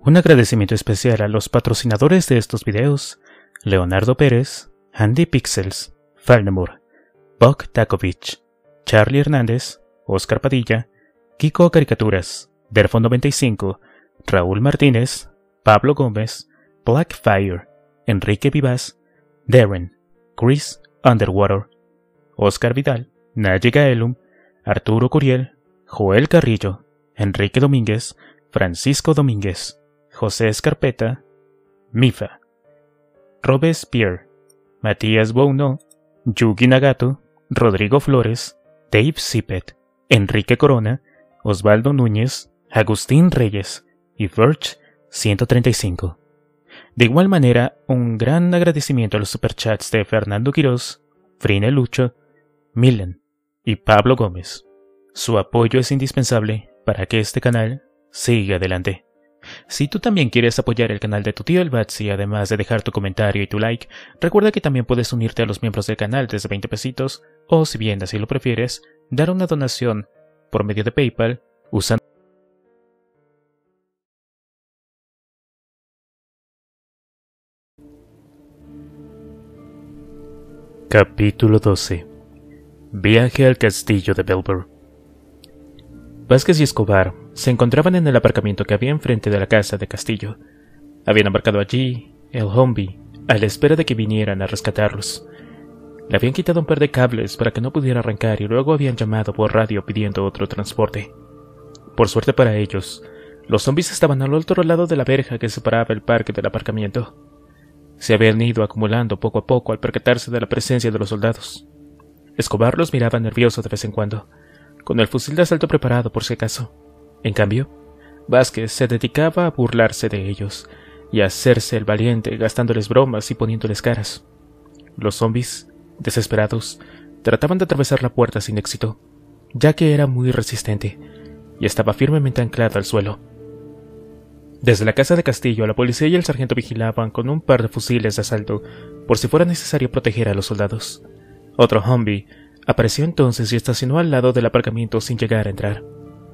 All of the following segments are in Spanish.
Un agradecimiento especial a los patrocinadores de estos videos: Leonardo Pérez, Andy Pixels, Falnemur, Buck Takovich, Charlie Hernández, Oscar Padilla, Kiko Caricaturas, Derfo95, Raúl Martínez, Pablo Gómez, Blackfire, Enrique Vivas, Darren, Chris Underwater, Oscar Vidal, Naye Gaelum, Arturo Curiel, Joel Carrillo, Enrique Domínguez, Francisco Domínguez, José Escarpeta, Mifa, Robespierre, Matías Bouno, Yugi Nagato, Rodrigo Flores, Dave Zippet, Enrique Corona, Osvaldo Núñez, Agustín Reyes y Verge 135. De igual manera, un gran agradecimiento a los superchats de Fernando Quirós, Frine Lucho, Milen y Pablo Gómez. Su apoyo es indispensable para que este canal siga adelante. Si tú también quieres apoyar el canal de tu tío el Batsy, además de dejar tu comentario y tu like, recuerda que también puedes unirte a los miembros del canal desde 20 pesitos, o si bien así lo prefieres, dar una donación por medio de PayPal usando. Capítulo 12. Viaje al castillo de Belvoir. Vázquez y Escobar se encontraban en el aparcamiento que había enfrente de la casa de Castillo. Habían embarcado allí el Humvee a la espera de que vinieran a rescatarlos. Le habían quitado un par de cables para que no pudiera arrancar y luego habían llamado por radio pidiendo otro transporte. Por suerte para ellos, los zombies estaban al otro lado de la verja que separaba el parque del aparcamiento. Se habían ido acumulando poco a poco al percatarse de la presencia de los soldados. Escobar los miraba nervioso de vez en cuando, con el fusil de asalto preparado por si acaso. En cambio, Vázquez se dedicaba a burlarse de ellos y a hacerse el valiente gastándoles bromas y poniéndoles caras. Los zombies, desesperados, trataban de atravesar la puerta sin éxito, ya que era muy resistente y estaba firmemente anclada al suelo. Desde la casa de Castillo, la policía y el sargento vigilaban con un par de fusiles de asalto por si fuera necesario proteger a los soldados. Otro Humvee apareció entonces y estacionó al lado del aparcamiento sin llegar a entrar.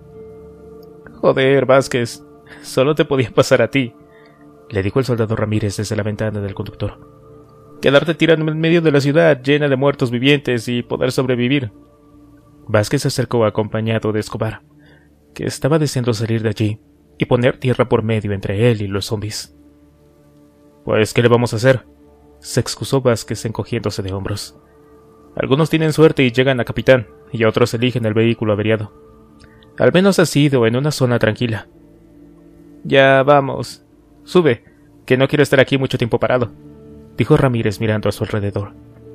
«Joder, Vázquez, solo te podía pasar a ti», le dijo el soldado Ramírez desde la ventana del conductor. «Quedarte tirado en medio de la ciudad llena de muertos vivientes y poder sobrevivir». Vázquez se acercó acompañado de Escobar, que estaba deseando salir de allí y poner tierra por medio entre él y los zombies. «Pues, ¿qué le vamos a hacer?», se excusó Vázquez encogiéndose de hombros. «Algunos tienen suerte y llegan a capitán, y otros eligen el vehículo averiado. Al menos ha sido en una zona tranquila». «Ya vamos. Sube, que no quiero estar aquí mucho tiempo parado», dijo Ramírez mirando a su alrededor.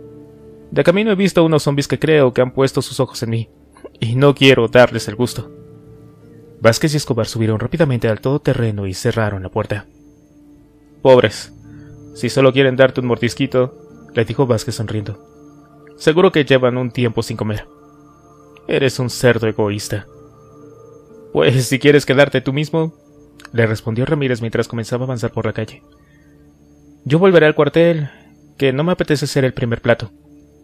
«De camino he visto unos zombies que creo que han puesto sus ojos en mí, y no quiero darles el gusto». Vázquez y Escobar subieron rápidamente al todoterreno y cerraron la puerta. «Pobres, si solo quieren darte un mordisquito», le dijo Vázquez sonriendo. «Seguro que llevan un tiempo sin comer. Eres un cerdo egoísta». «Pues si quieres quedarte tú mismo», le respondió Ramírez mientras comenzaba a avanzar por la calle. «Yo volveré al cuartel, que no me apetece ser el primer plato».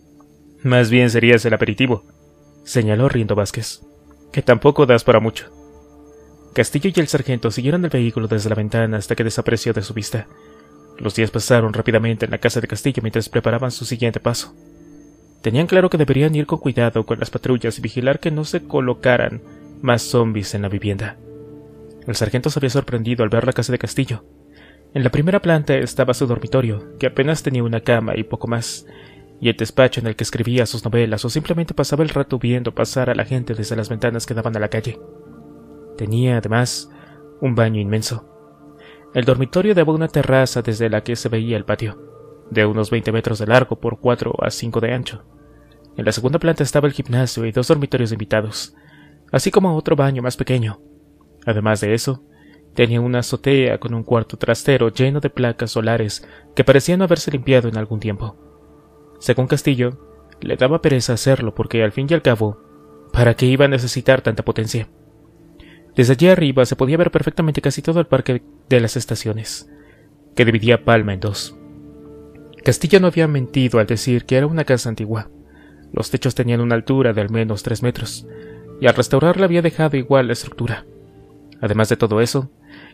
«Más bien serías el aperitivo», señaló riendo Vázquez, «que tampoco das para mucho». Castillo y el sargento siguieron el vehículo desde la ventana hasta que desapareció de su vista. Los días pasaron rápidamente en la casa de Castillo mientras preparaban su siguiente paso. Tenían claro que deberían ir con cuidado con las patrullas y vigilar que no se colocaran más zombies en la vivienda. El sargento se había sorprendido al ver la casa de Castillo. En la primera planta estaba su dormitorio, que apenas tenía una cama y poco más, y el despacho en el que escribía sus novelas o simplemente pasaba el rato viendo pasar a la gente desde las ventanas que daban a la calle. Tenía, además, un baño inmenso. El dormitorio daba una terraza desde la que se veía el patio, de unos 20 metros de largo por 4 a 5 de ancho. En la segunda planta estaba el gimnasio y 2 dormitorios de invitados, así como otro baño más pequeño. Además de eso, tenía una azotea con un cuarto trastero lleno de placas solares que parecían no haberse limpiado en algún tiempo. Según Castillo, le daba pereza hacerlo porque, al fin y al cabo, ¿para qué iba a necesitar tanta potencia? Desde allí arriba se podía ver perfectamente casi todo el parque de las estaciones, que dividía Palma en dos. Castillo no había mentido al decir que era una casa antigua. Los techos tenían una altura de al menos 3 metros, y al restaurarla había dejado igual la estructura. Además de todo eso,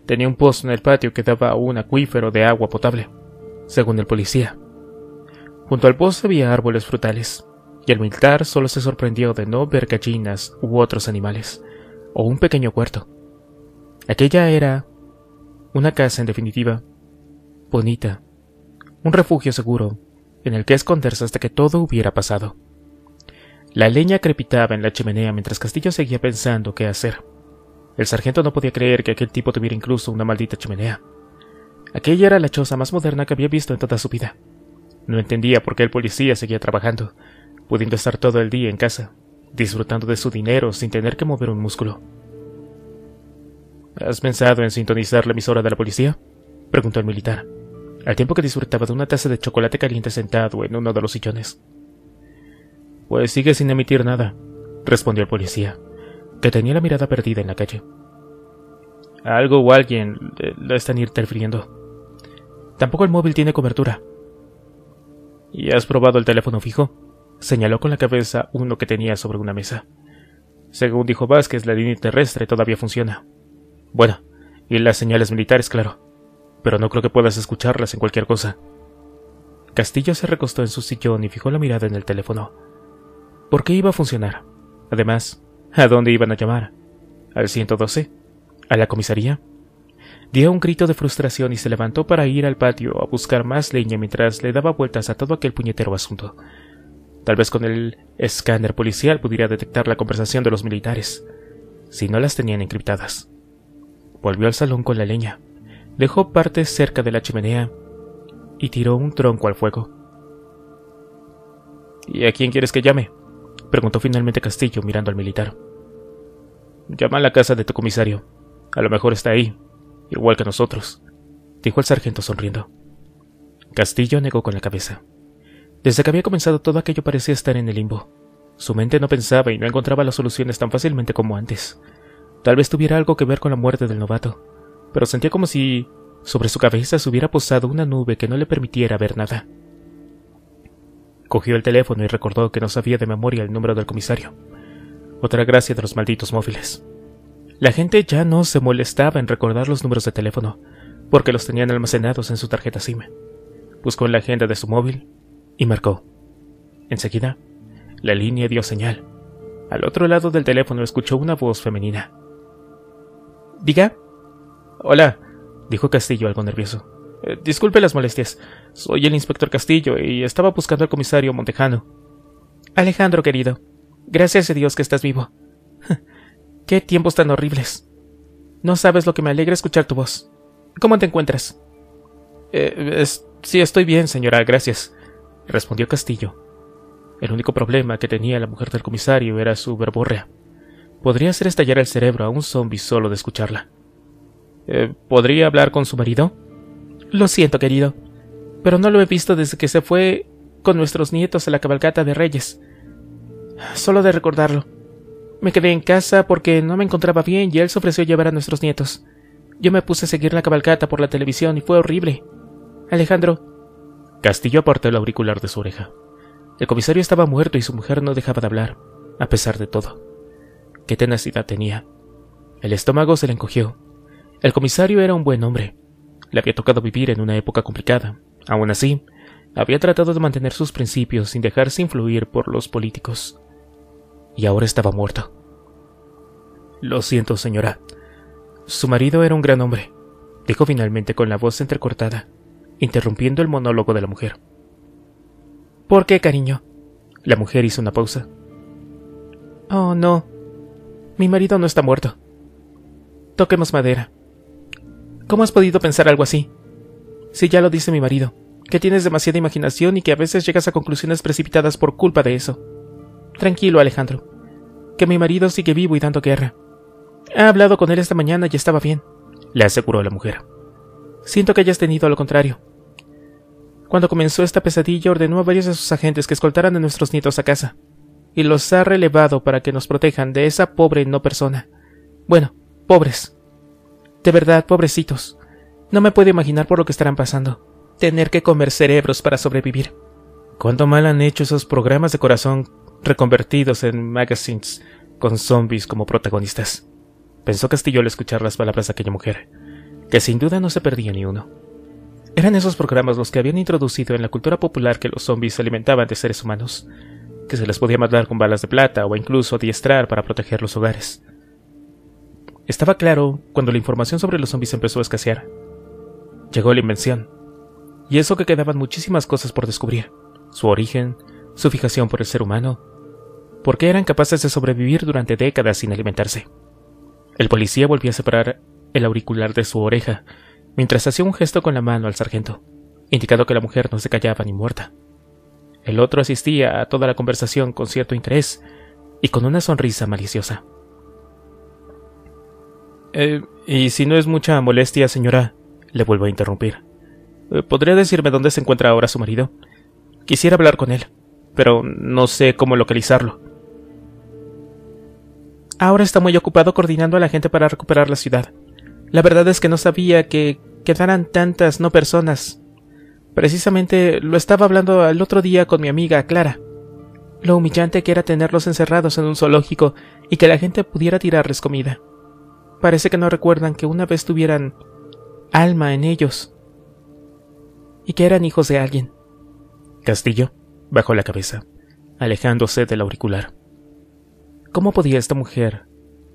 Tenía un pozo en el patio que daba a un acuífero de agua potable, según el policía. Junto al pozo había árboles frutales, y el militar solo se sorprendió de no ver gallinas u otros animales, o un pequeño huerto. Aquella era una casa, en definitiva, bonita, un refugio seguro en el que esconderse hasta que todo hubiera pasado. La leña crepitaba en la chimenea mientras Castillo seguía pensando qué hacer. El sargento no podía creer que aquel tipo tuviera incluso una maldita chimenea. Aquella era la choza más moderna que había visto en toda su vida. No entendía por qué el policía seguía trabajando, pudiendo estar todo el día en casa, disfrutando de su dinero sin tener que mover un músculo. ¿Has pensado en sintonizar la emisora de la policía?, preguntó el militar, al tiempo que disfrutaba de una taza de chocolate caliente sentado en uno de los sillones. Pues sigue sin emitir nada, respondió el policía, que tenía la mirada perdida en la calle. Algo o alguien lo están interfiriendo. Tampoco el móvil tiene cobertura. ¿Y has probado el teléfono fijo?, señaló con la cabeza uno que tenía sobre una mesa. Según dijo Vázquez, la línea terrestre todavía funciona. Bueno, y las señales militares, claro, pero no creo que puedas escucharlas en cualquier cosa. Castillo se recostó en su sillón y fijó la mirada en el teléfono. ¿Por qué iba a funcionar? Además, ¿a dónde iban a llamar? ¿Al 112? ¿A la comisaría? Dio un grito de frustración y se levantó para ir al patio a buscar más leña mientras le daba vueltas a todo aquel puñetero asunto. Tal vez con el escáner policial pudiera detectar la conversación de los militares, si no las tenían encriptadas. Volvió al salón con la leña, dejó partes cerca de la chimenea y tiró un tronco al fuego. ¿Y a quién quieres que llame?, preguntó finalmente Castillo mirando al militar. Llama a la casa de tu comisario. A lo mejor está ahí, igual que nosotros, dijo el sargento sonriendo. Castillo negó con la cabeza. Desde que había comenzado todo aquello parecía estar en el limbo. Su mente no pensaba y no encontraba las soluciones tan fácilmente como antes. Tal vez tuviera algo que ver con la muerte del novato, pero sentía como si sobre su cabeza se hubiera posado una nube que no le permitiera ver nada. Cogió el teléfono y recordó que no sabía de memoria el número del comisario. Otra gracia de los malditos móviles. La gente ya no se molestaba en recordar los números de teléfono, porque los tenían almacenados en su tarjeta SIM. Buscó en la agenda de su móvil y marcó. Enseguida, la línea dio señal. Al otro lado del teléfono escuchó una voz femenina. ¿Diga? Hola, dijo Castillo algo nervioso. Disculpe las molestias. Soy el inspector Castillo y estaba buscando al comisario Montejano. Alejandro, querido. Gracias a Dios que estás vivo. ¡Qué tiempos tan horribles! No sabes lo que me alegra escuchar tu voz. ¿Cómo te encuentras? Sí, estoy bien, señora, gracias, respondió Castillo. El único problema que tenía la mujer del comisario era su verborrea. Podría hacer estallar el cerebro a un zombi solo de escucharla. ¿Podría hablar con su marido? Lo siento, querido, pero no lo he visto desde que se fue con nuestros nietos a la cabalgata de Reyes. Solo de recordarlo. Me quedé en casa porque no me encontraba bien y él se ofreció llevar a nuestros nietos. Yo me puse a seguir la cabalgata por la televisión y fue horrible. Alejandro. Castillo apartó el auricular de su oreja. El comisario estaba muerto y su mujer no dejaba de hablar, a pesar de todo. Qué tenacidad tenía. El estómago se le encogió. El comisario era un buen hombre. Le había tocado vivir en una época complicada. Aún así, había tratado de mantener sus principios sin dejarse influir por los políticos. Y ahora estaba muerto. Lo siento, señora. Su marido era un gran hombre, dijo finalmente con la voz entrecortada, interrumpiendo el monólogo de la mujer. ¿Por qué, cariño? La mujer hizo una pausa. Oh, no. Mi marido no está muerto. Toquemos madera. ¿Cómo has podido pensar algo así? Si ya lo dice mi marido, que tienes demasiada imaginación y que a veces llegas a conclusiones precipitadas por culpa de eso. Tranquilo, Alejandro, que mi marido sigue vivo y dando guerra. He hablado con él esta mañana y estaba bien, le aseguró la mujer. Siento que hayas tenido lo contrario. Cuando comenzó esta pesadilla ordenó a varios de sus agentes que escoltaran a nuestros nietos a casa, y los ha relevado para que nos protejan de esa pobre no persona. Bueno, pobres. De verdad, pobrecitos. No me puedo imaginar por lo que estarán pasando. Tener que comer cerebros para sobrevivir. Cuánto mal han hecho esos programas de corazón reconvertidos en magazines con zombies como protagonistas, pensó Castillo al escuchar las palabras de aquella mujer, que sin duda no se perdía ni uno. Eran esos programas los que habían introducido en la cultura popular que los zombies se alimentaban de seres humanos, que se les podía matar con balas de plata o incluso adiestrar para proteger los hogares. Estaba claro cuando la información sobre los zombies empezó a escasear. Llegó la invención, y eso que quedaban muchísimas cosas por descubrir: su origen, su fijación por el ser humano, por qué eran capaces de sobrevivir durante décadas sin alimentarse. El policía volvió a separar el auricular de su oreja, mientras hacía un gesto con la mano al sargento, indicando que la mujer no se callaba ni muerta. El otro asistía a toda la conversación con cierto interés y con una sonrisa maliciosa. Y si no es mucha molestia, señora, le vuelvo a interrumpir. ¿Podría decirme dónde se encuentra ahora su marido? Quisiera hablar con él, pero no sé cómo localizarlo. Ahora está muy ocupado coordinando a la gente para recuperar la ciudad. La verdad es que no sabía que quedaran tantas no personas. Precisamente lo estaba hablando el otro día con mi amiga Clara. Lo humillante que era tenerlos encerrados en un zoológico y que la gente pudiera tirarles comida. Parece que no recuerdan que una vez tuvieran alma en ellos y que eran hijos de alguien. Castillo bajó la cabeza, alejándose del auricular. ¿Cómo podía esta mujer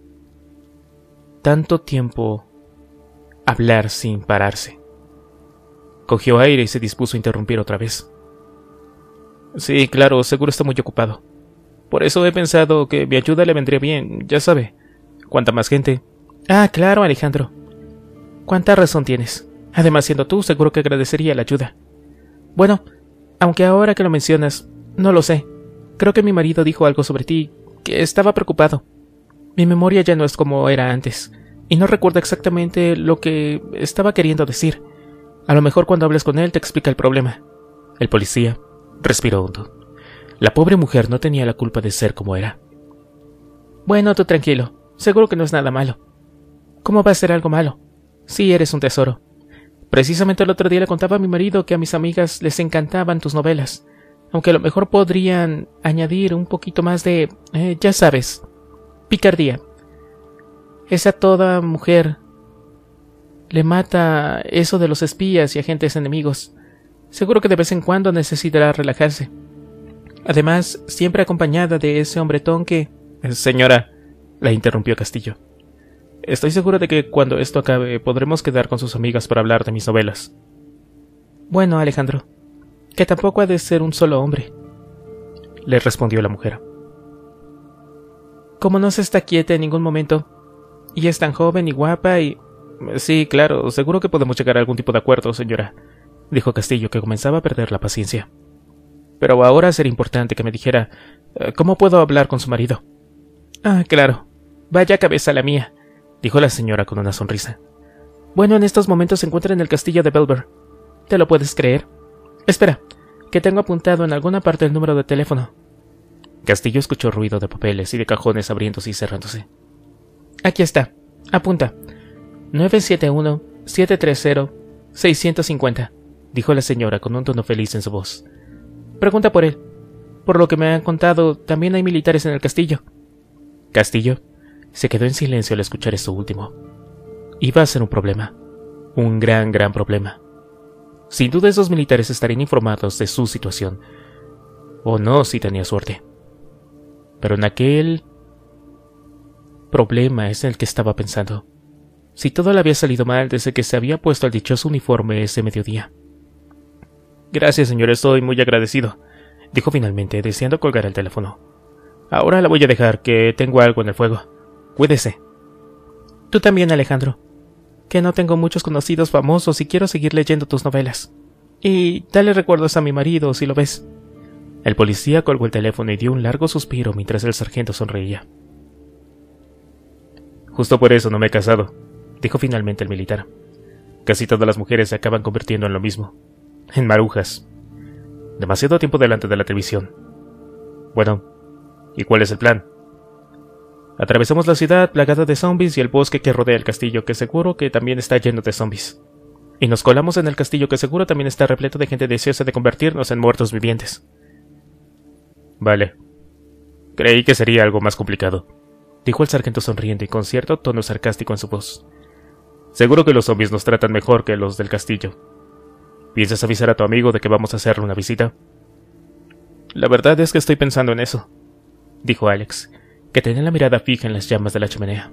tanto tiempo hablar sin pararse? Cogió aire y se dispuso a interrumpir otra vez. Sí, claro, seguro está muy ocupado. Por eso he pensado que mi ayuda le vendría bien, ya sabe. Cuanta más gente. Ah, claro, Alejandro. Cuánta razón tienes. Además, siendo tú, seguro que agradecería la ayuda. Bueno, aunque ahora que lo mencionas, no lo sé. Creo que mi marido dijo algo sobre ti, que estaba preocupado. Mi memoria ya no es como era antes, y no recuerdo exactamente lo que estaba queriendo decir. A lo mejor cuando hables con él te explica el problema. El policía respiró hondo. La pobre mujer no tenía la culpa de ser como era. Bueno, tú tranquilo. Seguro que no es nada malo. ¿Cómo va a ser algo malo? Sí, eres un tesoro. Precisamente el otro día le contaba a mi marido que a mis amigas les encantaban tus novelas, aunque a lo mejor podrían añadir un poquito más de, ya sabes, picardía. Esa toda mujer le mata eso de los espías y agentes enemigos. Seguro que de vez en cuando necesitará relajarse. Además, siempre acompañada de ese hombretón que... Señora, la interrumpió Castillo. Estoy seguro de que cuando esto acabe podremos quedar con sus amigas para hablar de mis novelas. Bueno, Alejandro, que tampoco ha de ser un solo hombre, le respondió la mujer. Como no se está quieta en ningún momento, y es tan joven y guapa y... Sí, claro, seguro que podemos llegar a algún tipo de acuerdo, señora, dijo Castillo, que comenzaba a perder la paciencia. Pero ahora sería importante que me dijera cómo puedo hablar con su marido. Ah, claro, vaya cabeza la mía, dijo la señora con una sonrisa. Bueno, en estos momentos se encuentra en el castillo de Belver. ¿Te lo puedes creer? Espera, que tengo apuntado en alguna parte el número de teléfono. Castillo escuchó ruido de papeles y de cajones abriéndose y cerrándose. Aquí está, apunta. 971-730-650, dijo la señora con un tono feliz en su voz. Pregunta por él. Por lo que me han contado, también hay militares en el castillo. Castillo se quedó en silencio al escuchar esto último. Iba a ser un problema. Un gran problema. Sin duda esos militares estarían informados de su situación. O no, si tenía suerte. Pero en aquel problema es en el que estaba pensando. Si todo le había salido mal desde que se había puesto el dichoso uniforme ese mediodía. Gracias, señor, estoy muy agradecido, dijo finalmente, deseando colgar el teléfono. Ahora la voy a dejar, que tengo algo en el fuego. Cuídese. Tú también, Alejandro. Que no tengo muchos conocidos famosos y quiero seguir leyendo tus novelas. Y dale recuerdos a mi marido, si lo ves. El policía colgó el teléfono y dio un largo suspiro mientras el sargento sonreía. Justo por eso no me he casado, dijo finalmente el militar. Casi todas las mujeres se acaban convirtiendo en lo mismo. En marujas. Demasiado tiempo delante de la televisión. Bueno, ¿y cuál es el plan? Atravesamos la ciudad plagada de zombies y el bosque que rodea el castillo, que seguro que también está lleno de zombies. Y nos colamos en el castillo, que seguro también está repleto de gente deseosa de convertirnos en muertos vivientes. Vale. Creí que sería algo más complicado, dijo el sargento sonriendo y con cierto tono sarcástico en su voz. Seguro que los zombies nos tratan mejor que los del castillo. ¿Piensas avisar a tu amigo de que vamos a hacerle una visita? La verdad es que estoy pensando en eso, dijo Alex, que tenía la mirada fija en las llamas de la chimenea.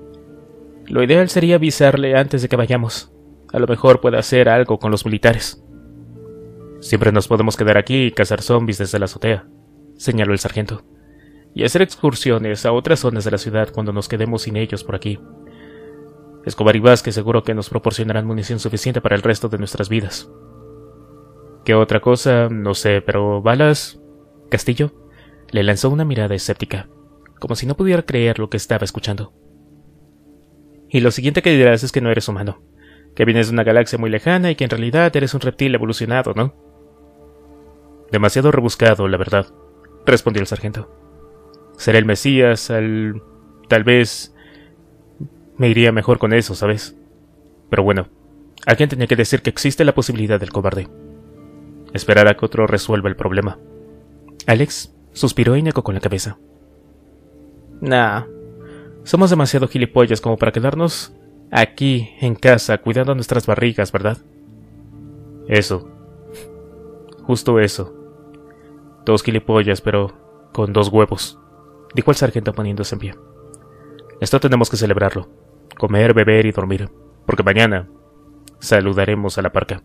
Lo ideal sería avisarle antes de que vayamos. A lo mejor puede hacer algo con los militares. Siempre nos podemos quedar aquí y cazar zombies desde la azotea, señaló el sargento, y hacer excursiones a otras zonas de la ciudad cuando nos quedemos sin ellos por aquí. Escobar y Vázquez seguro que nos proporcionarán munición suficiente para el resto de nuestras vidas. ¿Qué otra cosa? No sé, pero balas... Castillo le lanzó una mirada escéptica, como si no pudiera creer lo que estaba escuchando. Y lo siguiente que dirás es que no eres humano, que vienes de una galaxia muy lejana y que en realidad eres un reptil evolucionado, ¿no? Demasiado rebuscado, la verdad, respondió el sargento. Seré el Mesías, tal vez... Me iría mejor con eso, ¿sabes? Pero bueno, alguien tenía que decir que existe la posibilidad del cobarde. Esperar a que otro resuelva el problema. Alex suspiró y negó con la cabeza. Nah, somos demasiado gilipollas como para quedarnos aquí, en casa, cuidando nuestras barrigas, ¿verdad? Eso. Justo eso. 2 gilipollas, pero con 2 huevos, dijo el sargento poniéndose en pie. Esto tenemos que celebrarlo. Comer, beber y dormir, porque mañana saludaremos a la parca.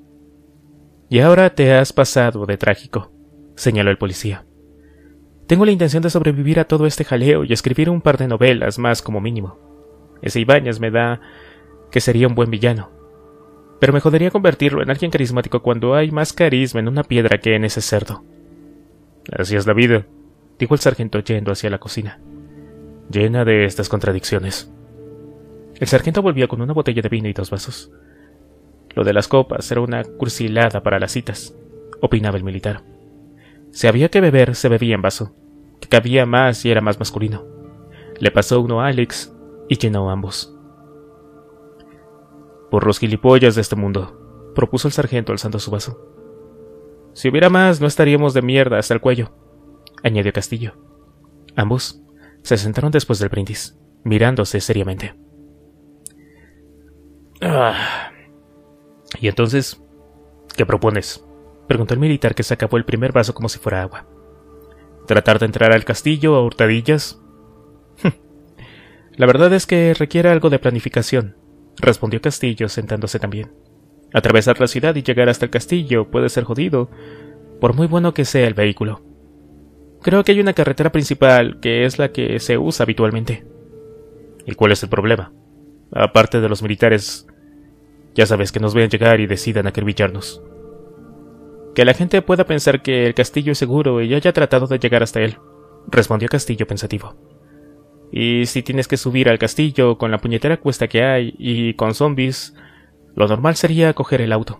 Y ahora te has pasado de trágico, señaló el policía. Tengo la intención de sobrevivir a todo este jaleo y escribir un par de novelas más como mínimo. Ese Ibáñez me da que sería un buen villano. Pero me jodería convertirlo en alguien carismático cuando hay más carisma en una piedra que en ese cerdo. Así es la vida, dijo el sargento yendo hacia la cocina, llena de estas contradicciones. El sargento volvió con una botella de vino y 2 vasos. Lo de las copas era una cursilada para las citas, opinaba el militar. Si había que beber, se bebía en vaso, que cabía más y era más masculino. Le pasó uno a Alex y llenó ambos. Por los gilipollas de este mundo, propuso el sargento alzando su vaso. Si hubiera más, no estaríamos de mierda hasta el cuello, añadió Castillo. Ambos se sentaron después del brindis, mirándose seriamente. ¿Y entonces qué propones? Preguntó el militar, que se acabó el primer vaso como si fuera agua. ¿Tratar de entrar al castillo a hurtadillas? La verdad es que requiere algo de planificación, respondió Castillo sentándose también. Atravesar la ciudad y llegar hasta el castillo puede ser jodido, por muy bueno que sea el vehículo. Creo que hay una carretera principal que es la que se usa habitualmente. ¿Y cuál es el problema? Aparte de los militares, ya sabes, que nos vean llegar y decidan acribillarnos. Que la gente pueda pensar que el castillo es seguro y haya tratado de llegar hasta él, respondió Castillo pensativo. Y si tienes que subir al castillo con la puñetera cuesta que hay y con zombies, lo normal sería coger el auto.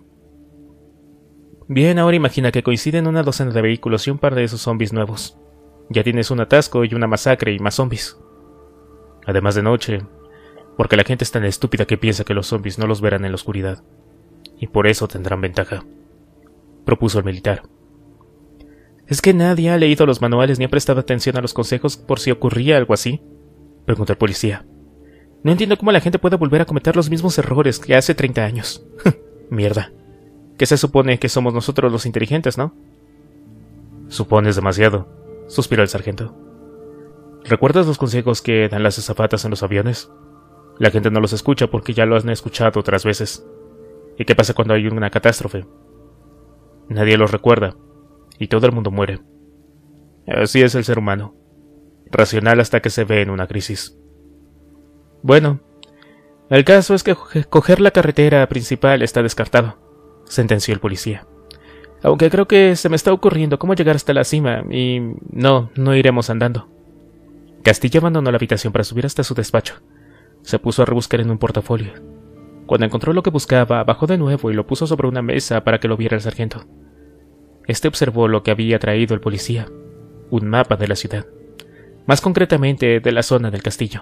Bien, ahora imagina que coinciden una docena de vehículos y un par de esos zombies nuevos. Ya tienes un atasco y una masacre y más zombies. Además de noche, porque la gente es tan estúpida que piensa que los zombies no los verán en la oscuridad, y por eso tendrán ventaja, propuso el militar. ¿Es que nadie ha leído los manuales ni ha prestado atención a los consejos por si ocurría algo así?, preguntó el policía. No entiendo cómo la gente puede volver a cometer los mismos errores que hace 30 años. Mierda. ¿Qué se supone que somos nosotros los inteligentes, no? Supones demasiado, suspiró el sargento. ¿Recuerdas los consejos que dan las azafatas en los aviones? La gente no los escucha porque ya lo han escuchado otras veces. ¿Y qué pasa cuando hay una catástrofe? Nadie los recuerda, y todo el mundo muere. Así es el ser humano, racional hasta que se ve en una crisis. Bueno, el caso es que coger la carretera principal está descartado, sentenció el policía. Aunque creo que se me está ocurriendo cómo llegar hasta la cima, y no iremos andando. Castillo abandonó la habitación para subir hasta su despacho. Se puso a rebuscar en un portafolio. Cuando encontró lo que buscaba, bajó de nuevo y lo puso sobre una mesa para que lo viera el sargento. Este observó lo que había traído el policía, un mapa de la ciudad, más concretamente de la zona del castillo.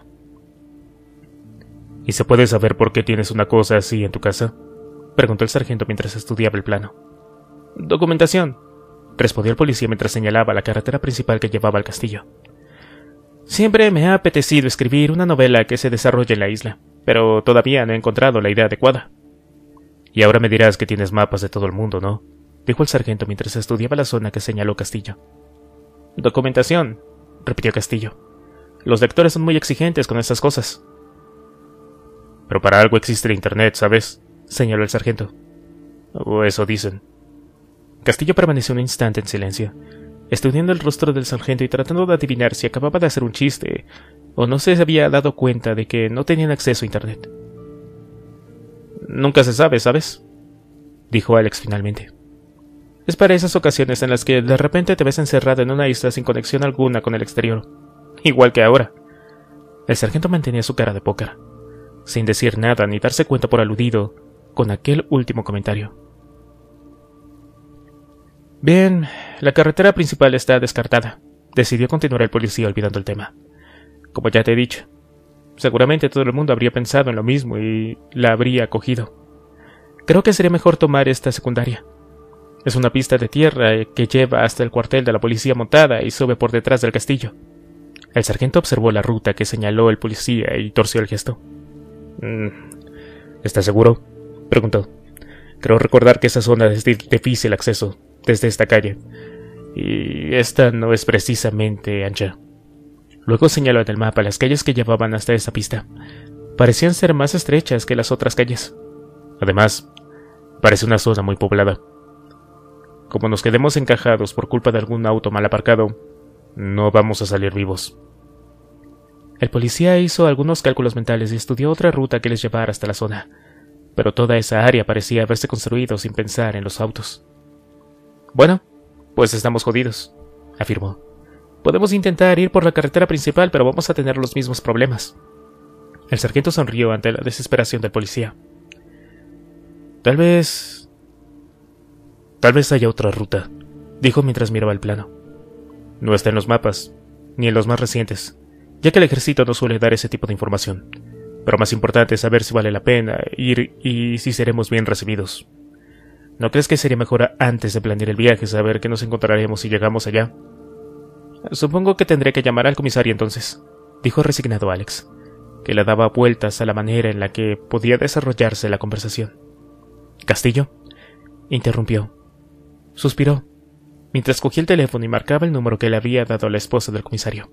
¿Y se puede saber por qué tienes una cosa así en tu casa?, preguntó el sargento mientras estudiaba el plano. Documentación, respondió el policía mientras señalaba la carretera principal que llevaba al castillo. Siempre me ha apetecido escribir una novela que se desarrolle en la isla, pero todavía no he encontrado la idea adecuada. Y ahora me dirás que tienes mapas de todo el mundo, ¿no? Dijo el sargento mientras estudiaba la zona que señaló Castillo. Documentación, repitió Castillo. Los lectores son muy exigentes con estas cosas. Pero para algo existe el Internet, ¿sabes? Señaló el sargento. O eso dicen. Castillo permaneció un instante en silencio, estudiando el rostro del sargento y tratando de adivinar si acababa de hacer un chiste o no se había dado cuenta de que no tenían acceso a Internet. Nunca se sabe, ¿sabes? Dijo Alex finalmente. Es para esas ocasiones en las que de repente te ves encerrado en una isla sin conexión alguna con el exterior, igual que ahora. El sargento mantenía su cara de póker, sin decir nada ni darse cuenta por aludido con aquel último comentario. Bien, la carretera principal está descartada, decidió continuar el policía olvidando el tema. Como ya te he dicho, seguramente todo el mundo habría pensado en lo mismo y la habría acogido. Creo que sería mejor tomar esta secundaria. Es una pista de tierra que lleva hasta el cuartel de la policía montada y sube por detrás del castillo. El sargento observó la ruta que señaló el policía y torció el gesto. ¿Estás seguro?, preguntó. Creo recordar que esa zona es de difícil acceso desde esta calle, y esta no es precisamente ancha. Luego señaló en el mapa las calles que llevaban hasta esa pista. Parecían ser más estrechas que las otras calles. Además, parece una zona muy poblada. Como nos quedemos encajados por culpa de algún auto mal aparcado, no vamos a salir vivos. El policía hizo algunos cálculos mentales y estudió otra ruta que les llevara hasta la zona, pero toda esa área parecía haberse construido sin pensar en los autos. Bueno, pues estamos jodidos, afirmó. Podemos intentar ir por la carretera principal, pero vamos a tener los mismos problemas. El sargento sonrió ante la desesperación del policía. Tal vez haya otra ruta, dijo mientras miraba el plano. No está en los mapas, ni en los más recientes, ya que el ejército no suele dar ese tipo de información. Pero más importante es saber si vale la pena ir y si seremos bien recibidos. ¿No crees que sería mejor antes de planear el viaje saber qué nos encontraremos si llegamos allá? Supongo que tendré que llamar al comisario entonces, dijo resignado Alex, que le daba vueltas a la manera en la que podía desarrollarse la conversación. ¿Castillo?, interrumpió. Suspiró, mientras cogía el teléfono y marcaba el número que le había dado la esposa del comisario.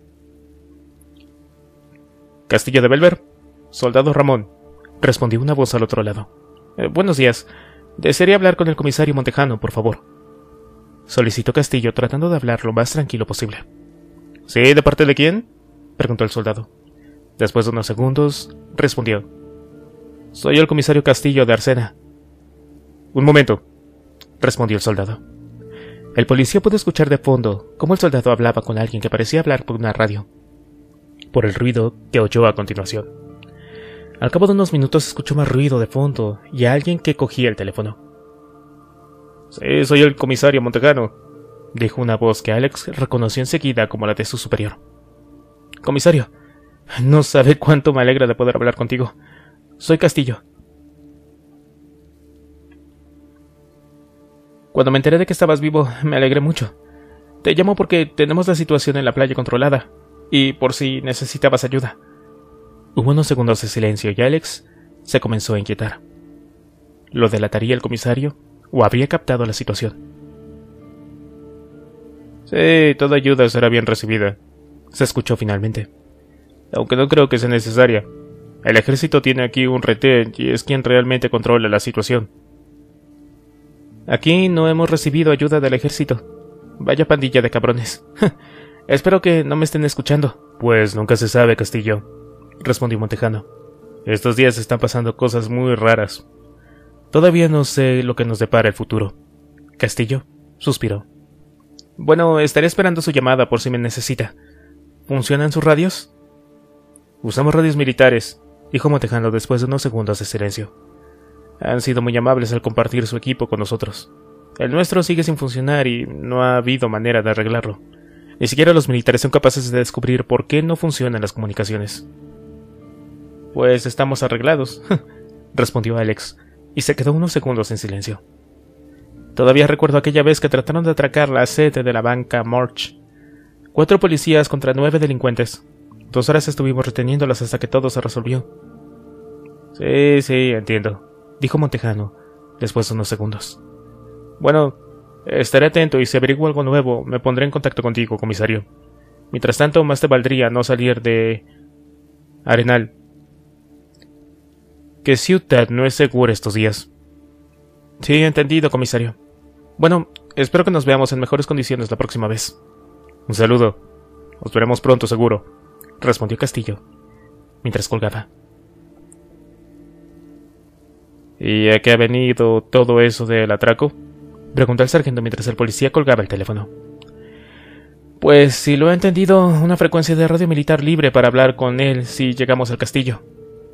Castillo de Belver, soldado Ramón, respondió una voz al otro lado. Buenos días. Desearía hablar con el comisario Montejano, por favor, solicitó Castillo, tratando de hablar lo más tranquilo posible. ¿Sí? ¿De parte de quién?, preguntó el soldado. Después de unos segundos, respondió. Soy el comisario Castillo de Arsena. Un momento, respondió el soldado. El policía pudo escuchar de fondo cómo el soldado hablaba con alguien que parecía hablar por una radio, por el ruido que oyó a continuación. Al cabo de unos minutos escuchó más ruido de fondo y a alguien que cogía el teléfono. Sí, soy el comisario Montejano, dijo una voz que Alex reconoció enseguida como la de su superior. Comisario, no sabe cuánto me alegra de poder hablar contigo. Soy Castillo. Cuando me enteré de que estabas vivo, me alegré mucho. Te llamo porque tenemos la situación en la playa controlada, y por si necesitabas ayuda. Hubo unos segundos de silencio y Alex se comenzó a inquietar. ¿Lo delataría el comisario o habría captado la situación? Sí, toda ayuda será bien recibida, se escuchó finalmente. Aunque no creo que sea necesaria. El ejército tiene aquí un retén y es quien realmente controla la situación. Aquí no hemos recibido ayuda del ejército. Vaya pandilla de cabrones. Espero que no me estén escuchando. Pues nunca se sabe, Castillo, respondió Montejano. Estos días están pasando cosas muy raras. Todavía no sé lo que nos depara el futuro. Castillo suspiró. Bueno, estaré esperando su llamada por si me necesita. ¿Funcionan sus radios? Usamos radios militares, dijo Montejano después de unos segundos de silencio. Han sido muy amables al compartir su equipo con nosotros. El nuestro sigue sin funcionar y no ha habido manera de arreglarlo. Ni siquiera los militares son capaces de descubrir por qué no funcionan las comunicaciones. Pues estamos arreglados, respondió Alex, y se quedó unos segundos en silencio. Todavía recuerdo aquella vez que trataron de atracar la sede de la banca March. 4 policías contra 9 delincuentes. 2 horas estuvimos reteniéndolas hasta que todo se resolvió. Sí, entiendo, dijo Montejano, después de unos segundos. Bueno, estaré atento y si averiguo algo nuevo, me pondré en contacto contigo, comisario. Mientras tanto, más te valdría no salir de Arenal. Que Ciudad no es segura estos días. Sí, entendido, comisario. Bueno, espero que nos veamos en mejores condiciones la próxima vez. Un saludo. Nos veremos pronto, seguro, respondió Castillo, mientras colgaba. ¿Y a qué ha venido todo eso del atraco?, preguntó el sargento mientras el policía colgaba el teléfono. Pues, si lo he entendido, una frecuencia de radio militar libre para hablar con él si llegamos al castillo.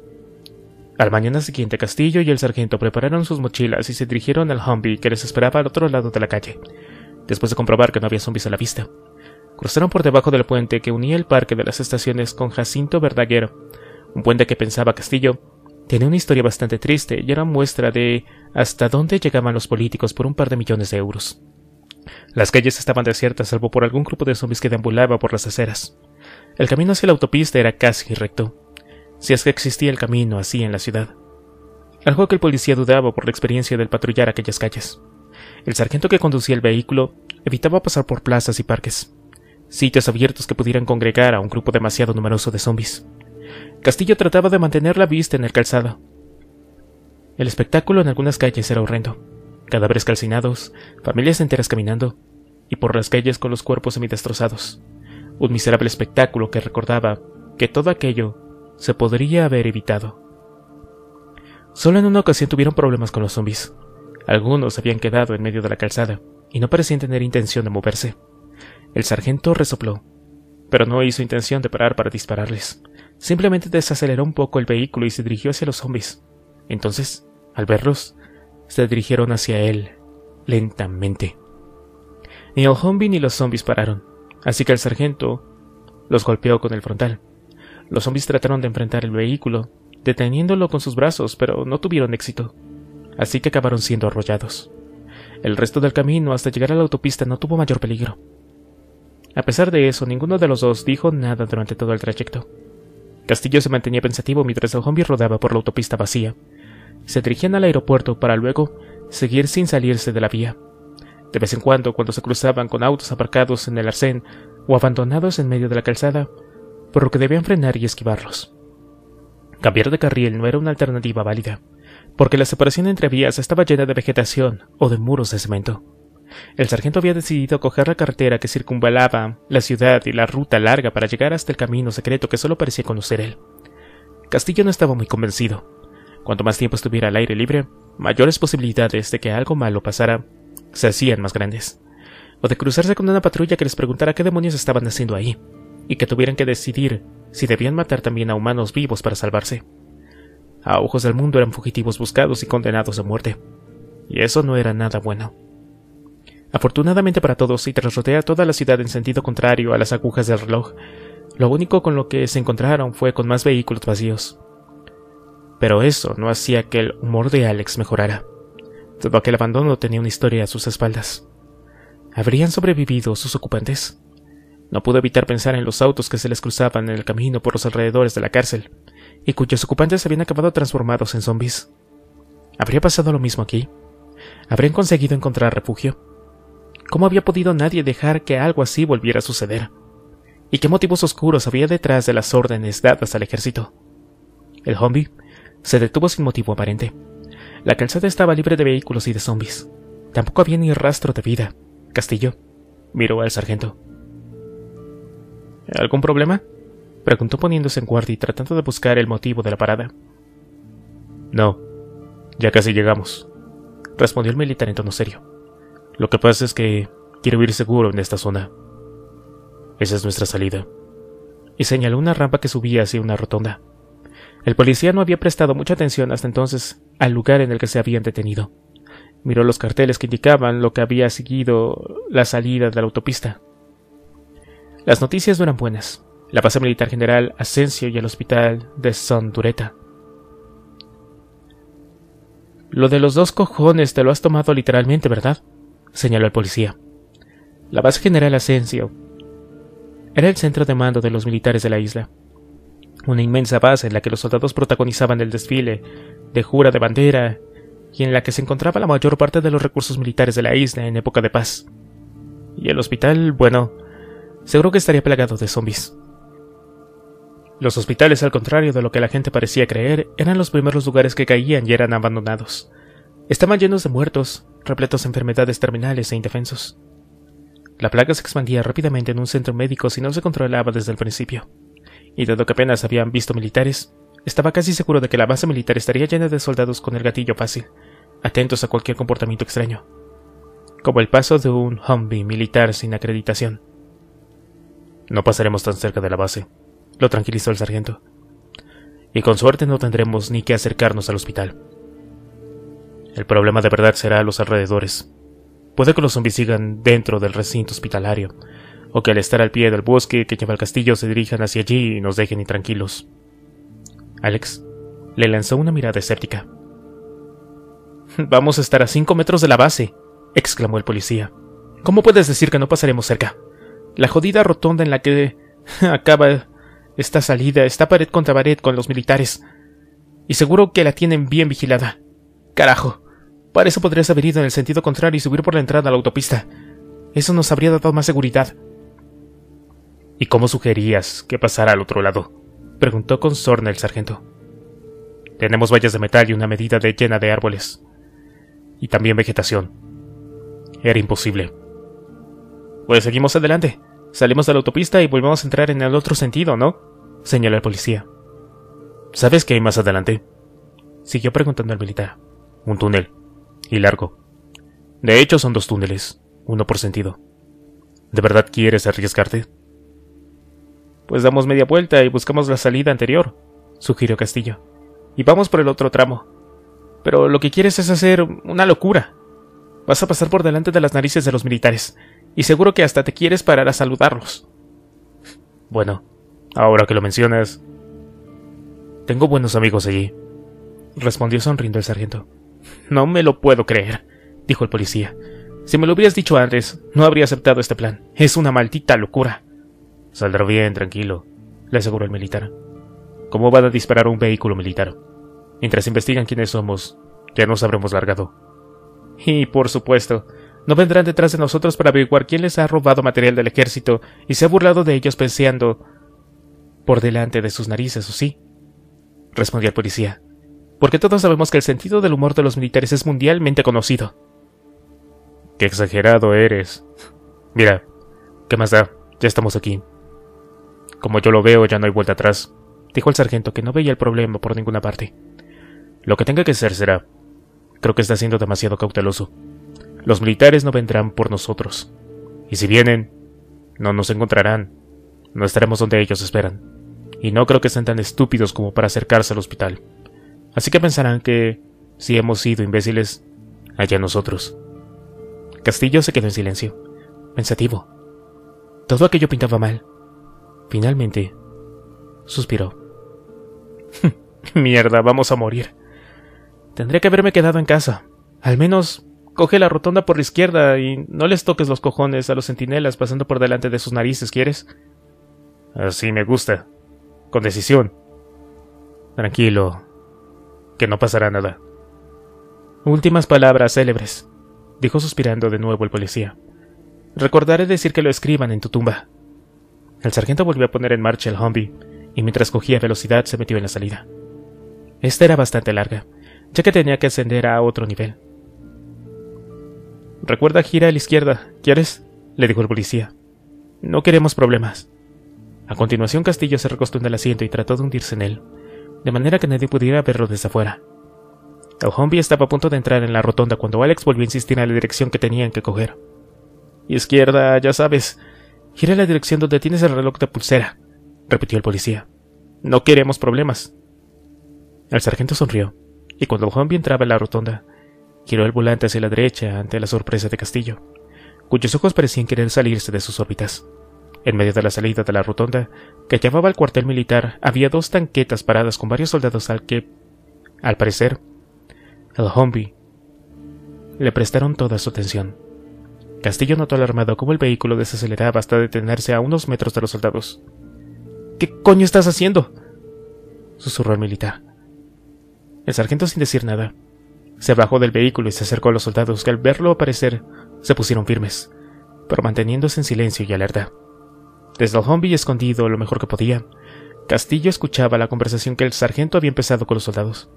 A la mañana siguiente, Castillo y el sargento prepararon sus mochilas y se dirigieron al Humvee que les esperaba al otro lado de la calle. Después de comprobar que no había zombies a la vista, cruzaron por debajo del puente que unía el Parque de las Estaciones con Jacinto Verdaguer, un puente que, pensaba Castillo, tenía una historia bastante triste y era muestra de hasta dónde llegaban los políticos por un par de millones de euros. Las calles estaban desiertas salvo por algún grupo de zombies que deambulaba por las aceras. El camino hacia la autopista era casi recto, si es que existía el camino así en la ciudad. Algo que el policía dudaba por la experiencia del patrullar aquellas calles. El sargento que conducía el vehículo evitaba pasar por plazas y parques, sitios abiertos que pudieran congregar a un grupo demasiado numeroso de zombies. Castillo trataba de mantener la vista en el calzado. El espectáculo en algunas calles era horrendo. Cadáveres calcinados, familias enteras caminando, y por las calles con los cuerpos semidestrozados. Un miserable espectáculo que recordaba que todo aquello se podría haber evitado. Solo en una ocasión tuvieron problemas con los zombies. Algunos habían quedado en medio de la calzada, y no parecían tener intención de moverse. El sargento resopló, pero no hizo intención de parar para dispararles. Simplemente desaceleró un poco el vehículo y se dirigió hacia los zombies. Entonces, al verlos, se dirigieron hacia él, lentamente. Ni el Humvee ni los zombies pararon, así que el sargento los golpeó con el frontal. Los zombies trataron de enfrentar el vehículo, deteniéndolo con sus brazos, pero no tuvieron éxito, así que acabaron siendo arrollados. El resto del camino hasta llegar a la autopista no tuvo mayor peligro. A pesar de eso, ninguno de los dos dijo nada durante todo el trayecto. Castillo se mantenía pensativo mientras el Humvee rodaba por la autopista vacía. Se dirigían al aeropuerto para luego seguir sin salirse de la vía. De vez en cuando se cruzaban con autos aparcados en el arcén o abandonados en medio de la calzada, por lo que debían frenar y esquivarlos. Cambiar de carril no era una alternativa válida, porque la separación entre vías estaba llena de vegetación o de muros de cemento. El sargento había decidido coger la carretera que circunvalaba la ciudad y la ruta larga para llegar hasta el camino secreto que solo parecía conocer él. Castillo no estaba muy convencido. Cuanto más tiempo estuviera al aire libre, mayores posibilidades de que algo malo pasara se hacían más grandes, o de cruzarse con una patrulla que les preguntara qué demonios estaban haciendo ahí, y que tuvieran que decidir si debían matar también a humanos vivos para salvarse. A ojos del mundo eran fugitivos buscados y condenados a muerte, y eso no era nada bueno. Afortunadamente para todos, y tras rodear toda la ciudad en sentido contrario a las agujas del reloj, lo único con lo que se encontraron fue con más vehículos vacíos. Pero eso no hacía que el humor de Alex mejorara. Todo aquel abandono tenía una historia a sus espaldas. ¿Habrían sobrevivido sus ocupantes? No pudo evitar pensar en los autos que se les cruzaban en el camino por los alrededores de la cárcel, y cuyos ocupantes habían acabado transformados en zombies. ¿Habría pasado lo mismo aquí? ¿Habrían conseguido encontrar refugio? ¿Cómo había podido nadie dejar que algo así volviera a suceder? ¿Y qué motivos oscuros había detrás de las órdenes dadas al ejército? El Humvee se detuvo sin motivo aparente. La calzada estaba libre de vehículos y de zombies. Tampoco había ni rastro de vida. Castillo miró al sargento. ¿Algún problema?, preguntó poniéndose en guardia y tratando de buscar el motivo de la parada. No, ya casi llegamos, respondió el militar en tono serio. Lo que pasa es que quiero ir seguro en esta zona. Esa es nuestra salida. Y señaló una rampa que subía hacia una rotonda. El policía no había prestado mucha atención hasta entonces al lugar en el que se habían detenido. Miró los carteles que indicaban lo que había seguido la salida de la autopista. Las noticias no eran buenas. La base militar general Asensio y el hospital de Son Dureta. Lo de los 2 cojones te lo has tomado literalmente, ¿verdad?, señaló el policía. La base general Asensio era el centro de mando de los militares de la isla. Una inmensa base en la que los soldados protagonizaban el desfile de jura de bandera y en la que se encontraba la mayor parte de los recursos militares de la isla en época de paz. Y el hospital, bueno, seguro que estaría plagado de zombies. Los hospitales, al contrario de lo que la gente parecía creer, eran los primeros lugares que caían y eran abandonados. Estaban llenos de muertos, repletos de enfermedades terminales e indefensos. La plaga se expandía rápidamente en un centro médico si no se controlaba desde el principio. Y dado que apenas habían visto militares, estaba casi seguro de que la base militar estaría llena de soldados con el gatillo fácil, atentos a cualquier comportamiento extraño, como el paso de un Humvee militar sin acreditación. No pasaremos tan cerca de la base, lo tranquilizó el sargento. Y con suerte no tendremos ni que acercarnos al hospital. El problema de verdad será a los alrededores. Puede que los zombies sigan dentro del recinto hospitalario, o que al estar al pie del bosque que lleva al castillo se dirijan hacia allí y nos dejen intranquilos. Alex le lanzó una mirada escéptica. «Vamos a estar a 5 metros de la base», exclamó el policía. «¿Cómo puedes decir que no pasaremos cerca? La jodida rotonda en la que acaba esta salida está pared contra pared con los militares. Y seguro que la tienen bien vigilada. Carajo, para eso podrías haber ido en el sentido contrario y subir por la entrada a la autopista. Eso nos habría dado más seguridad». «¿Y cómo sugerías que pasara al otro lado?», preguntó con sorna el sargento. «Tenemos vallas de metal y una medida llena de árboles. Y también vegetación. Era imposible». «Pues seguimos adelante. Salimos de la autopista y volvemos a entrar en el otro sentido, ¿no?», señaló el policía. «¿Sabes qué hay más adelante?», siguió preguntando el militar. «Un túnel. Y largo. De hecho, son 2 túneles, uno por sentido. ¿De verdad quieres arriesgarte?». «Pues damos media vuelta y buscamos la salida anterior», sugirió Castillo. «Y vamos por el otro tramo. Pero lo que quieres es hacer una locura. Vas a pasar por delante de las narices de los militares, y seguro que hasta te quieres parar a saludarlos». «Bueno, ahora que lo mencionas, tengo buenos amigos allí», respondió sonriendo el sargento. «No me lo puedo creer», dijo el policía. «Si me lo hubieras dicho antes, no habría aceptado este plan. Es una maldita locura». «Saldrá bien, tranquilo», le aseguró el militar. «¿Cómo van a disparar un vehículo militar? Mientras investigan quiénes somos, ya nos habremos largado. Y, por supuesto, no vendrán detrás de nosotros para averiguar quién les ha robado material del ejército y se ha burlado de ellos penseando por delante de sus narices, ¿o sí?», respondió el policía. «Porque todos sabemos que el sentido del humor de los militares es mundialmente conocido». «Qué exagerado eres. Mira, ¿qué más da? Ya estamos aquí. Como yo lo veo, ya no hay vuelta atrás», dijo el sargento, que no veía el problema por ninguna parte. «Lo que tenga que ser será. Creo que está siendo demasiado cauteloso. Los militares no vendrán por nosotros. Y si vienen, no nos encontrarán. No estaremos donde ellos esperan. Y no creo que sean tan estúpidos como para acercarse al hospital. Así que pensarán que, si hemos sido imbéciles, allá nosotros». Castillo se quedó en silencio, pensativo. Todo aquello pintaba mal. Finalmente, suspiró. «Mierda, vamos a morir. Tendría que haberme quedado en casa. Al menos, coge la rotonda por la izquierda y no les toques los cojones a los centinelas pasando por delante de sus narices, ¿quieres?». «Así me gusta. Con decisión. Tranquilo, que no pasará nada». «Últimas palabras célebres», dijo suspirando de nuevo el policía. «Recordaré decir que lo escriban en tu tumba». El sargento volvió a poner en marcha el Humvee, y mientras cogía velocidad se metió en la salida. Esta era bastante larga, ya que tenía que ascender a otro nivel. «Recuerda, gira a la izquierda, ¿quieres?», le dijo el policía. «No queremos problemas». A continuación, Castillo se recostó en el asiento y trató de hundirse en él, de manera que nadie pudiera verlo desde afuera. El Humvee estaba a punto de entrar en la rotonda cuando Alex volvió a insistir en la dirección que tenían que coger. «Izquierda, ya sabes. Gira en la dirección donde tienes el reloj de pulsera», repitió el policía. «No queremos problemas». El sargento sonrió, y cuando el Humvee entraba en la rotonda, giró el volante hacia la derecha ante la sorpresa de Castillo, cuyos ojos parecían querer salirse de sus órbitas. En medio de la salida de la rotonda, que llevaba al cuartel militar, había 2 tanquetas paradas con varios soldados al que, al parecer, el Humvee le prestaron toda su atención. Castillo notó alarmado cómo el vehículo desaceleraba hasta detenerse a unos metros de los soldados. «¿Qué coño estás haciendo?», susurró el militar. El sargento, sin decir nada, se bajó del vehículo y se acercó a los soldados, que al verlo aparecer se pusieron firmes, pero manteniéndose en silencio y alerta. Desde el Humvee, escondido lo mejor que podía, Castillo escuchaba la conversación que el sargento había empezado con los soldados.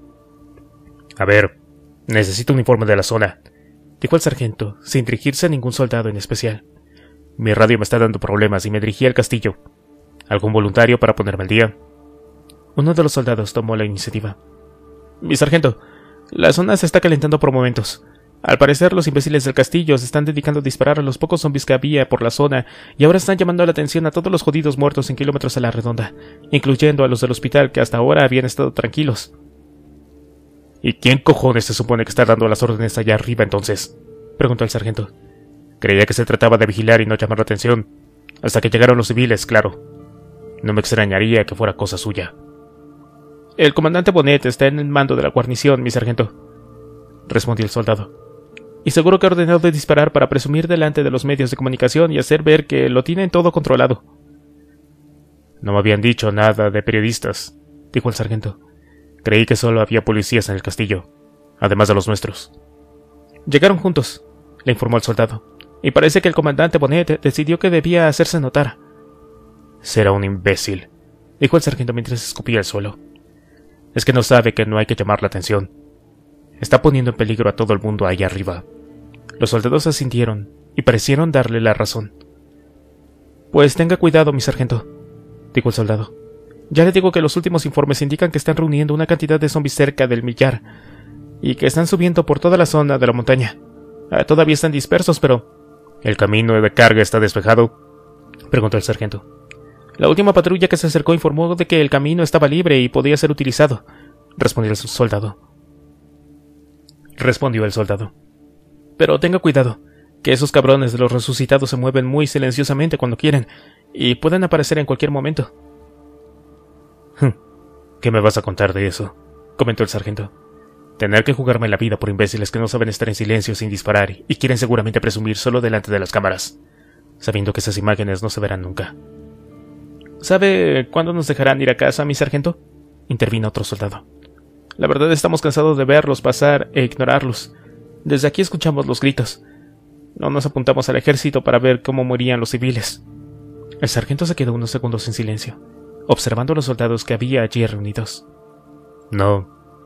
«A ver, necesito un informe de la zona», dijo el sargento, sin dirigirse a ningún soldado en especial. «Mi radio me está dando problemas y me dirigí al castillo. ¿Algún voluntario para ponerme al día?» Uno de los soldados tomó la iniciativa. «Mi sargento, la zona se está calentando por momentos. Al parecer, los imbéciles del castillo se están dedicando a disparar a los pocos zombies que había por la zona y ahora están llamando la atención a todos los jodidos muertos en kilómetros a la redonda, incluyendo a los del hospital que hasta ahora habían estado tranquilos». «¿Y quién cojones se supone que está dando las órdenes allá arriba entonces?», preguntó el sargento. «Creía que se trataba de vigilar y no llamar la atención, hasta que llegaron los civiles, claro. No me extrañaría que fuera cosa suya». «El comandante Bonnet está en el mando de la guarnición, mi sargento», respondió el soldado. «Y seguro que ha ordenado de disparar para presumir delante de los medios de comunicación y hacer ver que lo tienen todo controlado». «No me habían dicho nada de periodistas», dijo el sargento. «Creí que solo había policías en el castillo, además de los nuestros». «Llegaron juntos», le informó el soldado, «y parece que el comandante Bonnet decidió que debía hacerse notar». «Será un imbécil», dijo el sargento mientras escupía el suelo. «Es que no sabe que no hay que llamar la atención. Está poniendo en peligro a todo el mundo ahí arriba». Los soldados asintieron y parecieron darle la razón. «Pues tenga cuidado, mi sargento», dijo el soldado. «Ya le digo que los últimos informes indican que están reuniendo una cantidad de zombies cerca del millar y que están subiendo por toda la zona de la montaña. Todavía están dispersos, pero...» «¿El camino de carga está despejado?», preguntó el sargento. «La última patrulla que se acercó informó de que el camino estaba libre y podía ser utilizado», respondió el soldado. «Pero tenga cuidado, que esos cabrones de los resucitados se mueven muy silenciosamente cuando quieren y pueden aparecer en cualquier momento». «¿Qué me vas a contar de eso?», comentó el sargento. «Tener que jugarme la vida por imbéciles que no saben estar en silencio sin disparar y quieren seguramente presumir solo delante de las cámaras, sabiendo que esas imágenes no se verán nunca». «¿Sabe cuándo nos dejarán ir a casa, mi sargento?», intervino otro soldado. «La verdad estamos cansados de verlos pasar e ignorarlos. Desde aquí escuchamos los gritos. No nos apuntamos al ejército para ver cómo morían los civiles». El sargento se quedó unos segundos en silencio, observando a los soldados que había allí reunidos. No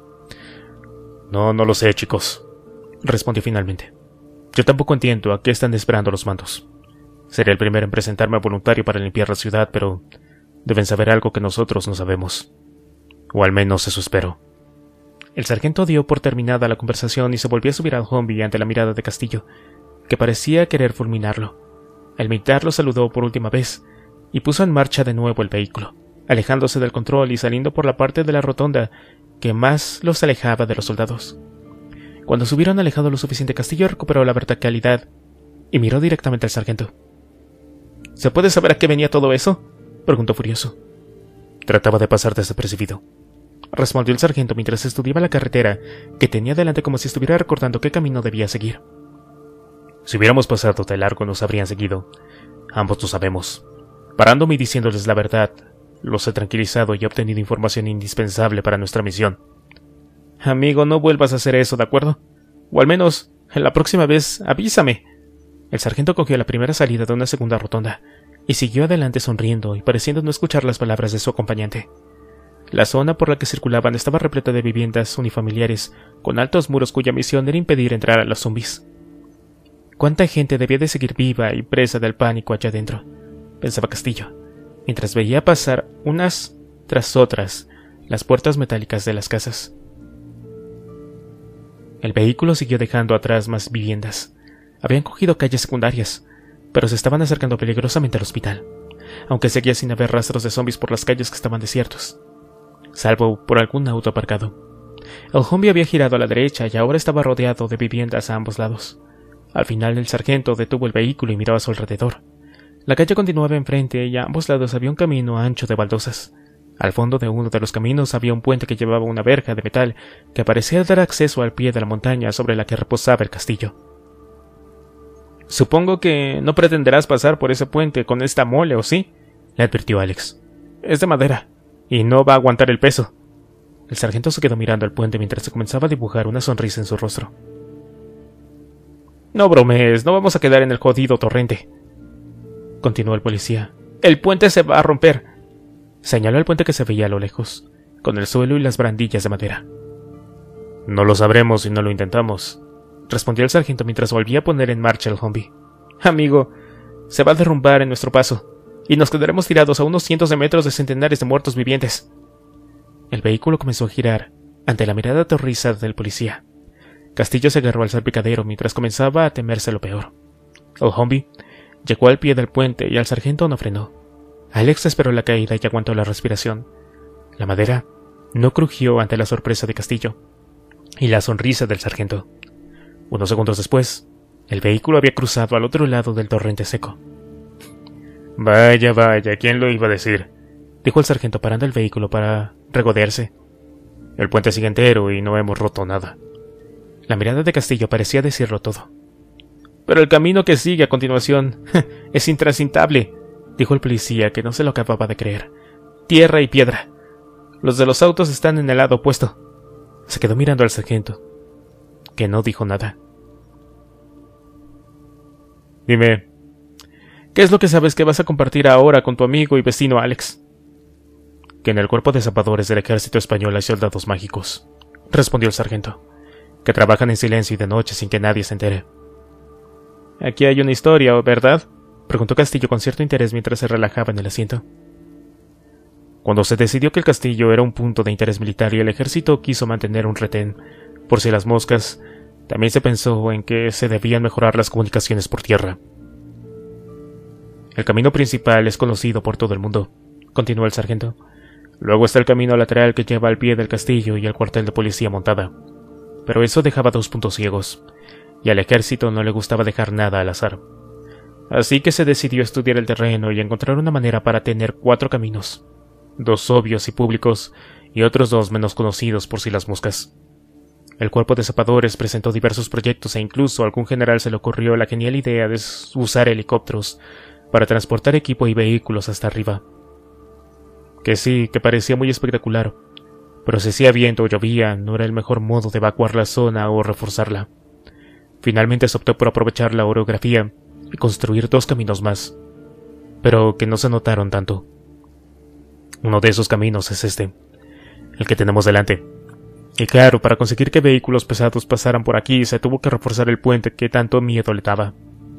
lo sé, chicos», respondió finalmente. «Yo tampoco entiendo a qué están esperando los mandos. Seré el primero en presentarme voluntario para limpiar la ciudad, pero deben saber algo que nosotros no sabemos. O al menos eso espero». El sargento dio por terminada la conversación y se volvió a subir al Humvee ante la mirada de Castillo, que parecía querer fulminarlo. El militar lo saludó por última vez y puso en marcha de nuevo el vehículo, alejándose del control y saliendo por la parte de la rotonda que más los alejaba de los soldados. Cuando se hubieron alejado lo suficiente, Castillo recuperó la verticalidad y miró directamente al sargento. «¿Se puede saber a qué venía todo eso?», preguntó furioso. «Trataba de pasar desapercibido», respondió el sargento mientras estudiaba la carretera que tenía delante como si estuviera recordando qué camino debía seguir. «Si hubiéramos pasado de largo nos habrían seguido. Ambos lo sabemos. Parándome y diciéndoles la verdad, los he tranquilizado y he obtenido información indispensable para nuestra misión». «Amigo, no vuelvas a hacer eso, ¿de acuerdo? O al menos, en la próxima vez, avísame». El sargento cogió la primera salida de una segunda rotonda y siguió adelante sonriendo y pareciendo no escuchar las palabras de su acompañante. La zona por la que circulaban estaba repleta de viviendas unifamiliares con altos muros cuya misión era impedir entrar a los zombies. «¿Cuánta gente debía de seguir viva y presa del pánico allá adentro?», pensaba Castillo, mientras veía pasar unas tras otras las puertas metálicas de las casas. El vehículo siguió dejando atrás más viviendas. Habían cogido calles secundarias, pero se estaban acercando peligrosamente al hospital, aunque seguía sin haber rastros de zombies por las calles que estaban desiertos, salvo por algún auto aparcado. El Humvee había girado a la derecha y ahora estaba rodeado de viviendas a ambos lados. Al final el sargento detuvo el vehículo y miró a su alrededor. La calle continuaba enfrente y a ambos lados había un camino ancho de baldosas. Al fondo de uno de los caminos había un puente que llevaba una verja de metal que parecía dar acceso al pie de la montaña sobre la que reposaba el castillo. «Supongo que no pretenderás pasar por ese puente con esta mole, ¿o sí?», le advirtió Alex. «Es de madera. y no va a aguantar el peso. El sargento se quedó mirando el puente mientras se comenzaba a dibujar una sonrisa en su rostro. No bromees, no vamos a quedar en el jodido torrente, continuó el policía. El puente se va a romper. Señaló el puente que se veía a lo lejos, con el suelo y las barandillas de madera. No lo sabremos si no lo intentamos, respondió el sargento mientras volvía a poner en marcha el Humvee. Amigo, se va a derrumbar en nuestro paso, y nos quedaremos tirados a unos cientos de metros de centenares de muertos vivientes. El vehículo comenzó a girar ante la mirada aterrorizada del policía. Castillo se agarró al salpicadero mientras comenzaba a temerse lo peor. El Humvee llegó al pie del puente y el sargento no frenó. Alex esperó la caída y aguantó la respiración. La madera no crujió ante la sorpresa de Castillo y la sonrisa del sargento. Unos segundos después, el vehículo había cruzado al otro lado del torrente seco. Vaya, vaya, ¿quién lo iba a decir?, dijo el sargento parando el vehículo para regodearse. El puente sigue entero y no hemos roto nada. La mirada de Castillo parecía decirlo todo. Pero el camino que sigue a continuación es intransitable, dijo el policía, que no se lo acababa de creer. Tierra y piedra. Los de los autos están en el lado opuesto. Se quedó mirando al sargento, que no dijo nada. Dime, ¿qué es lo que sabes que vas a compartir ahora con tu amigo y vecino Alex? Que en el cuerpo de zapadores del ejército español hay soldados mágicos, respondió el sargento, que trabajan en silencio y de noche sin que nadie se entere. Aquí hay una historia, ¿verdad?, preguntó Castillo con cierto interés mientras se relajaba en el asiento. Cuando se decidió que el castillo era un punto de interés militar y el ejército quiso mantener un retén, por si las moscas, también se pensó en que se debían mejorar las comunicaciones por tierra. El camino principal es conocido por todo el mundo, continuó el sargento. Luego está el camino lateral que lleva al pie del castillo y al cuartel de policía montada. Pero eso dejaba 2 puntos ciegos, y al ejército no le gustaba dejar nada al azar. Así que se decidió estudiar el terreno y encontrar una manera para tener 4 caminos, 2 obvios y públicos, y otros 2 menos conocidos por si las moscas. El cuerpo de zapadores presentó diversos proyectos e incluso a algún general se le ocurrió la genial idea de usar helicópteros para transportar equipo y vehículos hasta arriba. Que sí, que parecía muy espectacular, pero si hacía viento o llovía, no era el mejor modo de evacuar la zona o reforzarla. Finalmente se optó por aprovechar la orografía y construir 2 caminos más, pero que no se notaron tanto. Uno de esos caminos es este, el que tenemos delante. Y claro, para conseguir que vehículos pesados pasaran por aquí, se tuvo que reforzar el puente que tanto miedo le daba.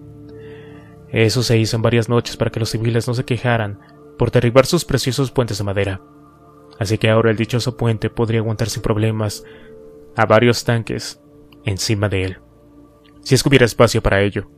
Eso se hizo en varias noches para que los civiles no se quejaran por derribar sus preciosos puentes de madera. Así que ahora el dichoso puente podría aguantar sin problemas a varios tanques encima de él, si es que hubiera espacio para ello.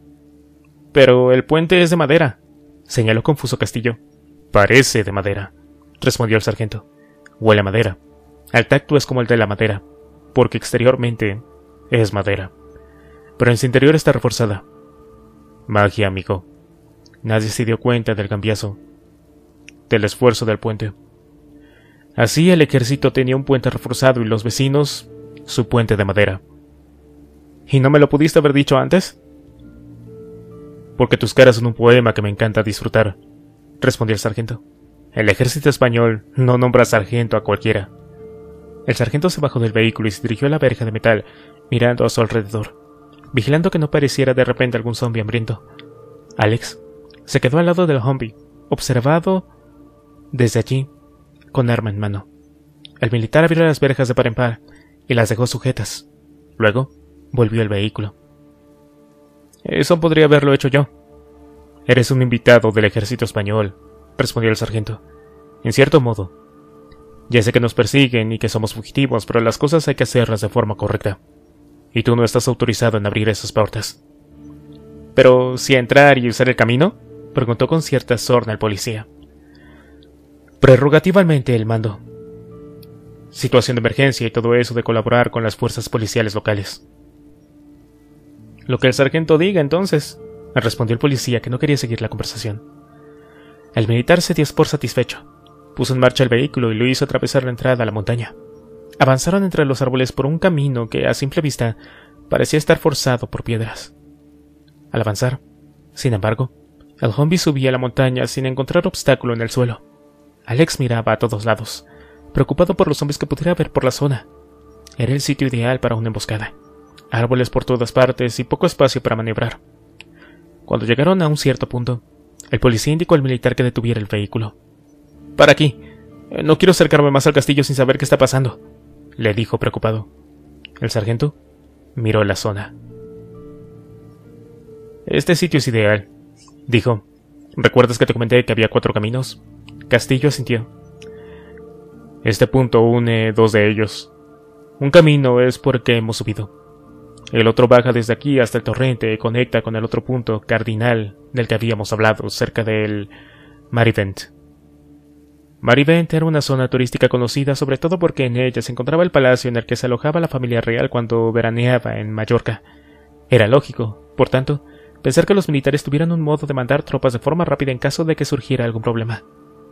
Pero el puente es de madera, señaló confuso Castillo. Parece de madera, respondió el sargento. Huele a madera. Al tacto es como el de la madera, porque exteriormente es madera, pero en su interior está reforzada. Magia, amigo. Nadie se dio cuenta del cambiazo, del esfuerzo del puente. Así el ejército tenía un puente reforzado y los vecinos su puente de madera. ¿Y no me lo pudiste haber dicho antes? Porque tus caras son un poema que me encanta disfrutar, respondió el sargento. El ejército español no nombra sargento a cualquiera. El sargento se bajó del vehículo y se dirigió a la verja de metal, mirando a su alrededor, vigilando que no pareciera de repente algún zombi hambriento. Alex se quedó al lado del Humvee, observado desde allí, con arma en mano. El militar abrió las verjas de par en par y las dejó sujetas. Luego volvió al vehículo. Eso podría haberlo hecho yo. Eres un invitado del ejército español, respondió el sargento. En cierto modo. Ya sé que nos persiguen y que somos fugitivos, pero las cosas hay que hacerlas de forma correcta. Y tú no estás autorizado en abrir esas puertas. ¿Pero si entrar y usar el camino?, preguntó con cierta sorna el policía. Prerrogativamente el mando. Situación de emergencia y todo eso de colaborar con las fuerzas policiales locales. Lo que el sargento diga, entonces, respondió el policía, que no quería seguir la conversación. El militar se dio por satisfecho. Puso en marcha el vehículo y lo hizo atravesar la entrada a la montaña. Avanzaron entre los árboles por un camino que, a simple vista, parecía estar forzado por piedras. Al avanzar, sin embargo, el Humvee subía la montaña sin encontrar obstáculo en el suelo. Alex miraba a todos lados, preocupado por los zombies que pudiera haber por la zona. Era el sitio ideal para una emboscada. Árboles por todas partes y poco espacio para maniobrar. Cuando llegaron a un cierto punto, el policía indicó al militar que detuviera el vehículo. «Para aquí. No quiero acercarme más al castillo sin saber qué está pasando», le dijo preocupado. El sargento miró la zona. «Este sitio es ideal», dijo. «¿Recuerdas que te comenté que había 4 caminos?» Castillo asintió. «Este punto une 2 de ellos. Un camino es por el que hemos subido. El otro baja desde aquí hasta el torrente y conecta con el otro punto cardinal del que habíamos hablado, cerca del Marivent. Marivent era una zona turística conocida sobre todo porque en ella se encontraba el palacio en el que se alojaba la familia real cuando veraneaba en Mallorca. Era lógico, por tanto, pensar que los militares tuvieran un modo de mandar tropas de forma rápida en caso de que surgiera algún problema.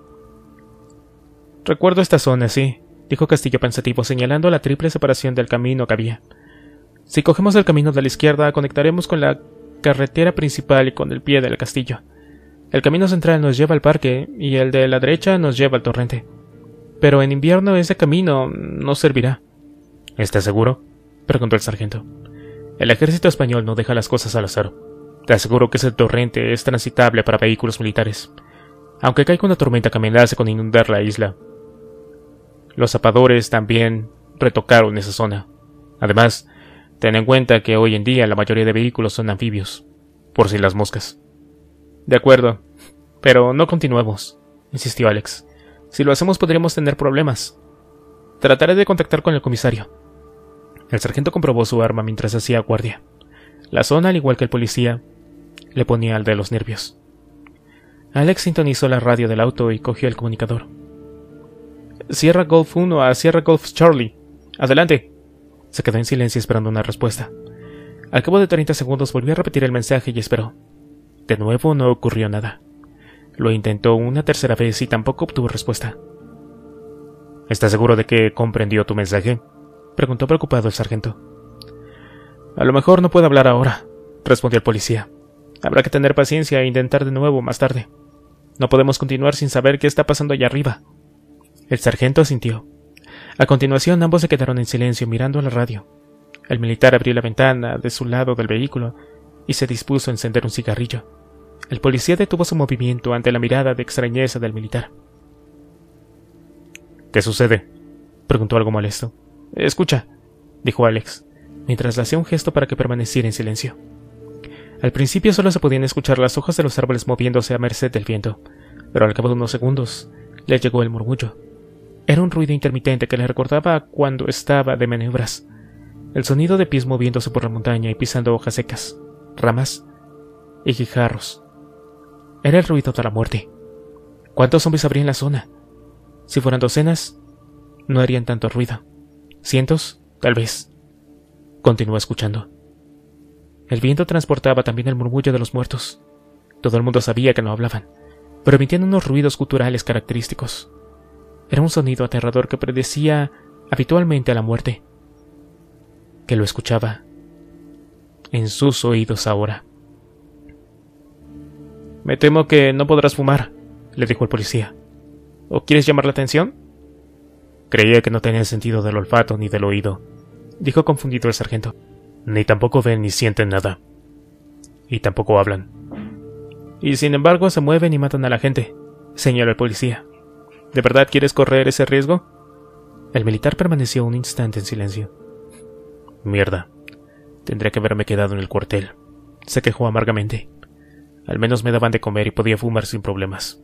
«Recuerdo esta zona, sí», dijo Castillo pensativo, señalando la triple separación del camino que había. «Si cogemos el camino de la izquierda, conectaremos con la carretera principal y con el pie del castillo. El camino central nos lleva al parque y el de la derecha nos lleva al torrente. Pero en invierno ese camino no servirá». «¿Estás seguro?», preguntó el sargento. «El ejército español no deja las cosas al azar. Te aseguro que ese torrente es transitable para vehículos militares, aunque caiga una tormenta que amenace con inundar la isla. Los zapadores también retocaron esa zona. Además, ten en cuenta que hoy en día la mayoría de vehículos son anfibios, por si las moscas». «De acuerdo, pero no continuemos», insistió Alex. «Si lo hacemos podríamos tener problemas. Trataré de contactar con el comisario». El sargento comprobó su arma mientras hacía guardia. La zona, al igual que el policía, le ponía al de los nervios. Alex sintonizó la radio del auto y cogió el comunicador. «Sierra Golf 1 a Sierra Golf Charlie. Adelante». Se quedó en silencio esperando una respuesta. Al cabo de 30 segundos volvió a repetir el mensaje y esperó. De nuevo no ocurrió nada. Lo intentó una tercera vez y tampoco obtuvo respuesta. «¿Estás seguro de que comprendió tu mensaje?», preguntó preocupado el sargento. «A lo mejor no puedo hablar ahora», respondió el policía. «Habrá que tener paciencia e intentar de nuevo más tarde. No podemos continuar sin saber qué está pasando allá arriba». El sargento asintió. A continuación ambos se quedaron en silencio mirando a la radio. El militar abrió la ventana de su lado del vehículo y se dispuso a encender un cigarrillo. El policía detuvo su movimiento ante la mirada de extrañeza del militar. «¿Qué sucede?», preguntó algo molesto. «Escucha», dijo Alex, mientras le hacía un gesto para que permaneciera en silencio. Al principio solo se podían escuchar las hojas de los árboles moviéndose a merced del viento, pero al cabo de unos segundos le llegó el murmullo. Era un ruido intermitente que le recordaba cuando estaba de maniobras. El sonido de pies moviéndose por la montaña y pisando hojas secas, ramas y guijarros. Era el ruido de la muerte. ¿Cuántos zombies habría en la zona? Si fueran docenas, no harían tanto ruido. ¿Cientos? Tal vez. Continuó escuchando. El viento transportaba también el murmullo de los muertos. Todo el mundo sabía que no hablaban, pero emitían unos ruidos guturales característicos. Era un sonido aterrador que predecía habitualmente a la muerte. Que lo escuchaba en sus oídos ahora. «Me temo que no podrás fumar», le dijo el policía. «¿O quieres llamar la atención?» «Creía que no tenían sentido del olfato ni del oído», dijo confundido el sargento. «Ni tampoco ven ni sienten nada. Y tampoco hablan. Y sin embargo se mueven y matan a la gente», señaló el policía. «¿De verdad quieres correr ese riesgo?» El militar permaneció un instante en silencio. «Mierda. Tendría que haberme quedado en el cuartel», se quejó amargamente. «Al menos me daban de comer y podía fumar sin problemas.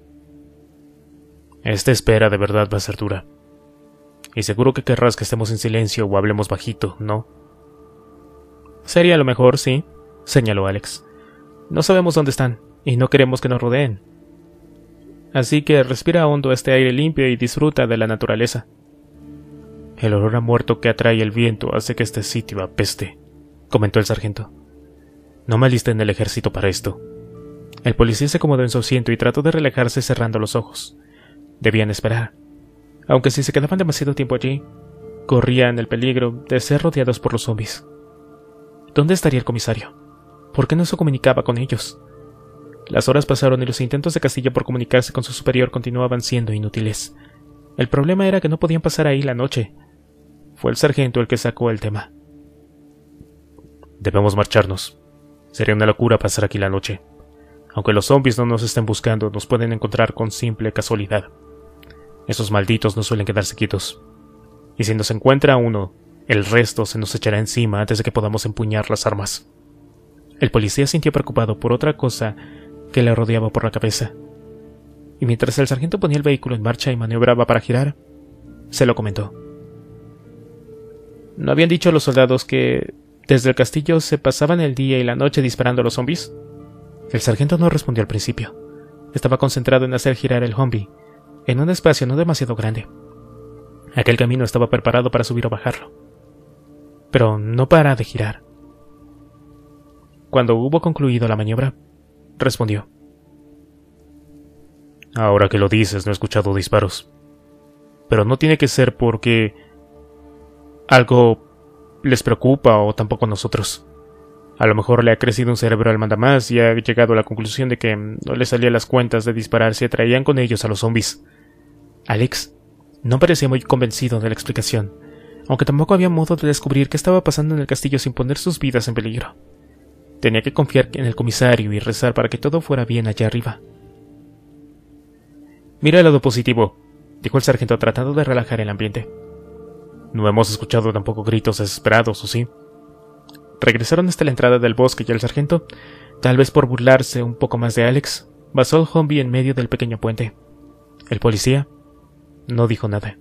Esta espera de verdad va a ser dura. Y seguro que querrás que estemos en silencio o hablemos bajito, ¿no?» «Sería lo mejor, sí», señaló Alex. «No sabemos dónde están, y no queremos que nos rodeen. Así que respira hondo este aire limpio y disfruta de la naturaleza». «El olor a muerto que atrae el viento hace que este sitio apeste», comentó el sargento. «No me alisté en el ejército para esto». El policía se acomodó en su asiento y trató de relajarse cerrando los ojos. Debían esperar. Aunque si se quedaban demasiado tiempo allí, corrían el peligro de ser rodeados por los zombies. ¿Dónde estaría el comisario? ¿Por qué no se comunicaba con ellos? Las horas pasaron y los intentos de Castillo por comunicarse con su superior continuaban siendo inútiles. El problema era que no podían pasar ahí la noche. Fue el sargento el que sacó el tema. Debemos marcharnos. Sería una locura pasar aquí la noche. Aunque los zombies no nos estén buscando, nos pueden encontrar con simple casualidad. Esos malditos no suelen quedarse quietos. Y si nos encuentra uno, el resto se nos echará encima antes de que podamos empuñar las armas. El policía sintió preocupado por otra cosa que le rodeaba por la cabeza. Y mientras el sargento ponía el vehículo en marcha y maniobraba para girar, se lo comentó. ¿No habían dicho los soldados que desde el castillo se pasaban el día y la noche disparando a los zombies? El sargento no respondió al principio. Estaba concentrado en hacer girar el Humvee, en un espacio no demasiado grande. Aquel camino estaba preparado para subir o bajarlo. Pero no para de girar. Cuando hubo concluido la maniobra, respondió. Ahora que lo dices, no he escuchado disparos. Pero no tiene que ser porque algo les preocupa o tampoco a nosotros. A lo mejor le ha crecido un cerebro al mandamás y ha llegado a la conclusión de que no le salían las cuentas de disparar si atraían con ellos a los zombies. Alex no parecía muy convencido de la explicación, aunque tampoco había modo de descubrir qué estaba pasando en el castillo sin poner sus vidas en peligro. Tenía que confiar en el comisario y rezar para que todo fuera bien allá arriba. Mira el lado positivo, dijo el sargento tratando de relajar el ambiente. No hemos escuchado tampoco gritos desesperados, ¿o sí? Regresaron hasta la entrada del bosque y el sargento, tal vez por burlarse un poco más de Alex, basó el Humvee en medio del pequeño puente. El policía no dijo nada.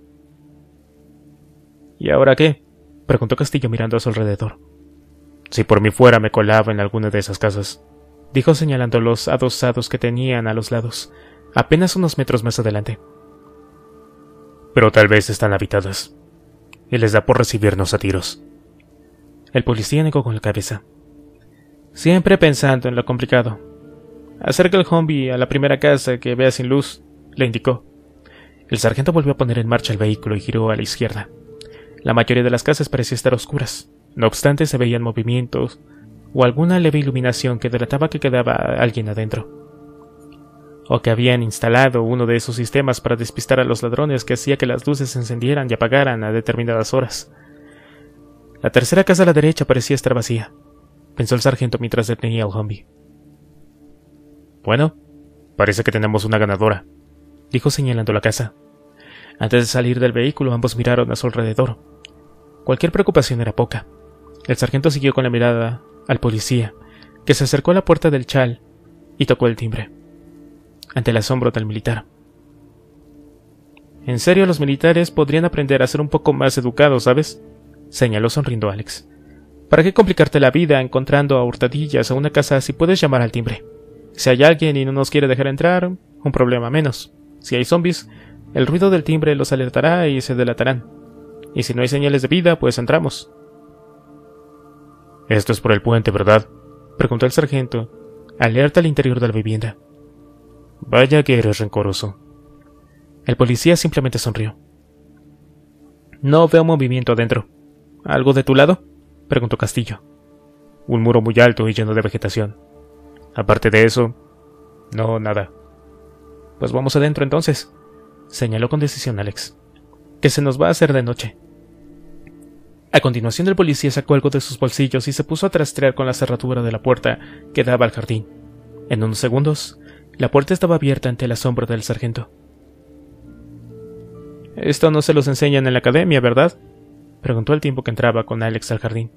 ¿Y ahora qué?, preguntó Castillo mirando a su alrededor. Si por mí fuera me colaba en alguna de esas casas, dijo señalando los adosados que tenían a los lados, apenas unos metros más adelante. Pero tal vez están habitadas, y les da por recibirnos a tiros. El policía negó con la cabeza. Siempre pensando en lo complicado. Acerca el Humvee a la primera casa que vea sin luz, le indicó. El sargento volvió a poner en marcha el vehículo y giró a la izquierda. La mayoría de las casas parecían estar oscuras. No obstante, se veían movimientos o alguna leve iluminación que delataba que quedaba alguien adentro. O que habían instalado uno de esos sistemas para despistar a los ladrones que hacía que las luces se encendieran y apagaran a determinadas horas. La tercera casa a la derecha parecía estar vacía, pensó el sargento mientras detenía el Humvee. Bueno, parece que tenemos una ganadora, dijo señalando la casa. Antes de salir del vehículo, ambos miraron a su alrededor. Cualquier preocupación era poca. El sargento siguió con la mirada al policía, que se acercó a la puerta del chal y tocó el timbre, ante el asombro del militar. En serio, los militares podrían aprender a ser un poco más educados, ¿sabes?, señaló sonriendo Alex. ¿Para qué complicarte la vida encontrando a hurtadillas a una casa si puedes llamar al timbre? Si hay alguien y no nos quiere dejar entrar, un problema menos. Si hay zombies, el ruido del timbre los alertará y se delatarán. Y si no hay señales de vida, pues entramos. Esto es por el puente, ¿verdad?, preguntó el sargento, alerta al interior de la vivienda. Vaya que eres rencoroso. El policía simplemente sonrió. No veo movimiento adentro. ¿Algo de tu lado?, preguntó Castillo. Un muro muy alto y lleno de vegetación. Aparte de eso, no, nada. Pues vamos adentro entonces, señaló con decisión Alex, que se nos va a hacer de noche. A continuación el policía sacó algo de sus bolsillos y se puso a trastrear con la cerradura de la puerta que daba al jardín. En unos segundos, la puerta estaba abierta ante el asombro del sargento. Esto no se los enseñan en la academia, ¿verdad?, preguntó al tiempo que entraba con Alex al jardín.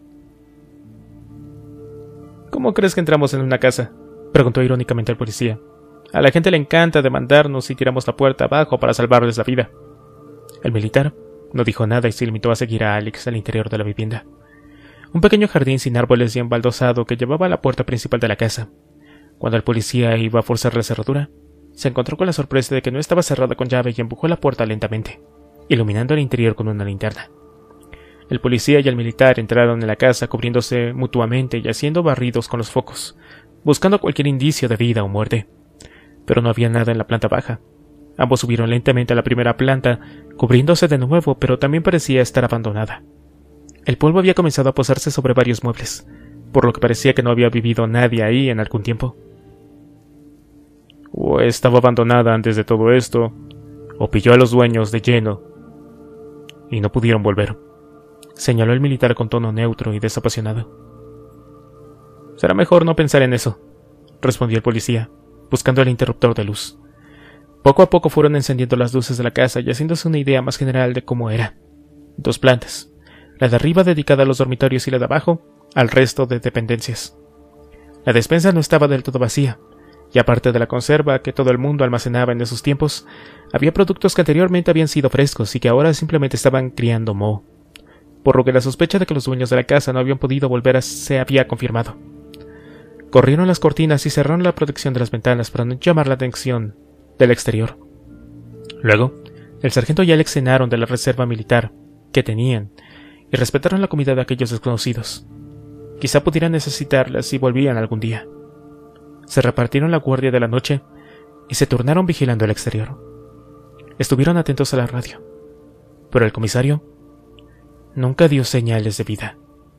¿Cómo crees que entramos en una casa?, preguntó irónicamente el policía. A la gente le encanta demandarnos si tiramos la puerta abajo para salvarles la vida. El militar no dijo nada y se limitó a seguir a Alex al interior de la vivienda. Un pequeño jardín sin árboles y embaldosado que llevaba a la puerta principal de la casa. Cuando el policía iba a forzar la cerradura, se encontró con la sorpresa de que no estaba cerrada con llave y empujó la puerta lentamente, iluminando el interior con una linterna. El policía y el militar entraron en la casa cubriéndose mutuamente y haciendo barridos con los focos, buscando cualquier indicio de vida o muerte. Pero no había nada en la planta baja. Ambos subieron lentamente a la primera planta, cubriéndose de nuevo, pero también parecía estar abandonada. El polvo había comenzado a posarse sobre varios muebles, por lo que parecía que no había vivido nadie ahí en algún tiempo. o estaba abandonada antes de todo esto, o pilló a los dueños de lleno y no pudieron volver, señaló el militar con tono neutro y desapasionado. Será mejor no pensar en eso, respondió el policía, buscando el interruptor de luz. Poco a poco fueron encendiendo las luces de la casa y haciéndose una idea más general de cómo era. 2 plantas, la de arriba dedicada a los dormitorios y la de abajo al resto de dependencias. La despensa no estaba del todo vacía, y aparte de la conserva que todo el mundo almacenaba en esos tiempos, había productos que anteriormente habían sido frescos y que ahora simplemente estaban criando moho, por lo que la sospecha de que los dueños de la casa no habían podido volver se había confirmado. Corrieron las cortinas y cerraron la protección de las ventanas para no llamar la atención del exterior. Luego, el sargento y Alex cenaron de la reserva militar que tenían y respetaron la comida de aquellos desconocidos. Quizá pudieran necesitarla si volvían algún día. Se repartieron la guardia de la noche y se turnaron vigilando el exterior. Estuvieron atentos a la radio, pero el comisario nunca dio señales de vida.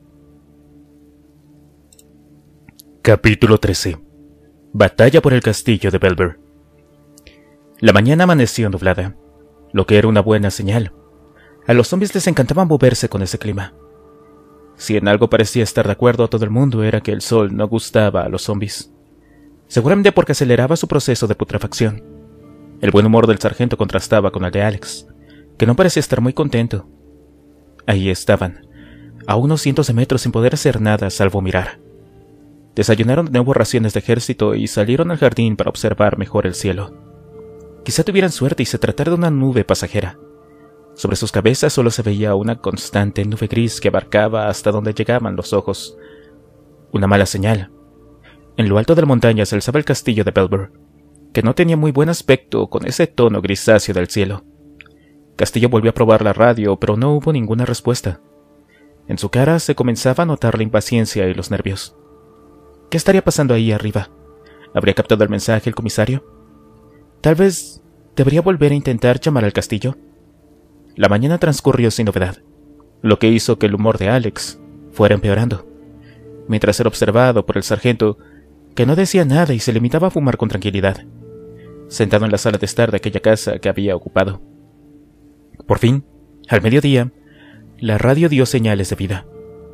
Capítulo 13. Batalla por el castillo de Belver. La mañana amaneció nublada, lo que era una buena señal. A los zombies les encantaba moverse con ese clima. Si en algo parecía estar de acuerdo a todo el mundo era que el sol no gustaba a los zombies. Seguramente porque aceleraba su proceso de putrefacción. El buen humor del sargento contrastaba con el de Alex, que no parecía estar muy contento. Ahí estaban, a unos cientos de metros sin poder hacer nada salvo mirar. Desayunaron de nuevo raciones de ejército y salieron al jardín para observar mejor el cielo. Quizá tuvieran suerte y se tratara de una nube pasajera. Sobre sus cabezas solo se veía una constante nube gris que abarcaba hasta donde llegaban los ojos. Una mala señal. En lo alto de la montaña se alzaba el castillo de Belver, que no tenía muy buen aspecto con ese tono grisáceo del cielo. Castillo volvió a probar la radio, pero no hubo ninguna respuesta. En su cara se comenzaba a notar la impaciencia y los nervios. ¿Qué estaría pasando ahí arriba? ¿Habría captado el mensaje el comisario? Tal vez debería volver a intentar llamar al castillo. La mañana transcurrió sin novedad, lo que hizo que el humor de Alex fuera empeorando, mientras era observado por el sargento, que no decía nada y se limitaba a fumar con tranquilidad, sentado en la sala de estar de aquella casa que había ocupado. Por fin, al mediodía, la radio dio señales de vida.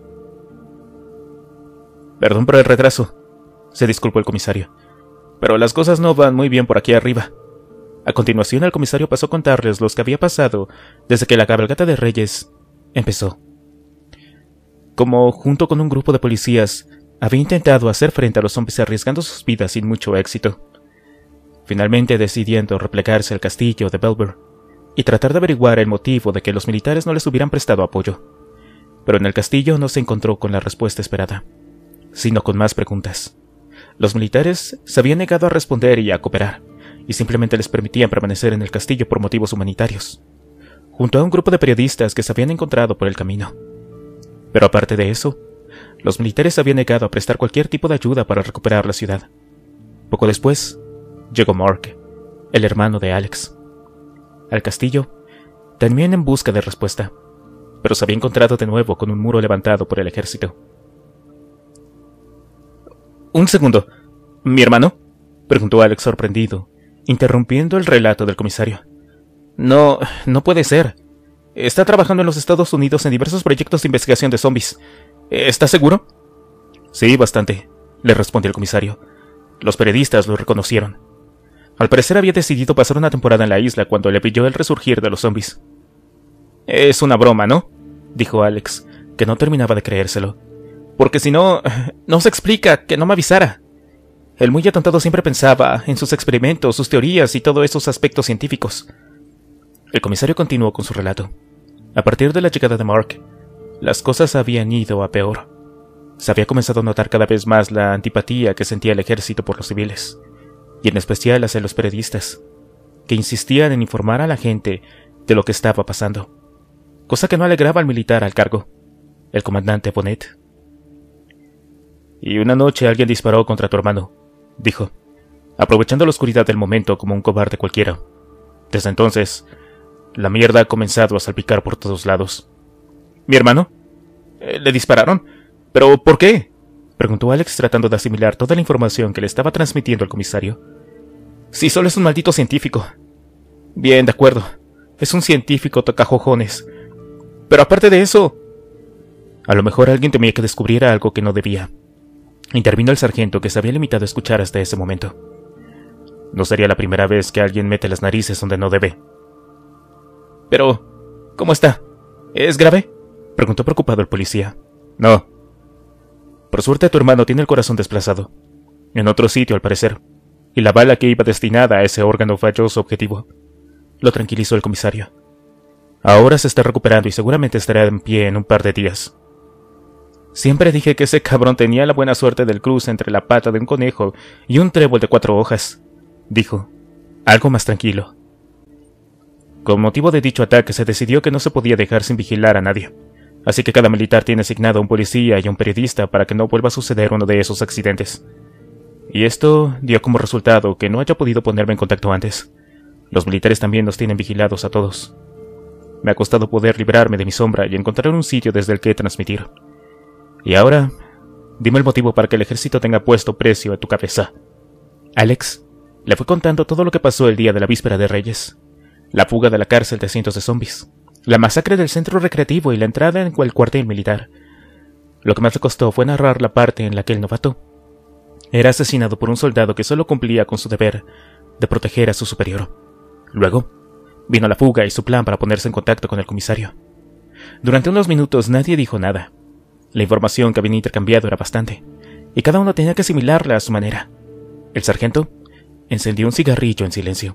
«Perdón por el retraso», se disculpó el comisario, «pero las cosas no van muy bien por aquí arriba». A continuación, el comisario pasó a contarles lo que había pasado desde que la cabalgata de Reyes empezó. Como, junto con un grupo de policías, había intentado hacer frente a los zombies arriesgando sus vidas sin mucho éxito. Finalmente decidiendo replegarse al castillo de Belver y tratar de averiguar el motivo de que los militares no les hubieran prestado apoyo. Pero en el castillo no se encontró con la respuesta esperada, sino con más preguntas. Los militares se habían negado a responder y a cooperar, y simplemente les permitían permanecer en el castillo por motivos humanitarios, junto a un grupo de periodistas que se habían encontrado por el camino. Pero aparte de eso, los militares se habían negado a prestar cualquier tipo de ayuda para recuperar la ciudad. Poco después, llegó Mark, el hermano de Alex, al castillo, también en busca de respuesta, pero se había encontrado de nuevo con un muro levantado por el ejército. «Un segundo, ¿mi hermano?», preguntó Alex sorprendido, interrumpiendo el relato del comisario. No puede ser. Está trabajando en los Estados Unidos en diversos proyectos de investigación de zombies. ¿Estás seguro? Sí, bastante, le respondió el comisario. Los periodistas lo reconocieron. Al parecer había decidido pasar una temporada en la isla cuando le pilló el resurgir de los zombies. Es una broma, ¿no?, dijo Alex, que no terminaba de creérselo. Porque si no, no se explica que no me avisara. El muy atontado siempre pensaba en sus experimentos, sus teorías y todos esos aspectos científicos. El comisario continuó con su relato. A partir de la llegada de Mark, las cosas habían ido a peor. Se había comenzado a notar cada vez más la antipatía que sentía el ejército por los civiles, y en especial hacia los periodistas, que insistían en informar a la gente de lo que estaba pasando, cosa que no alegraba al militar al cargo, el comandante Bonnet. Y una noche alguien disparó contra tu hermano, dijo, aprovechando la oscuridad del momento como un cobarde cualquiera. Desde entonces, la mierda ha comenzado a salpicar por todos lados. ¿Mi hermano? ¿Le dispararon? ¿Pero por qué?, preguntó Alex tratando de asimilar toda la información que le estaba transmitiendo el comisario. Si solo es un maldito científico. Bien, de acuerdo. Es un científico tocajojones. Pero aparte de eso... A lo mejor alguien temía que descubriera algo que no debía. Intervino el sargento, que se había limitado a escuchar hasta ese momento. No sería la primera vez que alguien mete las narices donde no debe. Pero... ¿cómo está? ¿Es grave? Preguntó preocupado el policía. No. Por suerte tu hermano tiene el corazón desplazado. En otro sitio, al parecer. Y la bala que iba destinada a ese órgano falló su objetivo. Lo tranquilizó el comisario. Ahora se está recuperando y seguramente estará en pie en un par de días. Siempre dije que ese cabrón tenía la buena suerte del cruce entre la pata de un conejo y un trébol de 4 hojas, dijo, algo más tranquilo. Con motivo de dicho ataque se decidió que no se podía dejar sin vigilar a nadie, así que cada militar tiene asignado a un policía y a un periodista para que no vuelva a suceder uno de esos accidentes. Y esto dio como resultado que no haya podido ponerme en contacto antes. Los militares también nos tienen vigilados a todos. Me ha costado poder librarme de mi sombra y encontrar un sitio desde el que transmitir. Y ahora, dime el motivo para que el ejército tenga puesto precio a tu cabeza. Alex le fue contando todo lo que pasó el día de la víspera de Reyes. La fuga de la cárcel de cientos de zombies, la masacre del centro recreativo y la entrada en el cuartel militar. Lo que más le costó fue narrar la parte en la que el novato era asesinado por un soldado que solo cumplía con su deber de proteger a su superior. Luego, vino la fuga y su plan para ponerse en contacto con el comisario. Durante unos minutos nadie dijo nada. La información que habían intercambiado era bastante, y cada uno tenía que asimilarla a su manera. El sargento encendió un cigarrillo en silencio.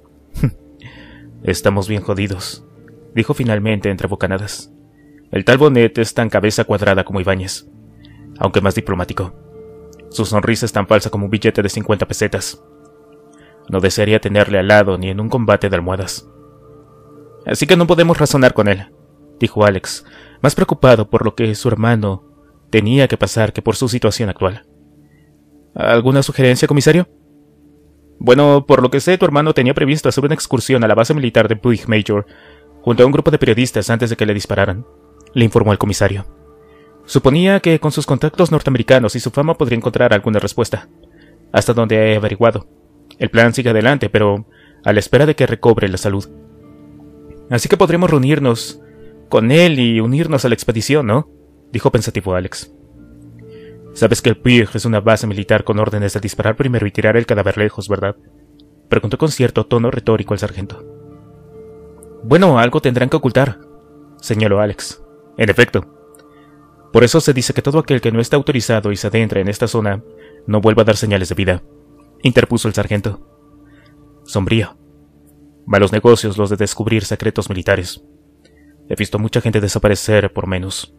Estamos bien jodidos, dijo finalmente entre bocanadas. El tal Bonnet es tan cabeza cuadrada como Ibáñez, aunque más diplomático. Su sonrisa es tan falsa como un billete de 50 pesetas. No desearía tenerle al lado ni en un combate de almohadas. Así que no podemos razonar con él, dijo Alex, más preocupado por lo que su hermano tenía que pasar que por su situación actual. ¿Alguna sugerencia, comisario? Bueno, por lo que sé, tu hermano tenía previsto hacer una excursión a la base militar de Puig Major, junto a un grupo de periodistas antes de que le dispararan, le informó el comisario. Suponía que con sus contactos norteamericanos y su fama podría encontrar alguna respuesta. Hasta donde he averiguado. El plan sigue adelante, pero a la espera de que recobre la salud. Así que podremos reunirnos con él y unirnos a la expedición, ¿no? Dijo pensativo Alex. Sabes que el Puig es una base militar con órdenes de disparar primero y tirar el cadáver lejos, ¿verdad? Preguntó con cierto tono retórico el sargento. Bueno, algo tendrán que ocultar, señaló Alex. En efecto. Por eso se dice que todo aquel que no está autorizado y se adentra en esta zona no vuelva a dar señales de vida, interpuso el sargento. Sombrío. Malos negocios los de descubrir secretos militares. He visto mucha gente desaparecer por menos.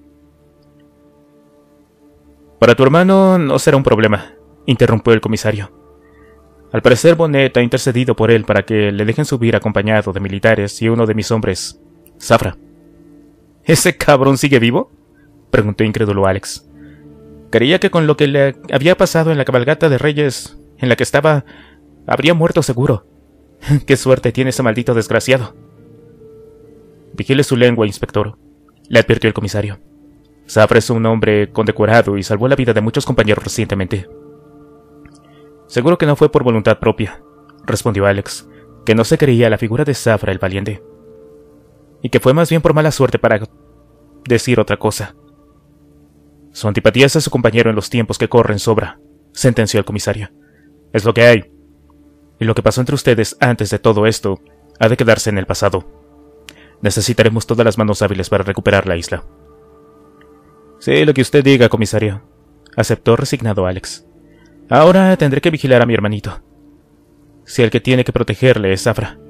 Para tu hermano no será un problema, interrumpió el comisario. Al parecer Bonnet ha intercedido por él para que le dejen subir acompañado de militares y uno de mis hombres, Zafra. ¿Ese cabrón sigue vivo?, preguntó incrédulo Alex. Creía que con lo que le había pasado en la cabalgata de Reyes en la que estaba, habría muerto seguro. ¡Qué suerte tiene ese maldito desgraciado! Vigile su lengua, inspector, le advirtió el comisario. Zafra es un hombre condecorado y salvó la vida de muchos compañeros recientemente. Seguro que no fue por voluntad propia, respondió Alex, que no se creía la figura de Zafra el valiente. Y que fue más bien por mala suerte para decir otra cosa. Su antipatía hacia su compañero en los tiempos que corren sobra, sentenció el comisario. Es lo que hay. Y lo que pasó entre ustedes antes de todo esto ha de quedarse en el pasado. Necesitaremos todas las manos hábiles para recuperar la isla. Sí, lo que usted diga, comisario, aceptó resignado Alex. Ahora tendré que vigilar a mi hermanito. Si el que tiene que protegerle es Zafra.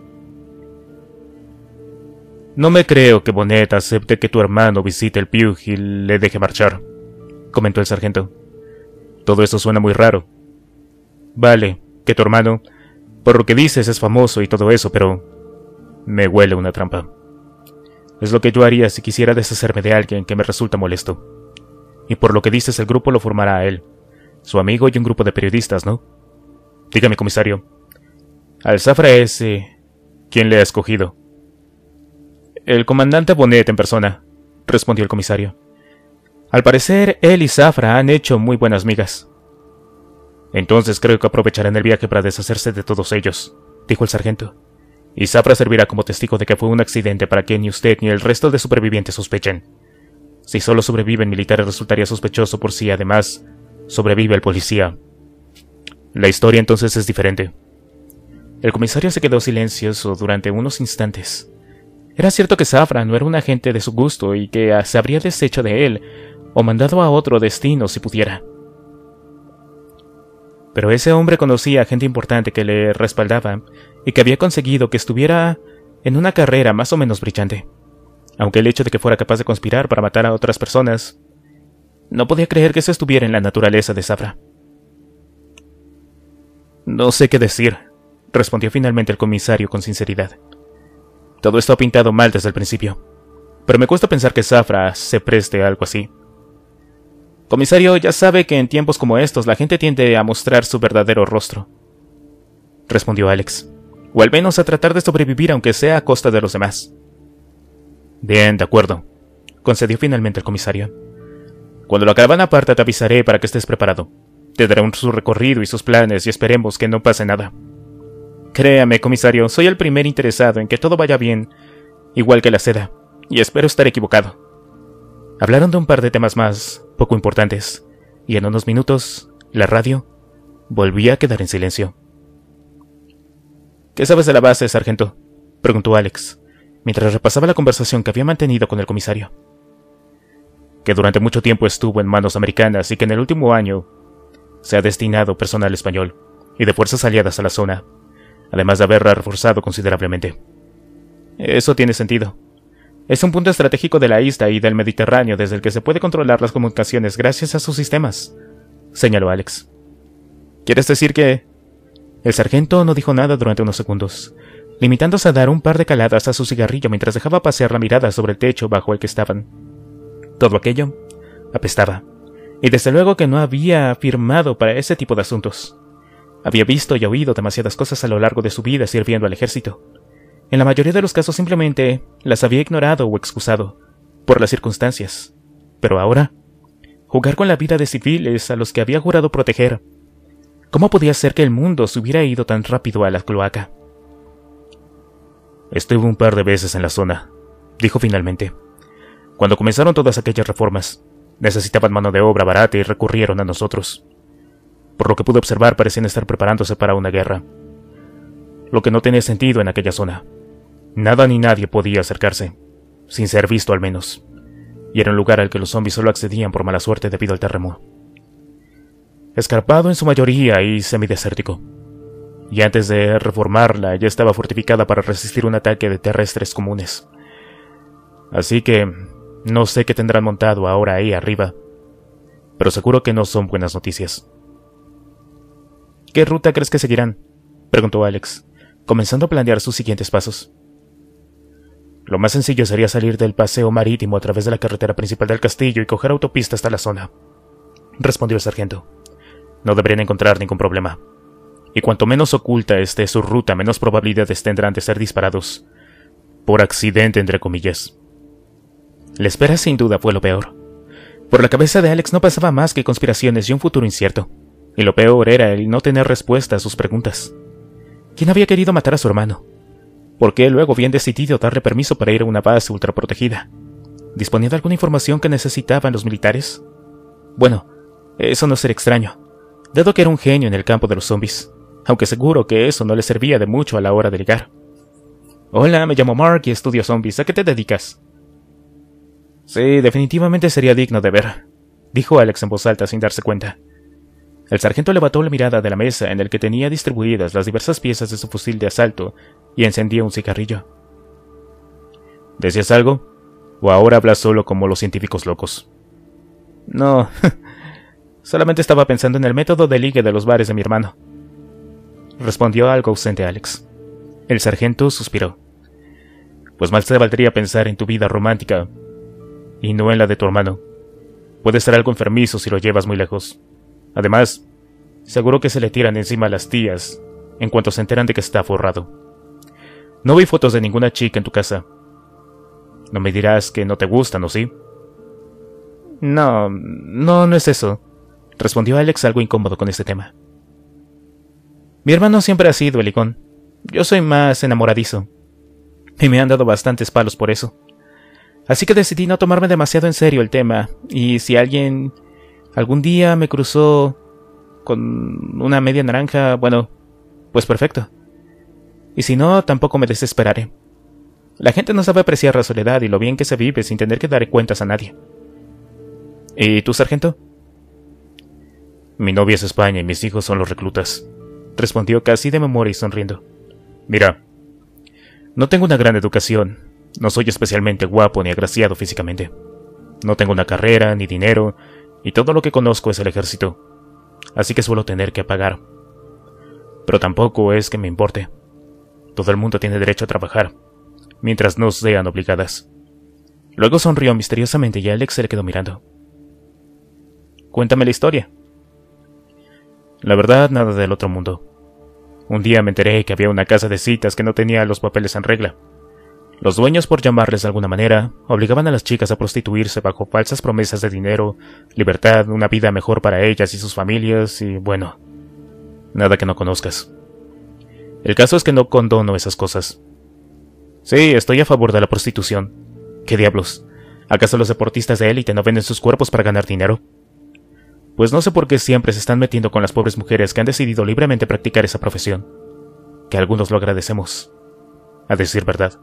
No me creo que Bonnet acepte que tu hermano visite el Puig y le deje marchar, comentó el sargento. Todo eso suena muy raro. Vale, que tu hermano, por lo que dices, es famoso y todo eso, pero me huele una trampa. Es lo que yo haría si quisiera deshacerme de alguien que me resulta molesto. Y por lo que dices, el grupo lo formará a él, su amigo y un grupo de periodistas, ¿no? Dígame, comisario. Al Zafra ese, ¿quién le ha escogido? El comandante Bonnet en persona, respondió el comisario. Al parecer, él y Zafra han hecho muy buenas migas. Entonces creo que aprovecharán el viaje para deshacerse de todos ellos, dijo el sargento. Y Zafra servirá como testigo de que fue un accidente para que ni usted ni el resto de supervivientes sospechen. Si solo sobreviven militares resultaría sospechoso por si además sobrevive el policía. La historia entonces es diferente. El comisario se quedó silencioso durante unos instantes. Era cierto que Zafra no era un agente de su gusto y que se habría deshecho de él o mandado a otro destino si pudiera. Pero ese hombre conocía a gente importante que le respaldaba y que había conseguido que estuviera en una carrera más o menos brillante. Aunque el hecho de que fuera capaz de conspirar para matar a otras personas, no podía creer que eso estuviera en la naturaleza de Zafra. No sé qué decir, respondió finalmente el comisario con sinceridad. Todo esto ha pintado mal desde el principio, pero me cuesta pensar que Zafra se preste a algo así. Comisario, ya sabe que en tiempos como estos la gente tiende a mostrar su verdadero rostro, respondió Alex, o al menos a tratar de sobrevivir aunque sea a costa de los demás. Bien, de acuerdo, concedió finalmente el comisario. Cuando la caravana parta te avisaré para que estés preparado. Te daré su recorrido y sus planes y esperemos que no pase nada. Créame, comisario, soy el primer interesado en que todo vaya bien, igual que la seda, y espero estar equivocado. Hablaron de un par de temas más, poco importantes, y en unos minutos, la radio volvía a quedar en silencio. ¿Qué sabes de la base, sargento?, preguntó Alex, mientras repasaba la conversación que había mantenido con el comisario. Que durante mucho tiempo estuvo en manos americanas y que en el último año se ha destinado personal español y de fuerzas aliadas a la zona, además de haberla reforzado considerablemente. Eso tiene sentido. Es un punto estratégico de la isla y del Mediterráneo desde el que se puede controlar las comunicaciones gracias a sus sistemas, señaló Alex. ¿Quieres decir que...? El sargento no dijo nada durante unos segundos, limitándose a dar un par de caladas a su cigarrillo mientras dejaba pasear la mirada sobre el techo bajo el que estaban. Todo aquello apestaba, y desde luego que no había firmado para ese tipo de asuntos. Había visto y oído demasiadas cosas a lo largo de su vida sirviendo al ejército. En la mayoría de los casos simplemente las había ignorado o excusado, por las circunstancias. Pero ahora, jugar con la vida de civiles a los que había jurado proteger. ¿Cómo podía ser que el mundo se hubiera ido tan rápido a la cloaca? Estuve un par de veces en la zona, dijo finalmente. Cuando comenzaron todas aquellas reformas, necesitaban mano de obra barata y recurrieron a nosotros. Por lo que pude observar, parecían estar preparándose para una guerra. Lo que no tenía sentido en aquella zona. Nada ni nadie podía acercarse, sin ser visto al menos, y era un lugar al que los zombies solo accedían por mala suerte debido al terremoto. Escarpado en su mayoría y semidesértico, y antes de reformarla ya estaba fortificada para resistir un ataque de terrestres comunes. Así que no sé qué tendrán montado ahora ahí arriba, pero seguro que no son buenas noticias. ¿Qué ruta crees que seguirán?, preguntó Alex, comenzando a planear sus siguientes pasos. Lo más sencillo sería salir del paseo marítimo a través de la carretera principal del castillo y coger autopista hasta la zona, respondió el sargento. No deberían encontrar ningún problema. Y cuanto menos oculta esté su ruta, menos probabilidades tendrán de ser disparados. Por accidente, entre comillas. La espera sin duda fue lo peor. Por la cabeza de Alex no pasaba más que conspiraciones y un futuro incierto. Y lo peor era el no tener respuesta a sus preguntas. ¿Quién había querido matar a su hermano? ¿Por qué luego habían decidido darle permiso para ir a una base ultraprotegida? ¿Disponía de alguna información que necesitaban los militares? Bueno, eso no sería extraño, dado que era un genio en el campo de los zombies, aunque seguro que eso no le servía de mucho a la hora de ligar. Hola, me llamo Mark y estudio zombies. ¿A qué te dedicas? Sí, definitivamente sería digno de ver, dijo Alex en voz alta sin darse cuenta. El sargento levantó la mirada de la mesa en el que tenía distribuidas las diversas piezas de su fusil de asalto y encendía un cigarrillo. ¿Decías algo? ¿O ahora hablas solo como los científicos locos? No, solamente estaba pensando en el método de ligue de los bares de mi hermano, respondió algo ausente Alex. El sargento suspiró. Pues mal te valdría pensar en tu vida romántica y no en la de tu hermano. Puede ser algo enfermizo si lo llevas muy lejos. Además, seguro que se le tiran encima a las tías en cuanto se enteran de que está forrado. No vi fotos de ninguna chica en tu casa. No me dirás que no te gustan, ¿o sí? No es eso, respondió Alex algo incómodo con este tema. Mi hermano siempre ha sido el ligón. Yo soy más enamoradizo. Y me han dado bastantes palos por eso. Así que decidí no tomarme demasiado en serio el tema, y si alguien algún día me cruzó con una media naranja, bueno, pues perfecto. Y si no, tampoco me desesperaré. La gente no sabe apreciar la soledad y lo bien que se vive sin tener que dar cuentas a nadie. ¿Y tú, sargento? Mi novia es España y mis hijos son los reclutas, respondió casi de memoria y sonriendo. Mira, no tengo una gran educación, no soy especialmente guapo ni agraciado físicamente. No tengo una carrera ni dinero, y todo lo que conozco es el ejército, así que suelo tener que pagar. Pero tampoco es que me importe. Todo el mundo tiene derecho a trabajar, mientras no sean obligadas. Luego sonrió misteriosamente y Alex se le quedó mirando. Cuéntame la historia. La verdad, nada del otro mundo. Un día me enteré que había una casa de citas que no tenía los papeles en regla. Los dueños, por llamarles de alguna manera, obligaban a las chicas a prostituirse bajo falsas promesas de dinero, libertad, una vida mejor para ellas y sus familias, y bueno, nada que no conozcas. El caso es que no condono esas cosas. Sí, estoy a favor de la prostitución. ¿Qué diablos? ¿Acaso los deportistas de élite no venden sus cuerpos para ganar dinero? Pues no sé por qué siempre se están metiendo con las pobres mujeres que han decidido libremente practicar esa profesión. Que algunos lo agradecemos, a decir verdad.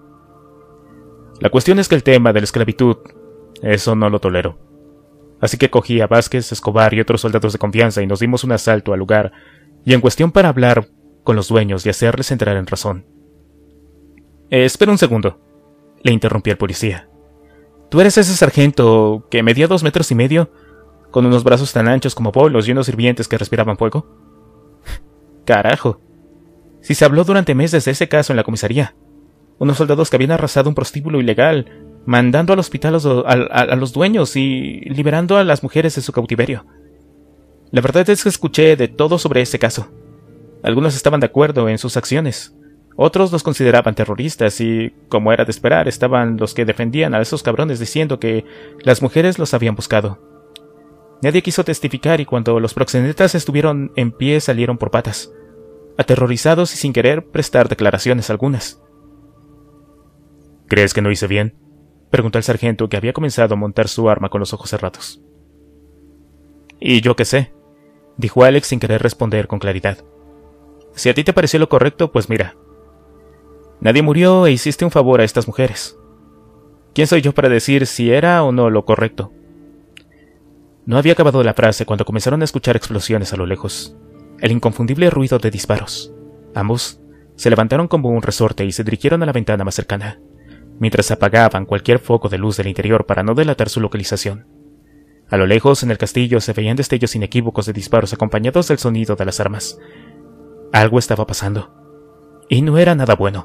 La cuestión es que el tema de la esclavitud, eso no lo tolero. Así que cogí a Vázquez, Escobar y otros soldados de confianza y nos dimos un asalto al lugar, y en cuestión para hablar con los dueños y hacerles entrar en razón. Espera un segundo, le interrumpió el policía. ¿Tú eres ese sargento que medía 2 metros y medio, con unos brazos tan anchos como bolos y unos sirvientes que respiraban fuego? Carajo. Si se habló durante meses de ese caso en la comisaría. Unos soldados que habían arrasado un prostíbulo ilegal, mandando al hospital a los dueños y liberando a las mujeres de su cautiverio. La verdad es que escuché de todo sobre ese caso. Algunos estaban de acuerdo en sus acciones. Otros los consideraban terroristas y, como era de esperar, estaban los que defendían a esos cabrones diciendo que las mujeres los habían buscado. Nadie quiso testificar y cuando los proxenetas estuvieron en pie salieron por patas, aterrorizados y sin querer prestar declaraciones algunas. ¿Crees que no hice bien?, preguntó el sargento, que había comenzado a montar su arma con los ojos cerrados. Y yo qué sé, dijo Alex sin querer responder con claridad. Si a ti te pareció lo correcto, pues mira. Nadie murió e hiciste un favor a estas mujeres. ¿Quién soy yo para decir si era o no lo correcto? No había acabado la frase cuando comenzaron a escuchar explosiones a lo lejos, el inconfundible ruido de disparos. Ambos se levantaron como un resorte y se dirigieron a la ventana más cercana, mientras apagaban cualquier foco de luz del interior para no delatar su localización. A lo lejos, en el castillo, se veían destellos inequívocos de disparos acompañados del sonido de las armas. Algo estaba pasando, y no era nada bueno.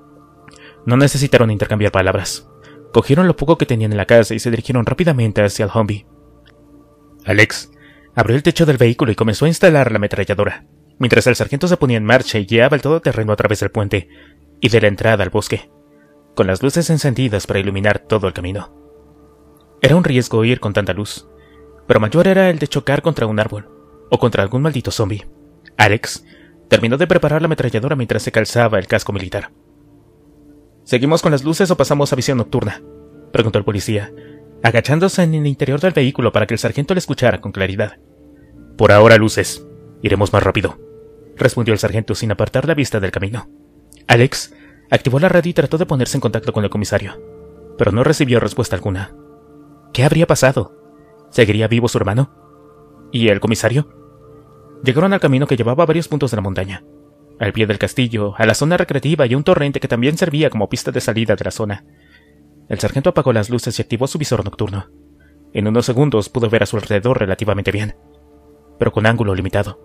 No necesitaron intercambiar palabras. Cogieron lo poco que tenían en la casa y se dirigieron rápidamente hacia el Humvee. Alex abrió el techo del vehículo y comenzó a instalar la ametralladora, mientras el sargento se ponía en marcha y guiaba el todoterreno a través del puente y de la entrada al bosque, con las luces encendidas para iluminar todo el camino. Era un riesgo ir con tanta luz, pero mayor era el de chocar contra un árbol o contra algún maldito zombie. Alex terminó de preparar la ametralladora mientras se calzaba el casco militar. ¿Seguimos con las luces o pasamos a visión nocturna?, preguntó el policía, agachándose en el interior del vehículo para que el sargento le escuchara con claridad. Por ahora luces. Iremos más rápido, respondió el sargento sin apartar la vista del camino. Alex activó la radio y trató de ponerse en contacto con el comisario, pero no recibió respuesta alguna. ¿Qué habría pasado? ¿Seguiría vivo su hermano? ¿Y el comisario? Llegaron al camino que llevaba a varios puntos de la montaña, al pie del castillo, a la zona recreativa y a un torrente que también servía como pista de salida de la zona. El sargento apagó las luces y activó su visor nocturno. En unos segundos pudo ver a su alrededor relativamente bien, pero con ángulo limitado.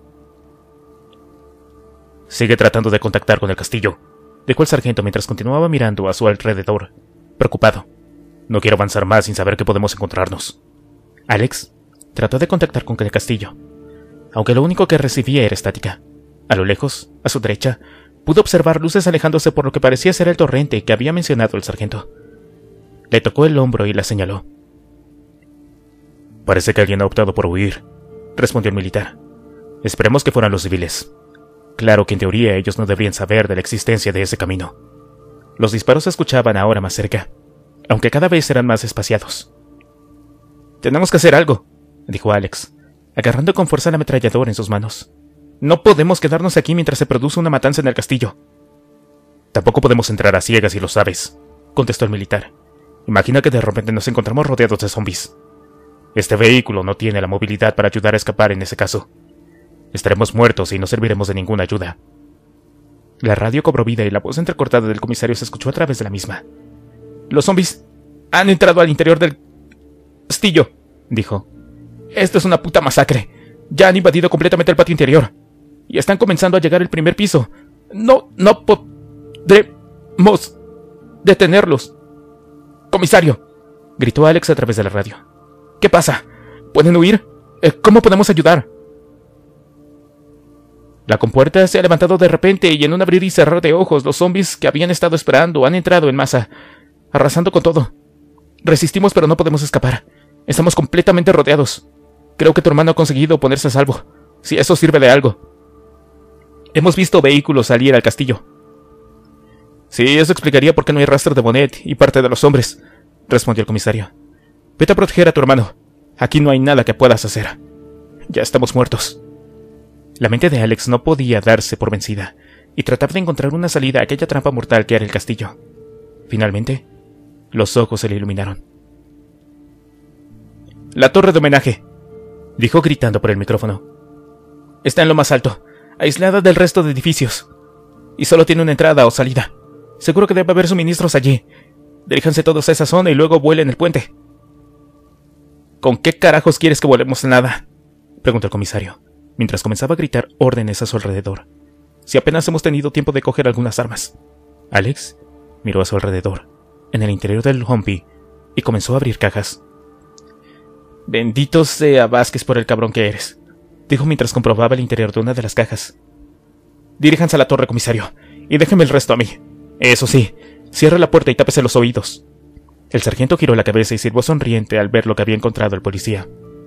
Sigue tratando de contactar con el castillo, dijo el sargento mientras continuaba mirando a su alrededor, preocupado. No quiero avanzar más sin saber que podemos encontrarnos. Alex trató de contactar con el castillo, aunque lo único que recibía era estática. A lo lejos, a su derecha, pudo observar luces alejándose por lo que parecía ser el torrente que había mencionado el sargento. Le tocó el hombro y la señaló. Parece que alguien ha optado por huir, respondió el militar. Esperemos que fueran los civiles. Claro que en teoría ellos no deberían saber de la existencia de ese camino. Los disparos se escuchaban ahora más cerca, aunque cada vez eran más espaciados. «Tenemos que hacer algo», dijo Alex, agarrando con fuerza la ametralladora en sus manos. «No podemos quedarnos aquí mientras se produce una matanza en el castillo». «Tampoco podemos entrar a ciegas, si lo sabes», contestó el militar. «Imagina que de repente nos encontramos rodeados de zombies. Este vehículo no tiene la movilidad para ayudar a escapar en ese caso. Estaremos muertos y no serviremos de ninguna ayuda». La radio cobró vida y la voz entrecortada del comisario se escuchó a través de la misma. «Los zombies han entrado al interior del castillo», dijo. «Esto es una puta masacre. Ya han invadido completamente el patio interior. Y están comenzando a llegar al primer piso. No podremos detenerlos». «Comisario», gritó Alex a través de la radio. «¿Qué pasa? ¿Pueden huir? ¿Cómo podemos ayudar?» La compuerta se ha levantado de repente y en un abrir y cerrar de ojos los zombies que habían estado esperando han entrado en masa, arrasando con todo. Resistimos pero no podemos escapar. Estamos completamente rodeados. Creo que tu hermano ha conseguido ponerse a salvo, si eso sirve de algo. Hemos visto vehículos salir al castillo». «Sí, eso explicaría por qué no hay rastro de Bonnet y parte de los hombres», respondió el comisario. «Vete a proteger a tu hermano. Aquí no hay nada que puedas hacer. Ya estamos muertos». La mente de Alex no podía darse por vencida, y trataba de encontrar una salida a aquella trampa mortal que era el castillo. Finalmente, los ojos se le iluminaron. «La torre de homenaje», dijo gritando por el micrófono. «Está en lo más alto, aislada del resto de edificios, y solo tiene una entrada o salida. Seguro que debe haber suministros allí. Diríjanse todos a esa zona y luego vuelen el puente». «¿Con qué carajos quieres que volemos nada?», preguntó el comisario, mientras comenzaba a gritar órdenes a su alrededor. «Si apenas hemos tenido tiempo de coger algunas armas». Alex miró a su alrededor, en el interior del Humvee, y comenzó a abrir cajas. «Bendito sea Vázquez por el cabrón que eres», dijo mientras comprobaba el interior de una de las cajas. «Diríjanse a la torre, comisario, y déjenme el resto a mí. Eso sí, cierre la puerta y tápese los oídos». El sargento giró la cabeza y silbó sonriente al ver lo que había encontrado el policía.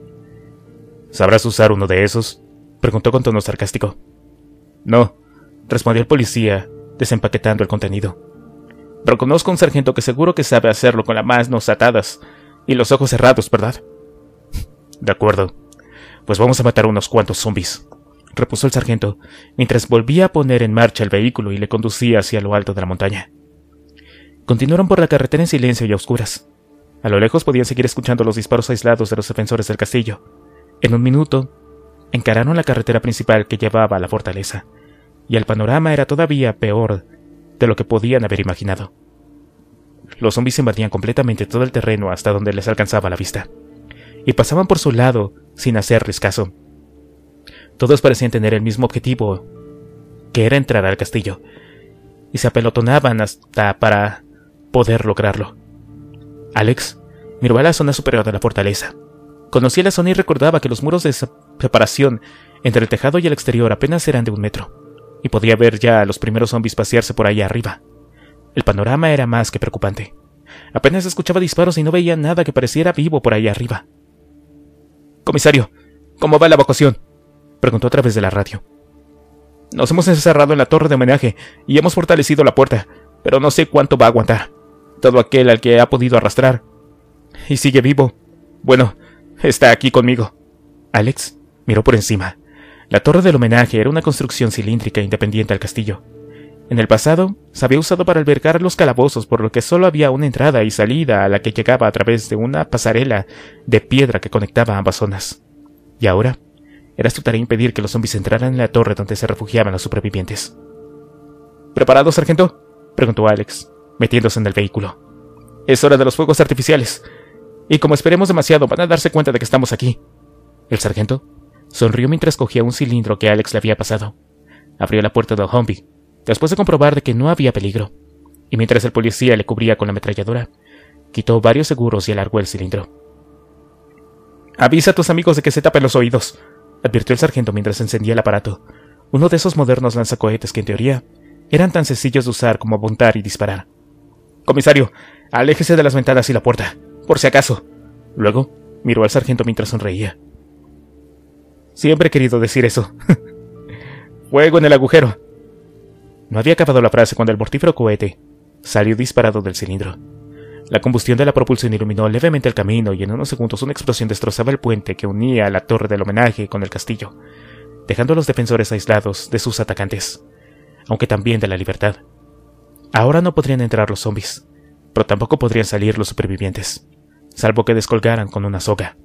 «¿Sabrás usar uno de esos?», preguntó con tono sarcástico. «No», respondió el policía, desempaquetando el contenido. «Pero conozco a un sargento que seguro que sabe hacerlo con las manos atadas y los ojos cerrados, ¿verdad?». «De acuerdo. Pues vamos a matar a unos cuantos zombies», repuso el sargento, mientras volvía a poner en marcha el vehículo y le conducía hacia lo alto de la montaña. Continuaron por la carretera en silencio y a oscuras. A lo lejos podían seguir escuchando los disparos aislados de los defensores del castillo. En un minuto, encararon la carretera principal que llevaba a la fortaleza, y el panorama era todavía peor de lo que podían haber imaginado. Los zombies invadían completamente todo el terreno hasta donde les alcanzaba la vista, y pasaban por su lado sin hacerles caso. Todos parecían tener el mismo objetivo, que era entrar al castillo, y se apelotonaban hasta para poder lograrlo. Alex miró a la zona superior de la fortaleza. Conocía la zona y recordaba que los muros de separación entre el tejado y el exterior apenas eran de 1 metro, y podía ver ya a los primeros zombies pasearse por ahí arriba. El panorama era más que preocupante. Apenas escuchaba disparos y no veía nada que pareciera vivo por ahí arriba. «Comisario, ¿cómo va la evacuación?», preguntó a través de la radio. «Nos hemos encerrado en la torre de homenaje y hemos fortalecido la puerta, pero no sé cuánto va a aguantar. Todo aquel al que ha podido arrastrar. Y sigue vivo. Bueno, está aquí conmigo». Alex miró por encima. La torre del homenaje era una construcción cilíndrica independiente al castillo. En el pasado, se había usado para albergar los calabozos, por lo que solo había una entrada y salida a la que llegaba a través de una pasarela de piedra que conectaba ambas zonas. Y ahora, era su tarea impedir que los zombies entraran en la torre donde se refugiaban los supervivientes. «¿Preparado, sargento?», preguntó Alex, metiéndose en el vehículo. «Es hora de los fuegos artificiales, y como esperemos demasiado van a darse cuenta de que estamos aquí». El sargento sonrió mientras cogía un cilindro que Alex le había pasado. Abrió la puerta del Humvee, después de comprobar de que no había peligro, y mientras el policía le cubría con la ametralladora, quitó varios seguros y alargó el cilindro. «Avisa a tus amigos de que se tapen los oídos», advirtió el sargento mientras encendía el aparato, uno de esos modernos lanzacohetes que en teoría eran tan sencillos de usar como apuntar y disparar. «Comisario, aléjese de las ventanas y la puerta, por si acaso». Luego miró al sargento mientras sonreía. «Siempre he querido decir eso». ¡Fuego en el agujero! No había acabado la frase cuando el mortífero cohete salió disparado del cilindro. La combustión de la propulsión iluminó levemente el camino y en unos segundos una explosión destrozaba el puente que unía a la torre del homenaje con el castillo, dejando a los defensores aislados de sus atacantes, aunque también de la libertad. Ahora no podrían entrar los zombies, pero tampoco podrían salir los supervivientes, salvo que descolgaran con una soga.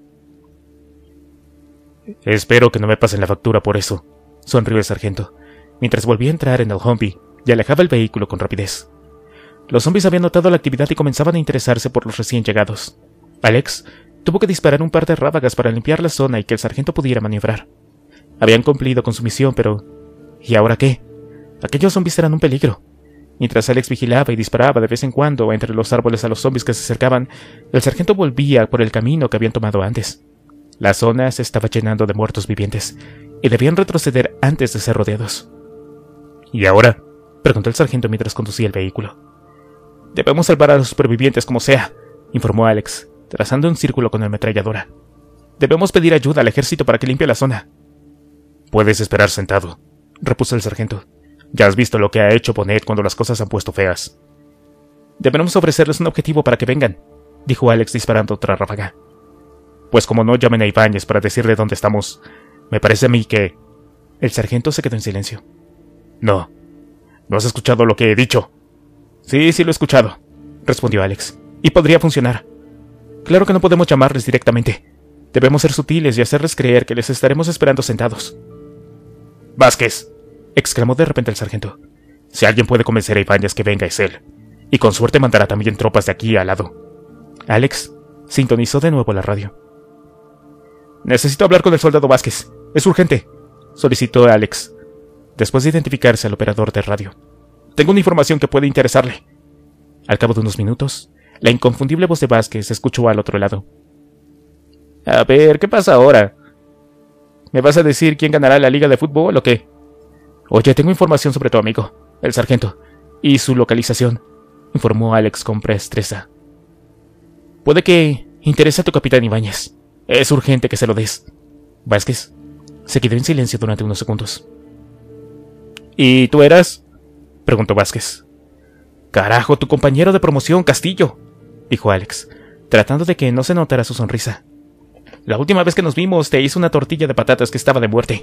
«Espero que no me pasen la factura por eso», sonrió el sargento, mientras volvía a entrar en el Humvee y alejaba el vehículo con rapidez. Los zombies habían notado la actividad y comenzaban a interesarse por los recién llegados. Alex tuvo que disparar un par de ráfagas para limpiar la zona y que el sargento pudiera maniobrar. Habían cumplido con su misión, pero ¿y ahora qué? Aquellos zombies eran un peligro. Mientras Alex vigilaba y disparaba de vez en cuando entre los árboles a los zombies que se acercaban, el sargento volvía por el camino que habían tomado antes. La zona se estaba llenando de muertos vivientes, y debían retroceder antes de ser rodeados. ¿Y ahora?, preguntó el sargento mientras conducía el vehículo. «Debemos salvar a los supervivientes como sea», informó Alex, trazando un círculo con la ametralladora. «Debemos pedir ayuda al ejército para que limpie la zona». «Puedes esperar sentado», repuso el sargento. «Ya has visto lo que ha hecho Bonnet cuando las cosas se han puesto feas». «Debemos ofrecerles un objetivo para que vengan», dijo Alex disparando otra ráfaga. «Pues como no llamen a Ibáñez para decirle dónde estamos, me parece a mí que...» El sargento se quedó en silencio. «No has escuchado lo que he dicho». «Sí, lo he escuchado», respondió Alex. «Y podría funcionar. Claro que no podemos llamarles directamente. Debemos ser sutiles y hacerles creer que les estaremos esperando sentados». «Vázquez», exclamó de repente el sargento. «Si alguien puede convencer a Ibáñez que venga es él. Y con suerte mandará también tropas de aquí al lado». Alex sintonizó de nuevo la radio. «Necesito hablar con el soldado Vázquez. Es urgente», solicitó Alex, después de identificarse al operador de radio. «Tengo una información que puede interesarle». Al cabo de unos minutos, la inconfundible voz de Vázquez se escuchó al otro lado. «A ver, ¿qué pasa ahora? ¿Me vas a decir quién ganará la liga de fútbol o qué?» «Oye, tengo información sobre tu amigo, el sargento, y su localización», informó Alex con presteza. «Puede que interese a tu capitán Ibáñez. Es urgente que se lo des». Vázquez se quedó en silencio durante unos segundos. «¿Y tú eras?», preguntó Vázquez. «Carajo, tu compañero de promoción, Castillo», dijo Alex, tratando de que no se notara su sonrisa. «La última vez que nos vimos te hice una tortilla de patatas que estaba de muerte».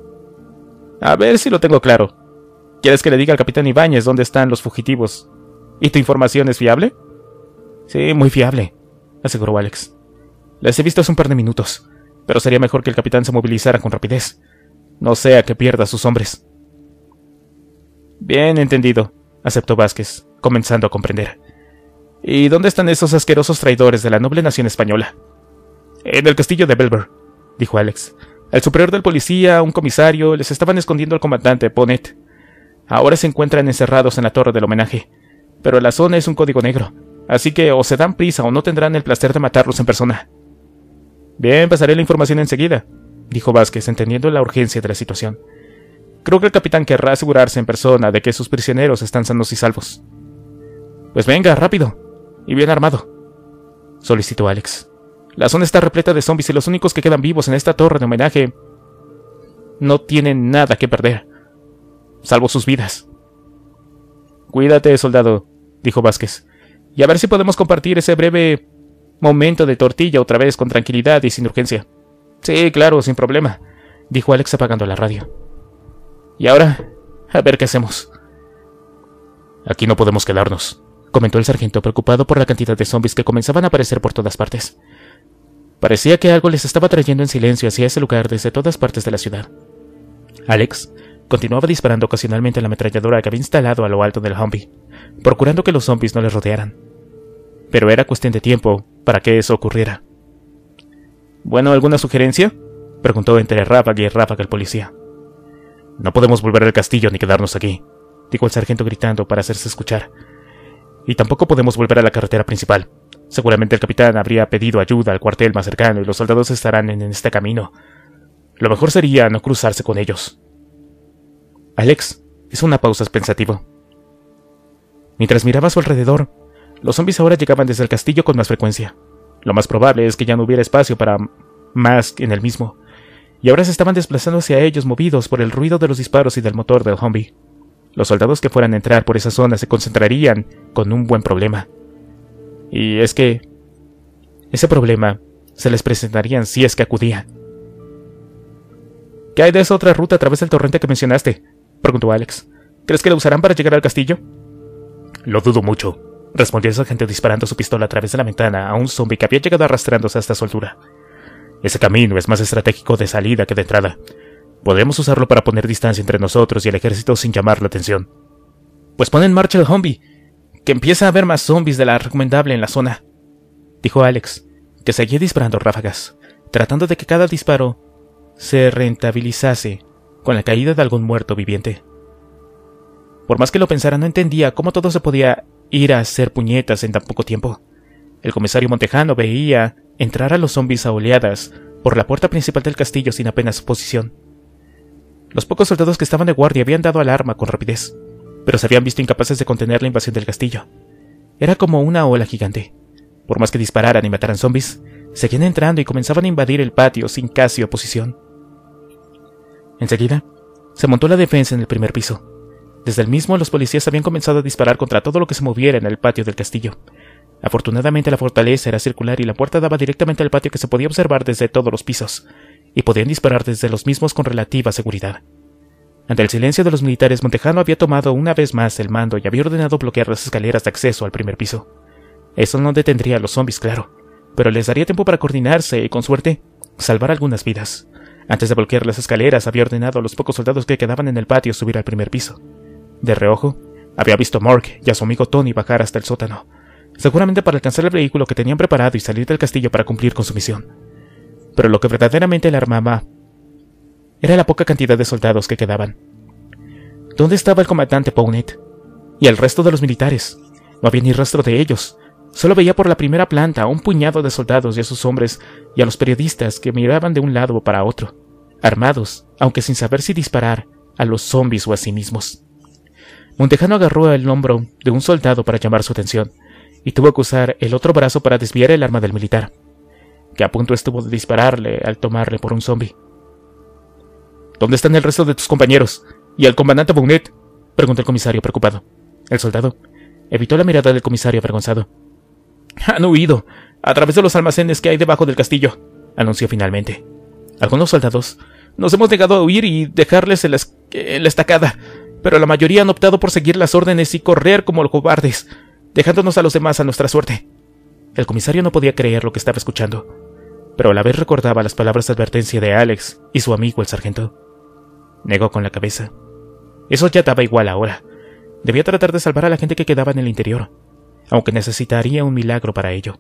«A ver si lo tengo claro. ¿Quieres que le diga al capitán Ibáñez dónde están los fugitivos? ¿Y tu información es fiable?» «Sí, muy fiable», aseguró Alex. «Les he visto hace un par de minutos, pero sería mejor que el capitán se movilizara con rapidez. No sea que pierda a sus hombres». «Bien entendido», aceptó Vázquez, comenzando a comprender. «¿Y dónde están esos asquerosos traidores de la noble nación española?» «En el castillo de Belver», dijo Alex. «El superior del policía, un comisario, les estaban escondiendo al comandante Bonnet. Ahora se encuentran encerrados en la torre del homenaje, pero la zona es un código negro, así que o se dan prisa o no tendrán el placer de matarlos en persona». «Bien, pasaré la información enseguida», dijo Vázquez, entendiendo la urgencia de la situación. «Creo que el capitán querrá asegurarse en persona de que sus prisioneros están sanos y salvos». «Pues venga, rápido, y bien armado», solicitó Alex. «La zona está repleta de zombies y los únicos que quedan vivos en esta torre de homenaje no tienen nada que perder, salvo sus vidas». «Cuídate, soldado», dijo Vázquez, «y a ver si podemos compartir ese breve momento de tortilla otra vez con tranquilidad y sin urgencia». «Sí, claro, sin problema», dijo Alex apagando la radio. «Y ahora, a ver qué hacemos». «Aquí no podemos quedarnos», comentó el sargento, preocupado por la cantidad de zombies que comenzaban a aparecer por todas partes. Parecía que algo les estaba trayendo en silencio hacia ese lugar desde todas partes de la ciudad. Alex continuaba disparando ocasionalmente la ametralladora que había instalado a lo alto del Humvee, procurando que los zombies no les rodearan. Pero era cuestión de tiempo para que eso ocurriera. «Bueno, ¿alguna sugerencia?», preguntó entre ráfaga y ráfaga el policía. «No podemos volver al castillo ni quedarnos aquí», dijo el sargento gritando para hacerse escuchar. «Y tampoco podemos volver a la carretera principal. Seguramente el capitán habría pedido ayuda al cuartel más cercano y los soldados estarán en este camino. Lo mejor sería no cruzarse con ellos». Alex hizo una pausa pensativo. Mientras miraba a su alrededor, los zombies ahora llegaban desde el castillo con más frecuencia. Lo más probable es que ya no hubiera espacio para más en el mismo, y ahora se estaban desplazando hacia ellos movidos por el ruido de los disparos y del motor del Humvee. Los soldados que fueran a entrar por esa zona se concentrarían con un buen problema. Y es que ese problema se les presentaría si es que acudían. ¿Qué hay de esa otra ruta a través del torrente que mencionaste?, preguntó Alex. ¿Crees que la usarán para llegar al castillo? Lo dudo mucho, respondió el sargento disparando su pistola a través de la ventana a un zombie que había llegado arrastrándose hasta su altura. Ese camino es más estratégico de salida que de entrada. Podemos usarlo para poner distancia entre nosotros y el ejército sin llamar la atención. Pues pon en marcha el Humvee, que empieza a haber más zombies de la recomendable en la zona, dijo Alex, que seguía disparando ráfagas, tratando de que cada disparo se rentabilizase con la caída de algún muerto viviente. Por más que lo pensara, no entendía cómo todo se podía ir a hacer puñetas en tan poco tiempo. El comisario Montejano veía entrar a los zombies a oleadas por la puerta principal del castillo sin apenas oposición. Los pocos soldados que estaban de guardia habían dado alarma con rapidez, pero se habían visto incapaces de contener la invasión del castillo. Era como una ola gigante. Por más que dispararan y mataran zombies, seguían entrando y comenzaban a invadir el patio sin casi oposición. Enseguida, se montó la defensa en el primer piso. Desde el mismo, los policías habían comenzado a disparar contra todo lo que se moviera en el patio del castillo. Afortunadamente, la fortaleza era circular y la puerta daba directamente al patio que se podía observar desde todos los pisos, y podían disparar desde los mismos con relativa seguridad. Ante el silencio de los militares, Montejano había tomado una vez más el mando y había ordenado bloquear las escaleras de acceso al primer piso. Eso no detendría a los zombies, claro, pero les daría tiempo para coordinarse y, con suerte, salvar algunas vidas. Antes de bloquear las escaleras, había ordenado a los pocos soldados que quedaban en el patio subir al primer piso. De reojo, había visto a Mark y a su amigo Tony bajar hasta el sótano, seguramente para alcanzar el vehículo que tenían preparado y salir del castillo para cumplir con su misión. Pero lo que verdaderamente le alarmaba era la poca cantidad de soldados que quedaban. ¿Dónde estaba el comandante Bownet? Y el resto de los militares. No había ni rastro de ellos. Solo veía por la primera planta a un puñado de soldados y a sus hombres y a los periodistas que miraban de un lado para otro, armados, aunque sin saber si disparar, a los zombies o a sí mismos. Montejano agarró el hombro de un soldado para llamar su atención, y tuvo que usar el otro brazo para desviar el arma del militar, que a punto estuvo de dispararle al tomarle por un zombie. ¿Dónde están el resto de tus compañeros? ¿Y el comandante Bownet?, preguntó el comisario preocupado. El soldado evitó la mirada del comisario avergonzado. Han huido, a través de los almacenes que hay debajo del castillo, anunció finalmente. Algunos soldados nos hemos negado a huir y dejarles en la estacada, pero la mayoría han optado por seguir las órdenes y correr como los cobardes, dejándonos a los demás a nuestra suerte. El comisario no podía creer lo que estaba escuchando, pero a la vez recordaba las palabras de advertencia de Alex y su amigo el sargento. Negó con la cabeza. Eso ya daba igual ahora. Debía tratar de salvar a la gente que quedaba en el interior, aunque necesitaría un milagro para ello.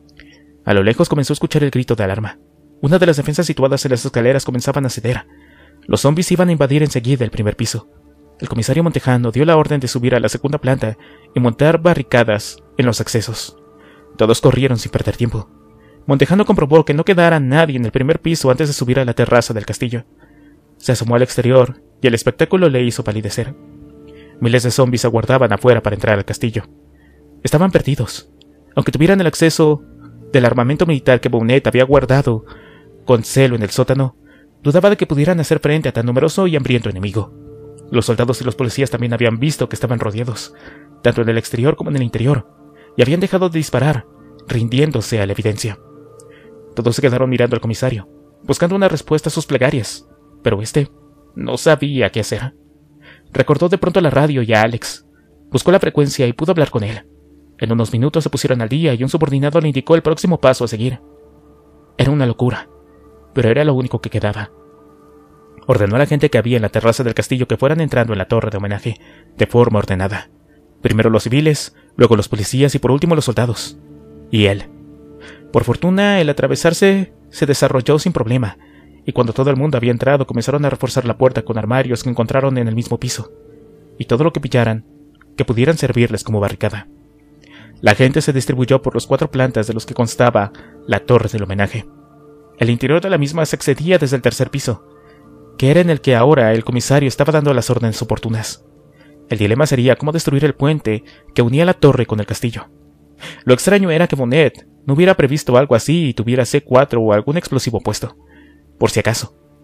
A lo lejos comenzó a escuchar el grito de alarma. Una de las defensas situadas en las escaleras comenzaban a ceder. Los zombies iban a invadir enseguida el primer piso. El comisario Montejano dio la orden de subir a la segunda planta y montar barricadas en los accesos. Todos corrieron sin perder tiempo. Montejano comprobó que no quedara nadie en el primer piso antes de subir a la terraza del castillo. Se asomó al exterior y el espectáculo le hizo palidecer. Miles de zombies aguardaban afuera para entrar al castillo. Estaban perdidos. Aunque tuvieran el acceso del armamento militar que Bownet había guardado con celo en el sótano, dudaba de que pudieran hacer frente a tan numeroso y hambriento enemigo. Los soldados y los policías también habían visto que estaban rodeados, tanto en el exterior como en el interior, y habían dejado de disparar, rindiéndose a la evidencia. Todos se quedaron mirando al comisario, buscando una respuesta a sus plegarias, pero este no sabía qué hacer. Recordó de pronto la radio y a Alex. Buscó la frecuencia y pudo hablar con él. En unos minutos se pusieron al día y un subordinado le indicó el próximo paso a seguir. Era una locura, pero era lo único que quedaba. Ordenó a la gente que había en la terraza del castillo que fueran entrando en la torre de homenaje, de forma ordenada. Primero los civiles, luego los policías y por último los soldados. Y él. Por fortuna, el atravesarse se desarrolló sin problema, y cuando todo el mundo había entrado comenzaron a reforzar la puerta con armarios que encontraron en el mismo piso, y todo lo que pillaran, que pudieran servirles como barricada. La gente se distribuyó por los 4 plantas de los que constaba la torre del homenaje. El interior de la misma se accedía desde el tercer piso, que era en el que ahora el comisario estaba dando las órdenes oportunas. El dilema sería cómo destruir el puente que unía la torre con el castillo. Lo extraño era que Bownet no hubiera previsto algo así y tuviera C4 o algún explosivo puesto, por si acaso.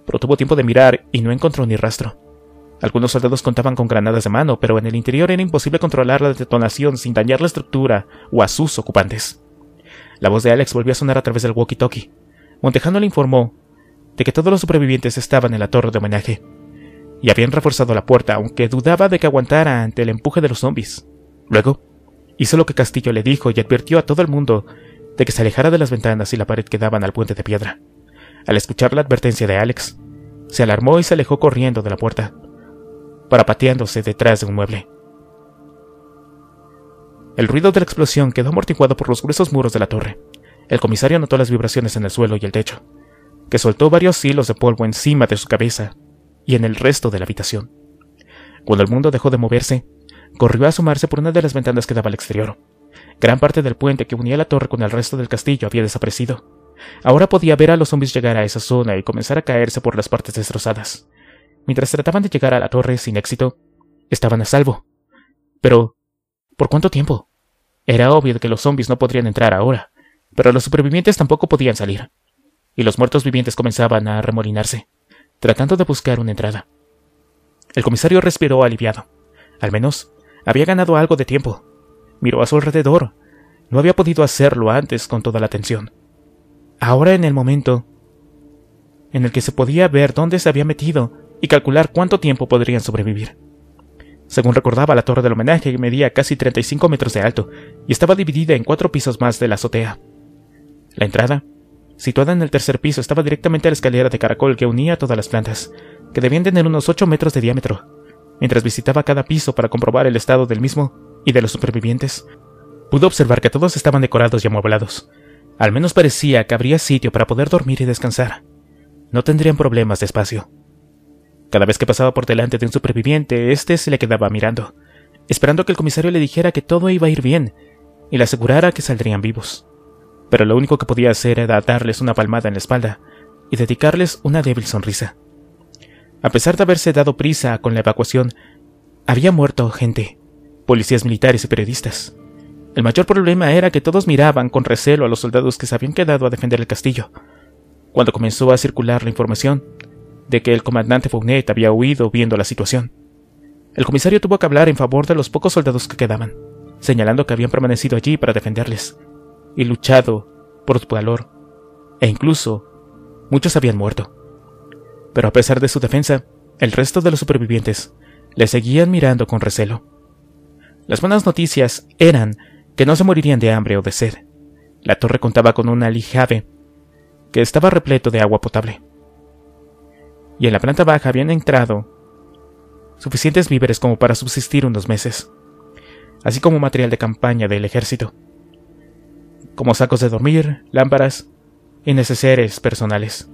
pero tuvo tiempo de mirar y no encontró ni rastro. Algunos soldados contaban con granadas de mano, pero en el interior era imposible controlar la detonación sin dañar la estructura o a sus ocupantes. La voz de Alex volvió a sonar a través del walkie-talkie. Montejano le informó de que todos los supervivientes estaban en la torre de homenaje y habían reforzado la puerta, aunque dudaba de que aguantara ante el empuje de los zombies. Luego, hizo lo que Castillo le dijo y advirtió a todo el mundo de que se alejara de las ventanas y la pared que daban al puente de piedra. Al escuchar la advertencia de Alex, se alarmó y se alejó corriendo de la puerta, parapateándose detrás de un mueble. El ruido de la explosión quedó amortiguado por los gruesos muros de la torre. El comisario notó las vibraciones en el suelo y el techo, que soltó varios hilos de polvo encima de su cabeza y en el resto de la habitación. Cuando el mundo dejó de moverse, corrió a asomarse por una de las ventanas que daba al exterior. Gran parte del puente que unía la torre con el resto del castillo había desaparecido. Ahora podía ver a los zombies llegar a esa zona y comenzar a caerse por las partes destrozadas. Mientras trataban de llegar a la torre sin éxito, estaban a salvo. Pero, ¿por cuánto tiempo? Era obvio que los zombies no podrían entrar ahora, pero los supervivientes tampoco podían salir. Y los muertos vivientes comenzaban a arremolinarse, tratando de buscar una entrada. El comisario respiró aliviado. Al menos, había ganado algo de tiempo. Miró a su alrededor. No había podido hacerlo antes con toda la tensión. Ahora, en el momento en el que se podía ver dónde se había metido y calcular cuánto tiempo podrían sobrevivir. Según recordaba, la torre del homenaje medía casi 35 metros de alto y estaba dividida en 4 pisos más de la azotea. La entrada, situada en el tercer piso, estaba directamente a la escalera de caracol que unía todas las plantas, que debían tener unos 8 metros de diámetro. Mientras visitaba cada piso para comprobar el estado del mismo y de los supervivientes, pudo observar que todos estaban decorados y amueblados. Al menos parecía que habría sitio para poder dormir y descansar. No tendrían problemas de espacio. Cada vez que pasaba por delante de un superviviente, éste se le quedaba mirando, esperando que el comisario le dijera que todo iba a ir bien y le asegurara que saldrían vivos. Pero lo único que podía hacer era darles una palmada en la espalda y dedicarles una débil sonrisa. A pesar de haberse dado prisa con la evacuación, había muerto gente, policías militares y periodistas. El mayor problema era que todos miraban con recelo a los soldados que se habían quedado a defender el castillo. Cuando comenzó a circular la información de que el comandante Fournet había huido viendo la situación, el comisario tuvo que hablar en favor de los pocos soldados que quedaban, señalando que habían permanecido allí para defenderles y luchado por su valor, e incluso muchos habían muerto. Pero a pesar de su defensa, el resto de los supervivientes le seguían mirando con recelo. Las buenas noticias eran que no se morirían de hambre o de sed. La torre contaba con un aljave que estaba repleto de agua potable. Y en la planta baja habían entrado suficientes víveres como para subsistir unos meses, así como material de campaña del ejército, como sacos de dormir, lámparas y neceseres personales,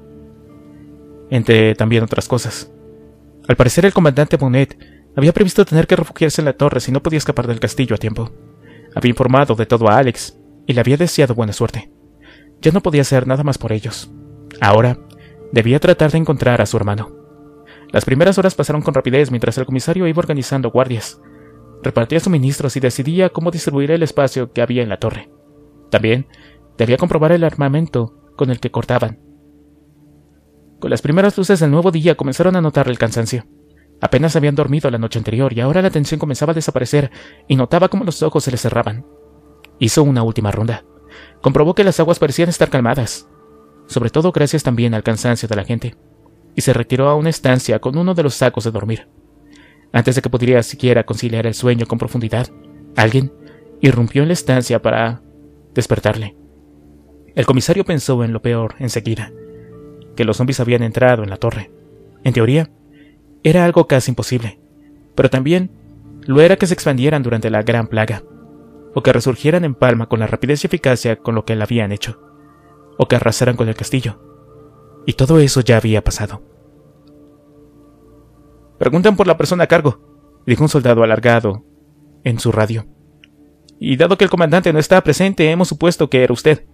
entre también otras cosas. Al parecer, el comandante Bonnet había previsto tener que refugiarse en la torre si no podía escapar del castillo a tiempo. Había informado de todo a Alex y le había deseado buena suerte. Ya no podía hacer nada más por ellos. Ahora debía tratar de encontrar a su hermano. Las primeras horas pasaron con rapidez mientras el comisario iba organizando guardias, repartía suministros y decidía cómo distribuir el espacio que había en la torre. También debía comprobar el armamento con el que cortaban. Con las primeras luces del nuevo día comenzaron a notar el cansancio. Apenas habían dormido la noche anterior y ahora la tensión comenzaba a desaparecer y notaba cómo los ojos se les cerraban. Hizo una última ronda. Comprobó que las aguas parecían estar calmadas, sobre todo gracias también al cansancio de la gente, y se retiró a una estancia con uno de los sacos de dormir. Antes de que pudiera siquiera conciliar el sueño con profundidad, alguien irrumpió en la estancia para despertarle. El comisario pensó en lo peor enseguida, que los zombies habían entrado en la torre. En teoría, era algo casi imposible, pero también lo era que se expandieran durante la gran plaga, o que resurgieran en Palma con la rapidez y eficacia con lo que la habían hecho, o que arrasaran con el castillo. Y todo eso ya había pasado. «Preguntan por la persona a cargo», dijo un soldado alargado en su radio. «Y dado que el comandante no estaba presente, hemos supuesto que era usted».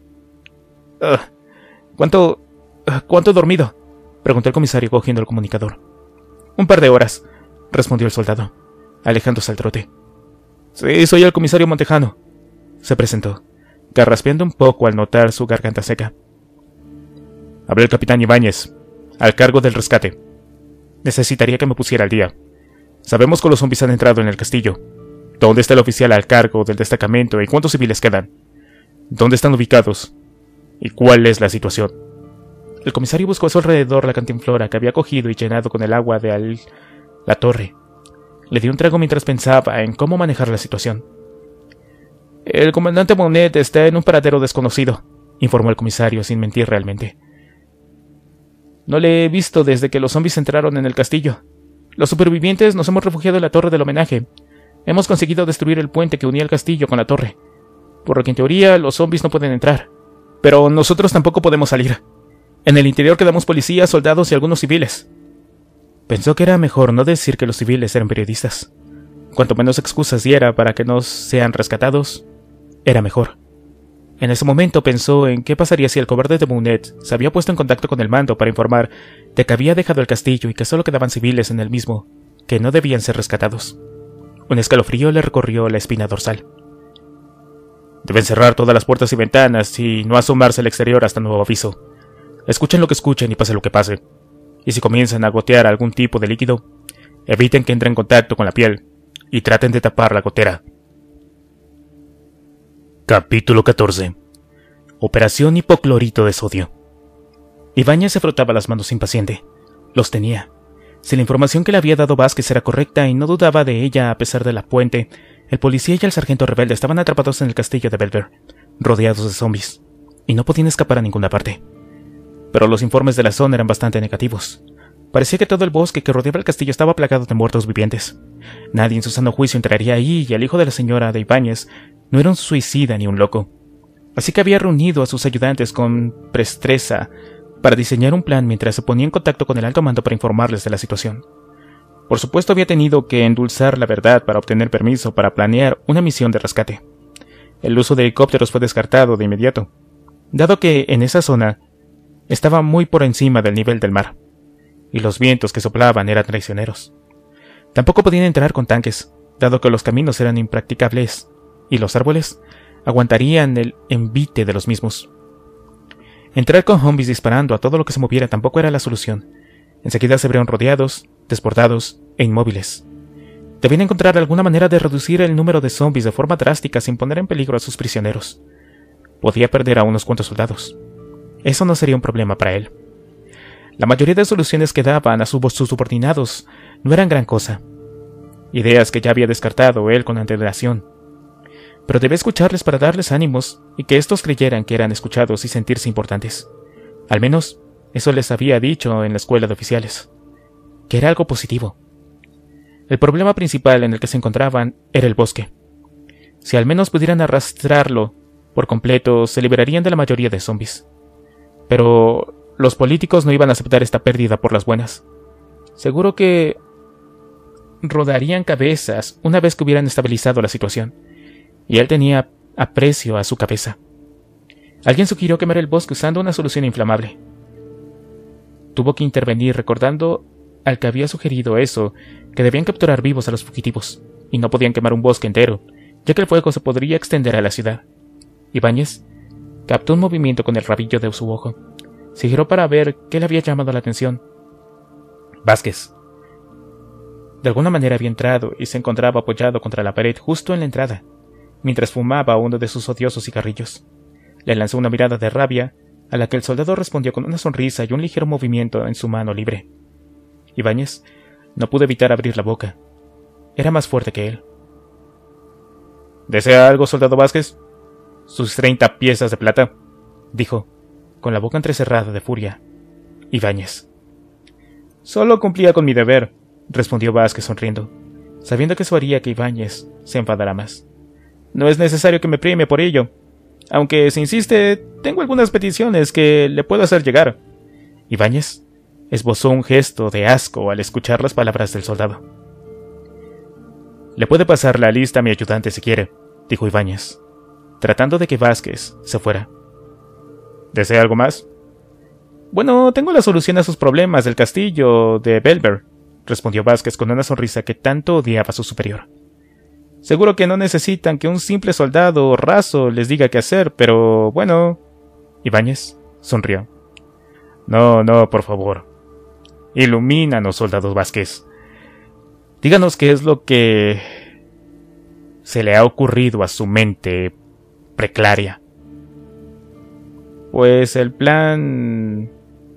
¿Cuánto he dormido?», preguntó el comisario cogiendo el comunicador. «Un par de horas», respondió el soldado, alejándose al trote. «Sí, soy el comisario Montejano», se presentó, carraspeando un poco al notar su garganta seca. «Hablé el capitán Ibáñez. al cargo del rescate. Necesitaría que me pusiera al día. Sabemos que los zombies han entrado en el castillo. ¿Dónde está el oficial al cargo del destacamento y cuántos civiles quedan? ¿Dónde están ubicados? ¿Y cuál es la situación? El comisario buscó a su alrededor la cantinflora que había cogido y llenado con el agua de la torre. Le dio un trago mientras pensaba en cómo manejar la situación. El comandante Monet está en un paradero desconocido, informó el comisario sin mentir realmente. No le he visto desde que los zombies entraron en el castillo. Los supervivientes nos hemos refugiado en la torre del homenaje. Hemos conseguido destruir el puente que unía el castillo con la torre, por lo que en teoría los zombies no pueden entrar. Pero nosotros tampoco podemos salir. En el interior quedamos policías, soldados y algunos civiles. Pensó que era mejor no decir que los civiles eran periodistas. Cuanto menos excusas diera para que no sean rescatados, era mejor. En ese momento pensó en qué pasaría si el cobarde de Monet se había puesto en contacto con el mando para informar de que había dejado el castillo y que solo quedaban civiles en el mismo, que no debían ser rescatados. Un escalofrío le recorrió la espina dorsal. Deben cerrar todas las puertas y ventanas y no asomarse al exterior hasta nuevo aviso. Escuchen lo que escuchen y pase lo que pase. Y si comienzan a gotear algún tipo de líquido, eviten que entre en contacto con la piel y traten de tapar la gotera. Capítulo 14. Operación hipoclorito de sodio. Ibáñez se frotaba las manos impaciente. Los tenía. Si la información que le había dado Vázquez era correcta y no dudaba de ella a pesar de la puente, el policía y el sargento rebelde estaban atrapados en el castillo de Belver, rodeados de zombies, y no podían escapar a ninguna parte. Pero los informes de la zona eran bastante negativos. Parecía que todo el bosque que rodeaba el castillo estaba plagado de muertos vivientes. Nadie en su sano juicio entraría ahí y el hijo de la señora de Ibáñez no era un suicida ni un loco. Así que había reunido a sus ayudantes con presteza para diseñar un plan mientras se ponía en contacto con el alto mando para informarles de la situación. Por supuesto había tenido que endulzar la verdad para obtener permiso para planear una misión de rescate. El uso de helicópteros fue descartado de inmediato, dado que en esa zona estaba muy por encima del nivel del mar, y los vientos que soplaban eran traicioneros. Tampoco podían entrar con tanques, dado que los caminos eran impracticables, y los árboles aguantarían el envite de los mismos. Entrar con zombies disparando a todo lo que se moviera tampoco era la solución. Enseguida se vieron rodeados, desbordados e inmóviles. Debían encontrar alguna manera de reducir el número de zombies de forma drástica sin poner en peligro a sus prisioneros. Podía perder a unos cuantos soldados. Eso no sería un problema para él. La mayoría de soluciones que daban a sus subordinados no eran gran cosa. Ideas que ya había descartado él con antelación. Pero debía escucharles para darles ánimos y que estos creyeran que eran escuchados y sentirse importantes. Al menos, eso les había dicho en la escuela de oficiales. Que era algo positivo. El problema principal en el que se encontraban era el bosque. Si al menos pudieran arrastrarlo por completo, se liberarían de la mayoría de zombies. Pero los políticos no iban a aceptar esta pérdida por las buenas. Seguro que rodarían cabezas una vez que hubieran estabilizado la situación. Y él tenía aprecio a su cabeza. Alguien sugirió quemar el bosque usando una solución inflamable. Tuvo que intervenir recordando al que había sugerido eso, que debían capturar vivos a los fugitivos, y no podían quemar un bosque entero, ya que el fuego se podría extender a la ciudad. Ibáñez captó un movimiento con el rabillo de su ojo. Se giró para ver qué le había llamado la atención. Vázquez. De alguna manera había entrado y se encontraba apoyado contra la pared justo en la entrada, mientras fumaba uno de sus odiosos cigarrillos. Le lanzó una mirada de rabia, a la que el soldado respondió con una sonrisa y un ligero movimiento en su mano libre. Ibáñez no pudo evitar abrir la boca. Era más fuerte que él. ¿Desea algo, soldado Vázquez? Sus 30 piezas de plata, dijo, con la boca entrecerrada de furia. Ibáñez. Solo cumplía con mi deber, respondió Vázquez sonriendo, sabiendo que eso haría que Ibáñez se enfadara más. No es necesario que me premie por ello. Aunque, si insiste, tengo algunas peticiones que le puedo hacer llegar. Ibáñez esbozó un gesto de asco al escuchar las palabras del soldado. Le puede pasar la lista a mi ayudante si quiere, dijo Ibáñez, tratando de que Vázquez se fuera. ¿Desea algo más? Bueno, tengo la solución a sus problemas del castillo de Belver, respondió Vázquez con una sonrisa que tanto odiaba a su superior. Seguro que no necesitan que un simple soldado raso les diga qué hacer, pero bueno... Ibáñez sonrió. No, por favor. Ilumínanos, soldado Vázquez. Díganos qué es lo que se le ha ocurrido a su mente preclaria. Pues el plan...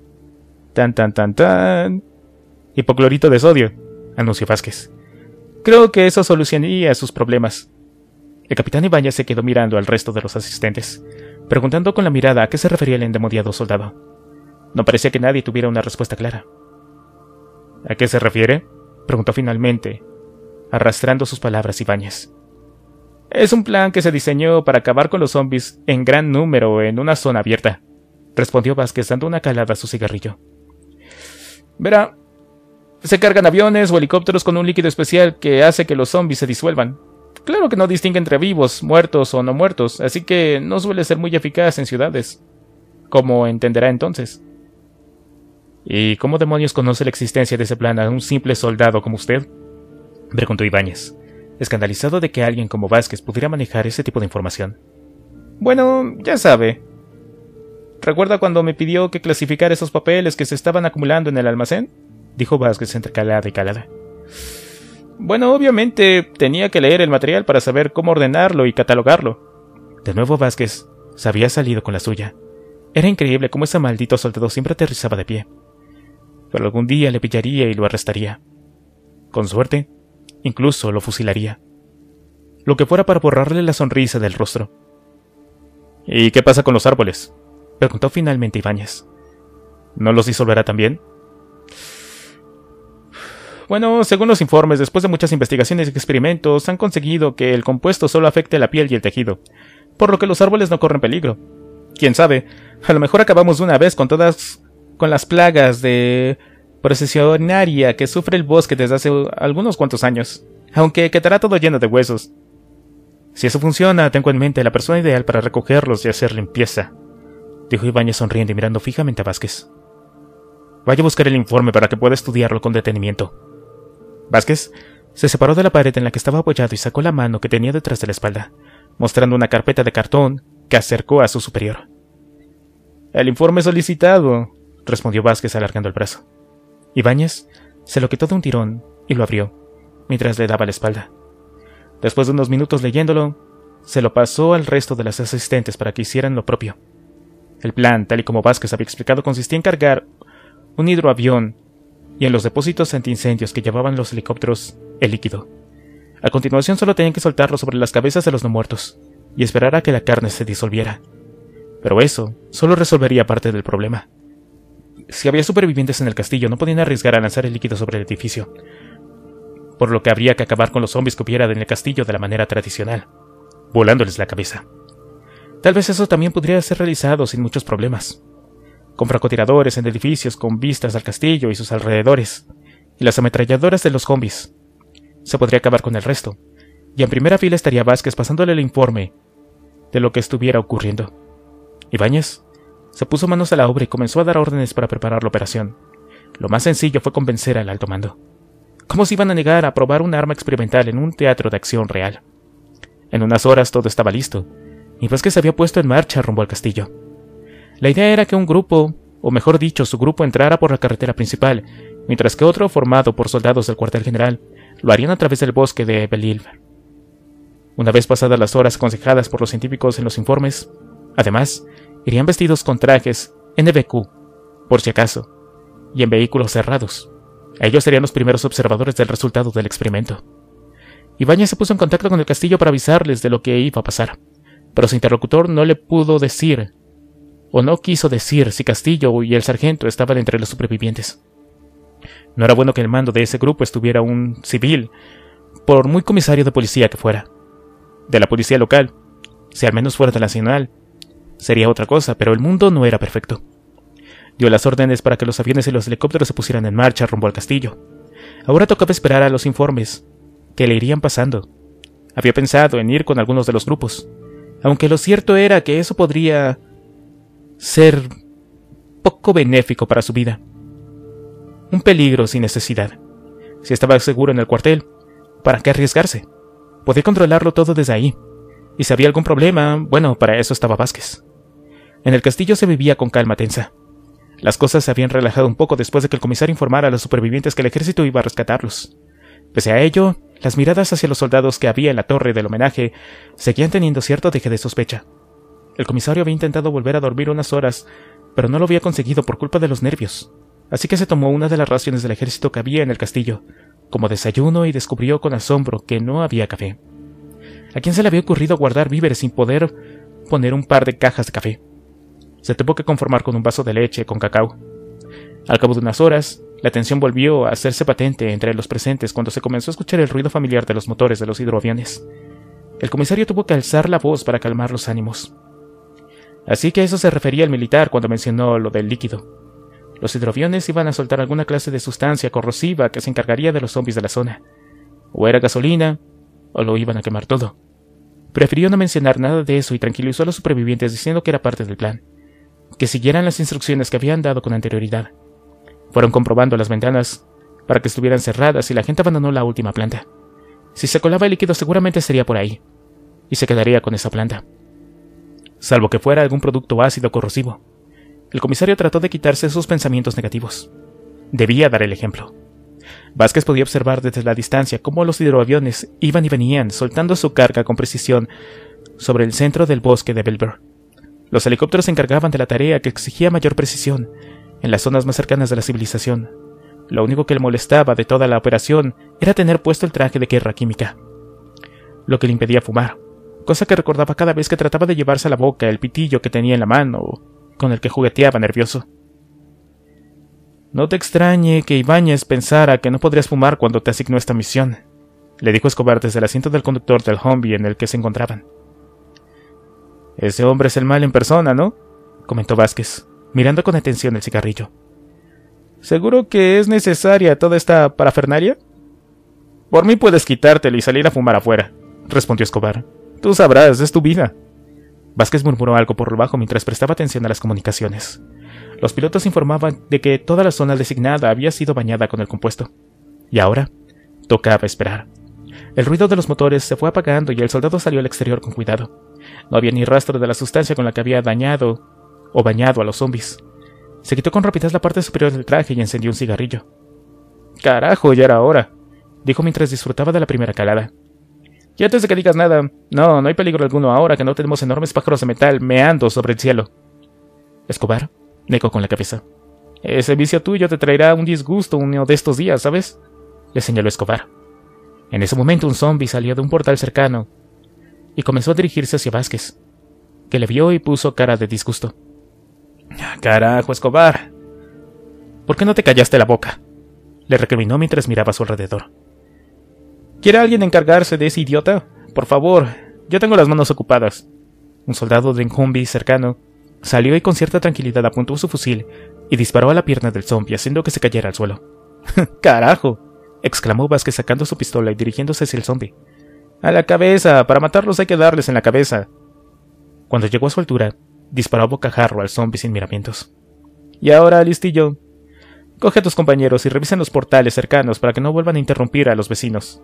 Hipoclorito de sodio, anunció Vázquez. Creo que eso solucionaría sus problemas. El capitán Ibáñez se quedó mirando al resto de los asistentes, preguntando con la mirada a qué se refería el endemoniado soldado. No parecía que nadie tuviera una respuesta clara. ¿A qué se refiere?, preguntó finalmente, arrastrando sus palabras Ibáñez. Es un plan que se diseñó para acabar con los zombies en gran número en una zona abierta, respondió Vázquez dando una calada a su cigarrillo. Verá, se cargan aviones o helicópteros con un líquido especial que hace que los zombies se disuelvan. Claro que no distingue entre vivos, muertos o no muertos, así que no suele ser muy eficaz en ciudades, como entenderá entonces. ¿Y cómo demonios conoce la existencia de ese plan a un simple soldado como usted?, preguntó Ibáñez, escandalizado de que alguien como Vázquez pudiera manejar ese tipo de información. Bueno, ya sabe. ¿Recuerda cuando me pidió que clasificara esos papeles que se estaban acumulando en el almacén?, dijo Vázquez entre calada y calada. Bueno, obviamente tenía que leer el material para saber cómo ordenarlo y catalogarlo. De nuevo Vázquez se había salido con la suya. Era increíble cómo ese maldito soldado siempre aterrizaba de pie. Pero algún día le pillaría y lo arrestaría. Con suerte, incluso lo fusilaría. Lo que fuera para borrarle la sonrisa del rostro. ¿Y qué pasa con los árboles?, preguntó finalmente Ibáñez. ¿No los disolverá también? Bueno, según los informes, después de muchas investigaciones y experimentos, han conseguido que el compuesto solo afecte la piel y el tejido, por lo que los árboles no corren peligro. Quién sabe, a lo mejor acabamos de una vez con las plagas de procesionaria que sufre el bosque desde hace algunos cuantos años, aunque quedará todo lleno de huesos. Si eso funciona, tengo en mente la persona ideal para recogerlos y hacer limpieza, dijo Ibáñez sonriendo y mirando fijamente a Vázquez. Vaya a buscar el informe para que pueda estudiarlo con detenimiento. Vázquez se separó de la pared en la que estaba apoyado y sacó la mano que tenía detrás de la espalda, mostrando una carpeta de cartón que acercó a su superior. El informe solicitado, respondió Vázquez alargando el brazo. Ibáñez se lo quitó de un tirón y lo abrió, mientras le daba la espalda. Después de unos minutos leyéndolo, se lo pasó al resto de las asistentes para que hicieran lo propio. El plan, tal y como Vázquez había explicado, consistía en cargar un hidroavión y en los depósitos antiincendios que llevaban los helicópteros el líquido. A continuación solo tenían que soltarlo sobre las cabezas de los no muertos y esperar a que la carne se disolviera. Pero eso solo resolvería parte del problema. Si había supervivientes en el castillo, no podían arriesgar a lanzar el líquido sobre el edificio, por lo que habría que acabar con los zombies que hubiera en el castillo de la manera tradicional, volándoles la cabeza. Tal vez eso también podría ser realizado sin muchos problemas, con francotiradores en edificios con vistas al castillo y sus alrededores, y las ametralladoras de los zombies. Se podría acabar con el resto, y en primera fila estaría Vázquez pasándole el informe de lo que estuviera ocurriendo. Ibáñez se puso manos a la obra y comenzó a dar órdenes para preparar la operación. Lo más sencillo fue convencer al alto mando. ¿Cómo se iban a negar a probar un arma experimental en un teatro de acción real? En unas horas todo estaba listo, y Vázquez se había puesto en marcha rumbo al castillo. La idea era que un grupo, o mejor dicho, su grupo entrara por la carretera principal, mientras que otro, formado por soldados del cuartel general, lo harían a través del bosque de Belle-Île. Una vez pasadas las horas aconsejadas por los científicos en los informes, además, irían vestidos con trajes NBQ, por si acaso, y en vehículos cerrados. Ellos serían los primeros observadores del resultado del experimento. Ibáñez se puso en contacto con el castillo para avisarles de lo que iba a pasar, pero su interlocutor no le pudo decir, o no quiso decir, si Castillo y el sargento estaban entre los supervivientes. No era bueno que el mando de ese grupo estuviera un civil, por muy comisario de policía que fuera. De la policía local, si al menos fuera de la nacional, sería otra cosa, pero el mundo no era perfecto. Dio las órdenes para que los aviones y los helicópteros se pusieran en marcha rumbo al castillo. Ahora tocaba esperar a los informes que le irían pasando. Había pensado en ir con algunos de los grupos, aunque lo cierto era que eso podría ser poco benéfico para su vida. Un peligro sin necesidad. Si estaba seguro en el cuartel, ¿para qué arriesgarse? Podía controlarlo todo desde ahí. Y si había algún problema, bueno, para eso estaba Vázquez. En el castillo se vivía con calma tensa. Las cosas se habían relajado un poco después de que el comisario informara a los supervivientes que el ejército iba a rescatarlos. Pese a ello, las miradas hacia los soldados que había en la torre del homenaje seguían teniendo cierto deje de sospecha. El comisario había intentado volver a dormir unas horas, pero no lo había conseguido por culpa de los nervios, así que se tomó una de las raciones del ejército que había en el castillo, como desayuno, y descubrió con asombro que no había café. ¿A quién se le había ocurrido guardar víveres sin poder poner un par de cajas de café? Se tuvo que conformar con un vaso de leche con cacao. Al cabo de unas horas, la tensión volvió a hacerse patente entre los presentes cuando se comenzó a escuchar el ruido familiar de los motores de los hidroaviones. El comisario tuvo que alzar la voz para calmar los ánimos. Así que a eso se refería el militar cuando mencionó lo del líquido. Los hidroaviones iban a soltar alguna clase de sustancia corrosiva que se encargaría de los zombies de la zona. O era gasolina, o lo iban a quemar todo. Prefirió no mencionar nada de eso y tranquilizó a los supervivientes diciendo que era parte del plan, que siguieran las instrucciones que habían dado con anterioridad. Fueron comprobando las ventanas para que estuvieran cerradas y la gente abandonó la última planta. Si se colaba el líquido seguramente sería por ahí, y se quedaría con esa planta. Salvo que fuera algún producto ácido corrosivo. El comisario trató de quitarse sus pensamientos negativos. Debía dar el ejemplo. Vázquez podía observar desde la distancia cómo los hidroaviones iban y venían, soltando su carga con precisión sobre el centro del bosque de Belver. Los helicópteros se encargaban de la tarea que exigía mayor precisión en las zonas más cercanas de la civilización. Lo único que le molestaba de toda la operación era tener puesto el traje de guerra química, lo que le impedía fumar, cosa que recordaba cada vez que trataba de llevarse a la boca el pitillo que tenía en la mano con el que jugueteaba nervioso. «No te extrañe que Ibáñez pensara que no podrías fumar cuando te asignó esta misión», le dijo Escobar desde el asiento del conductor del Humvee en el que se encontraban. «Ese hombre es el mal en persona, ¿no?», comentó Vázquez, mirando con atención el cigarrillo. «¿Seguro que es necesaria toda esta parafernalia?» «Por mí puedes quitártelo y salir a fumar afuera», respondió Escobar. «Tú sabrás, es tu vida». Vázquez murmuró algo por lo bajo mientras prestaba atención a las comunicaciones. Los pilotos informaban de que toda la zona designada había sido bañada con el compuesto. Y ahora tocaba esperar. El ruido de los motores se fue apagando y el soldado salió al exterior con cuidado. No había ni rastro de la sustancia con la que había dañado o bañado a los zombies. Se quitó con rapidez la parte superior del traje y encendió un cigarrillo. «Carajo, ya era hora», dijo mientras disfrutaba de la primera calada. «Y antes de que digas nada, no hay peligro alguno ahora que no tenemos enormes pájaros de metal meando sobre el cielo». Escobar negó con la cabeza. «Ese vicio tuyo te traerá un disgusto uno de estos días, ¿sabes?», le señaló Escobar. En ese momento un zombi salió de un portal cercano y comenzó a dirigirse hacia Vázquez, que le vio y puso cara de disgusto. «Carajo, Escobar, ¿por qué no te callaste la boca?», le recriminó mientras miraba a su alrededor. «¿Quiere alguien encargarse de ese idiota? Por favor, yo tengo las manos ocupadas». Un soldado de un Humvee cercano salió y con cierta tranquilidad apuntó su fusil y disparó a la pierna del zombie, haciendo que se cayera al suelo. «¡Carajo!», exclamó Vázquez sacando su pistola y dirigiéndose hacia el zombie. «A la cabeza, para matarlos hay que darles en la cabeza». Cuando llegó a su altura, disparó a bocajarro al zombie sin miramientos. «Y ahora, listillo, coge a tus compañeros y revisen los portales cercanos para que no vuelvan a interrumpir a los vecinos».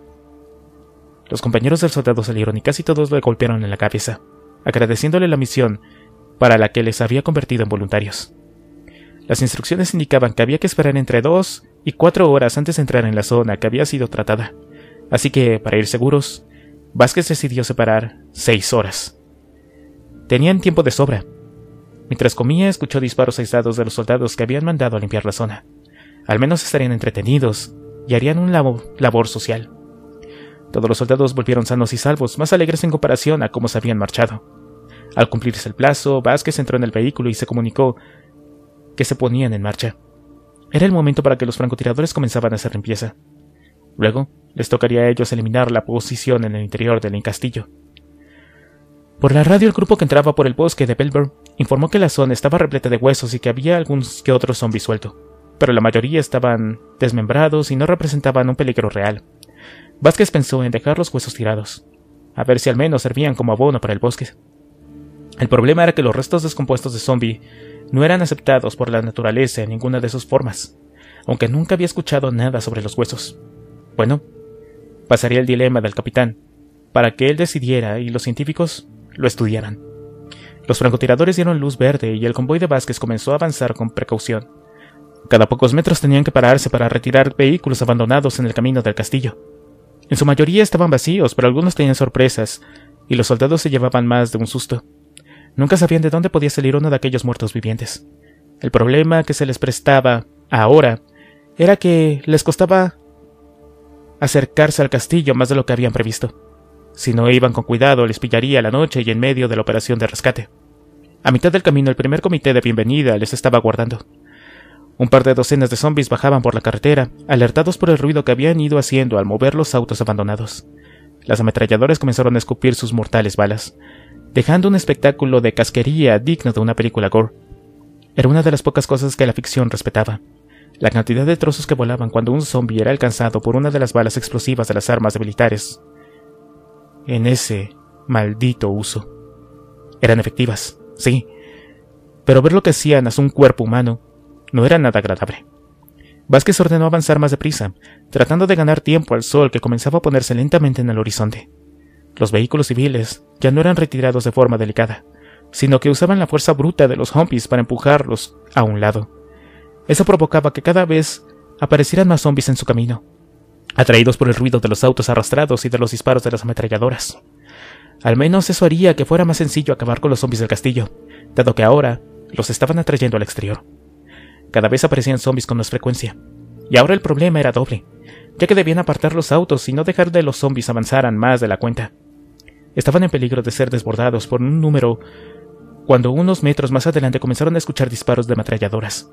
Los compañeros del soldado salieron y casi todos le golpearon en la cabeza, agradeciéndole la misión para la que les había convertido en voluntarios. Las instrucciones indicaban que había que esperar entre 2 y 4 horas antes de entrar en la zona que había sido tratada, así que, para ir seguros, Vázquez decidió separar 6 horas. Tenían tiempo de sobra. Mientras comía, escuchó disparos aislados de los soldados que habían mandado a limpiar la zona. Al menos estarían entretenidos y harían un labor social. Todos los soldados volvieron sanos y salvos, más alegres en comparación a cómo se habían marchado. Al cumplirse el plazo, Vázquez entró en el vehículo y se comunicó que se ponían en marcha. Era el momento para que los francotiradores comenzaban a hacer limpieza. Luego, les tocaría a ellos eliminar la posición en el interior del castillo. Por la radio, el grupo que entraba por el bosque de Belver informó que la zona estaba repleta de huesos y que había algunos que otros zombies sueltos, pero la mayoría estaban desmembrados y no representaban un peligro real. Vázquez pensó en dejar los huesos tirados, a ver si al menos servían como abono para el bosque. El problema era que los restos descompuestos de zombie no eran aceptados por la naturaleza en ninguna de sus formas, aunque nunca había escuchado nada sobre los huesos. Bueno, pasaría el dilema del capitán, para que él decidiera y los científicos lo estudiaran. Los francotiradores dieron luz verde y el convoy de Vázquez comenzó a avanzar con precaución. Cada pocos metros tenían que pararse para retirar vehículos abandonados en el camino del castillo. En su mayoría estaban vacíos, pero algunos tenían sorpresas, y los soldados se llevaban más de un susto. Nunca sabían de dónde podía salir uno de aquellos muertos vivientes. El problema que se les prestaba ahora era que les costaba acercarse al castillo más de lo que habían previsto. Si no iban con cuidado, les pillaría la noche y en medio de la operación de rescate. A mitad del camino, el primer comité de bienvenida les estaba aguardando. Un par de docenas de zombies bajaban por la carretera, alertados por el ruido que habían ido haciendo al mover los autos abandonados. Las ametralladoras comenzaron a escupir sus mortales balas, dejando un espectáculo de casquería digno de una película gore. Era una de las pocas cosas que la ficción respetaba: la cantidad de trozos que volaban cuando un zombie era alcanzado por una de las balas explosivas de las armas militares. En ese maldito uso. Eran efectivas, sí, pero ver lo que hacían a un cuerpo humano no era nada agradable. Vázquez ordenó avanzar más deprisa, tratando de ganar tiempo al sol que comenzaba a ponerse lentamente en el horizonte. Los vehículos civiles ya no eran retirados de forma delicada, sino que usaban la fuerza bruta de los zombies para empujarlos a un lado. Eso provocaba que cada vez aparecieran más zombies en su camino, atraídos por el ruido de los autos arrastrados y de los disparos de las ametralladoras. Al menos eso haría que fuera más sencillo acabar con los zombies del castillo, dado que ahora los estaban atrayendo al exterior. Cada vez aparecían zombies con más frecuencia, y ahora el problema era doble, ya que debían apartar los autos y no dejar que los zombies avanzaran más de la cuenta. Estaban en peligro de ser desbordados por un número cuando unos metros más adelante comenzaron a escuchar disparos de ametralladoras.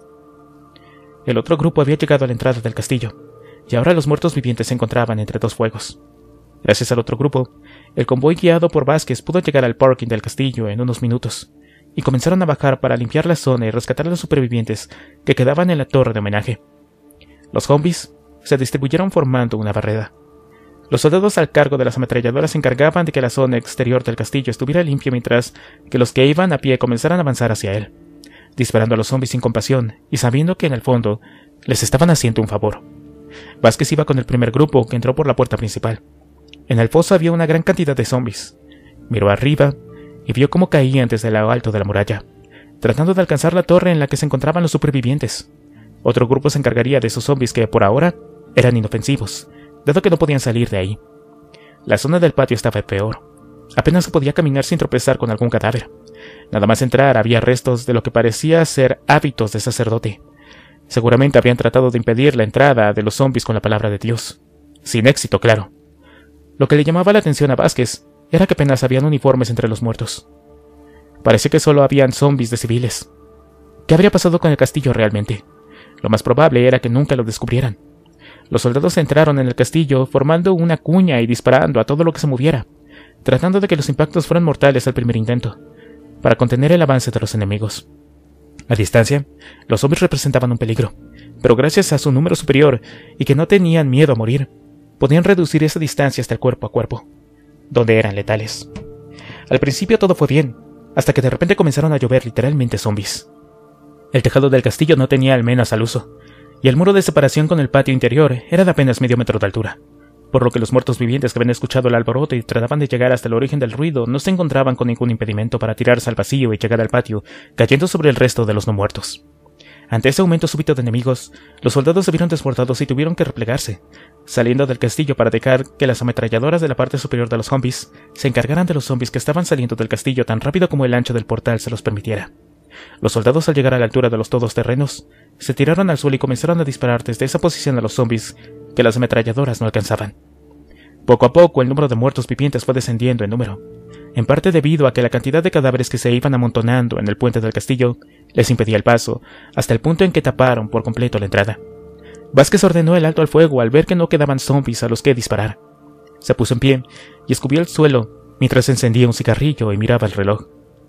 El otro grupo había llegado a la entrada del castillo, y ahora los muertos vivientes se encontraban entre dos fuegos. Gracias al otro grupo, el convoy guiado por Vázquez pudo llegar al parking del castillo en unos minutos, y comenzaron a bajar para limpiar la zona y rescatar a los supervivientes que quedaban en la torre de homenaje. Los zombies se distribuyeron formando una barrera. Los soldados al cargo de las ametralladoras se encargaban de que la zona exterior del castillo estuviera limpia, mientras que los que iban a pie comenzaran a avanzar hacia él, disparando a los zombies sin compasión y sabiendo que en el fondo les estaban haciendo un favor. Vázquez iba con el primer grupo, que entró por la puerta principal. En el foso había una gran cantidad de zombies. Miró arriba y vio cómo caían desde lo alto de la muralla, tratando de alcanzar la torre en la que se encontraban los supervivientes. Otro grupo se encargaría de esos zombies que, por ahora, eran inofensivos, dado que no podían salir de ahí. La zona del patio estaba peor. Apenas se podía caminar sin tropezar con algún cadáver. Nada más entrar había restos de lo que parecía ser hábitos de sacerdote. Seguramente habrían tratado de impedir la entrada de los zombies con la palabra de Dios. Sin éxito, claro. Lo que le llamaba la atención a Vázquez era que apenas habían uniformes entre los muertos. Parecía que solo habían zombies de civiles. ¿Qué habría pasado con el castillo realmente? Lo más probable era que nunca lo descubrieran. Los soldados entraron en el castillo formando una cuña y disparando a todo lo que se moviera, tratando de que los impactos fueran mortales al primer intento, para contener el avance de los enemigos. A distancia, los zombies representaban un peligro, pero gracias a su número superior y que no tenían miedo a morir, podían reducir esa distancia hasta el cuerpo a cuerpo, donde eran letales. Al principio todo fue bien, hasta que de repente comenzaron a llover literalmente zombies. El tejado del castillo no tenía almenas al uso, y el muro de separación con el patio interior era de apenas medio metro de altura, por lo que los muertos vivientes que habían escuchado el alboroto y trataban de llegar hasta el origen del ruido no se encontraban con ningún impedimento para tirarse al vacío y llegar al patio, cayendo sobre el resto de los no muertos. Ante ese aumento súbito de enemigos, los soldados se vieron desbordados y tuvieron que replegarse, saliendo del castillo para dejar que las ametralladoras de la parte superior de los zombies se encargaran de los zombies que estaban saliendo del castillo tan rápido como el ancho del portal se los permitiera. Los soldados, al llegar a la altura de los todoterrenos, se tiraron al suelo y comenzaron a disparar desde esa posición a los zombies que las ametralladoras no alcanzaban. Poco a poco el número de muertos vivientes fue descendiendo en número, en parte debido a que la cantidad de cadáveres que se iban amontonando en el puente del castillo les impedía el paso, hasta el punto en que taparon por completo la entrada. Vázquez ordenó el alto al fuego al ver que no quedaban zombies a los que disparar. Se puso en pie y escupió el suelo mientras encendía un cigarrillo y miraba el reloj.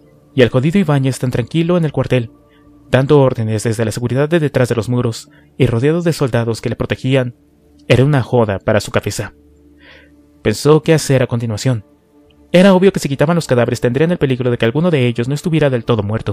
Y el jodido Ibáñez tan tranquilo en el cuartel, dando órdenes desde la seguridad de detrás de los muros y rodeado de soldados que le protegían, era una joda para su cabeza. Pensó qué hacer a continuación. Era obvio que si quitaban los cadáveres tendrían el peligro de que alguno de ellos no estuviera del todo muerto,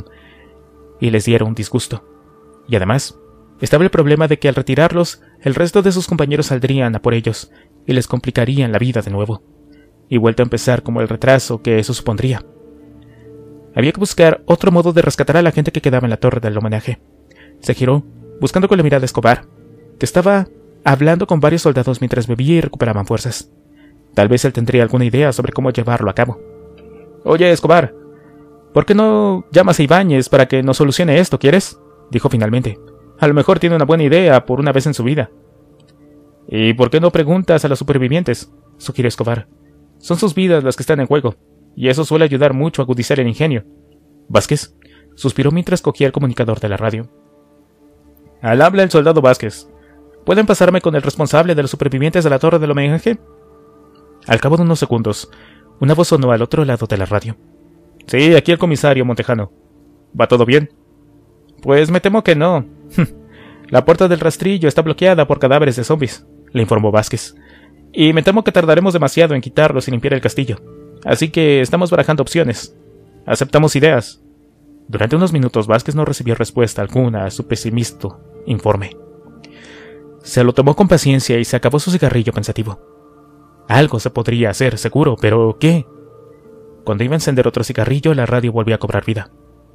y les diera un disgusto. Y además, estaba el problema de que al retirarlos, el resto de sus compañeros saldrían a por ellos, y les complicarían la vida de nuevo, y vuelto a empezar como el retraso que eso supondría. Había que buscar otro modo de rescatar a la gente que quedaba en la torre del homenaje. Se giró, buscando con la mirada a Escobar, que estaba hablando con varios soldados mientras bebía y recuperaban fuerzas. Tal vez él tendría alguna idea sobre cómo llevarlo a cabo. «Oye, Escobar, ¿por qué no llamas a Ibáñez para que nos solucione esto, quieres?», dijo finalmente. «A lo mejor tiene una buena idea por una vez en su vida». «¿Y por qué no preguntas a los supervivientes?», sugirió Escobar. «Son sus vidas las que están en juego, y eso suele ayudar mucho a agudizar el ingenio». Vázquez suspiró mientras cogía el comunicador de la radio. «Al habla el soldado Vázquez. ¿Pueden pasarme con el responsable de los supervivientes de la torre del homenaje?». Al cabo de unos segundos, una voz sonó al otro lado de la radio. «Sí, aquí el comisario Montejano. ¿Va todo bien?». «Pues me temo que no. La puerta del rastrillo está bloqueada por cadáveres de zombies», le informó Vázquez. «Y me temo que tardaremos demasiado en quitarlos y limpiar el castillo. Así que estamos barajando opciones. Aceptamos ideas». Durante unos minutos Vázquez no recibió respuesta alguna a su pesimista informe. Se lo tomó con paciencia y se acabó su cigarrillo pensativo. Algo se podría hacer, seguro, pero ¿qué? Cuando iba a encender otro cigarrillo, la radio volvió a cobrar vida.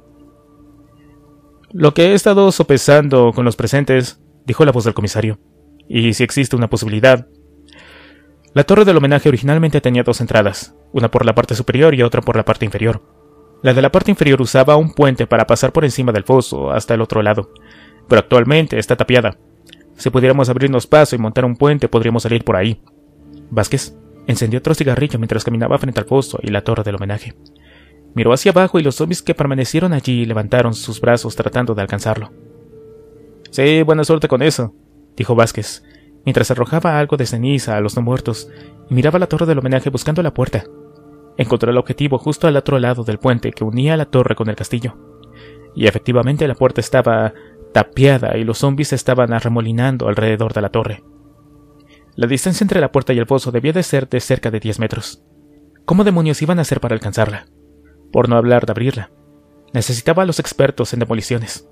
«Lo que he estado sopesando con los presentes», dijo la voz del comisario, «y si existe una posibilidad. La torre del homenaje originalmente tenía dos entradas, una por la parte superior y otra por la parte inferior. La de la parte inferior usaba un puente para pasar por encima del foso hasta el otro lado, pero actualmente está tapiada. Si pudiéramos abrirnos paso y montar un puente, podríamos salir por ahí». Vázquez encendió otro cigarrillo mientras caminaba frente al foso y la torre del homenaje. Miró hacia abajo y los zombies que permanecieron allí levantaron sus brazos tratando de alcanzarlo. «Sí, buena suerte con eso», dijo Vázquez, mientras arrojaba algo de ceniza a los no muertos y miraba la torre del homenaje buscando la puerta. Encontró el objetivo justo al otro lado del puente que unía la torre con el castillo. Y efectivamente la puerta estaba tapiada y los zombies estaban arremolinando alrededor de la torre. La distancia entre la puerta y el foso debía de ser de cerca de 10 metros. ¿Cómo demonios iban a hacer para alcanzarla? Por no hablar de abrirla. Necesitaba a los expertos en demoliciones.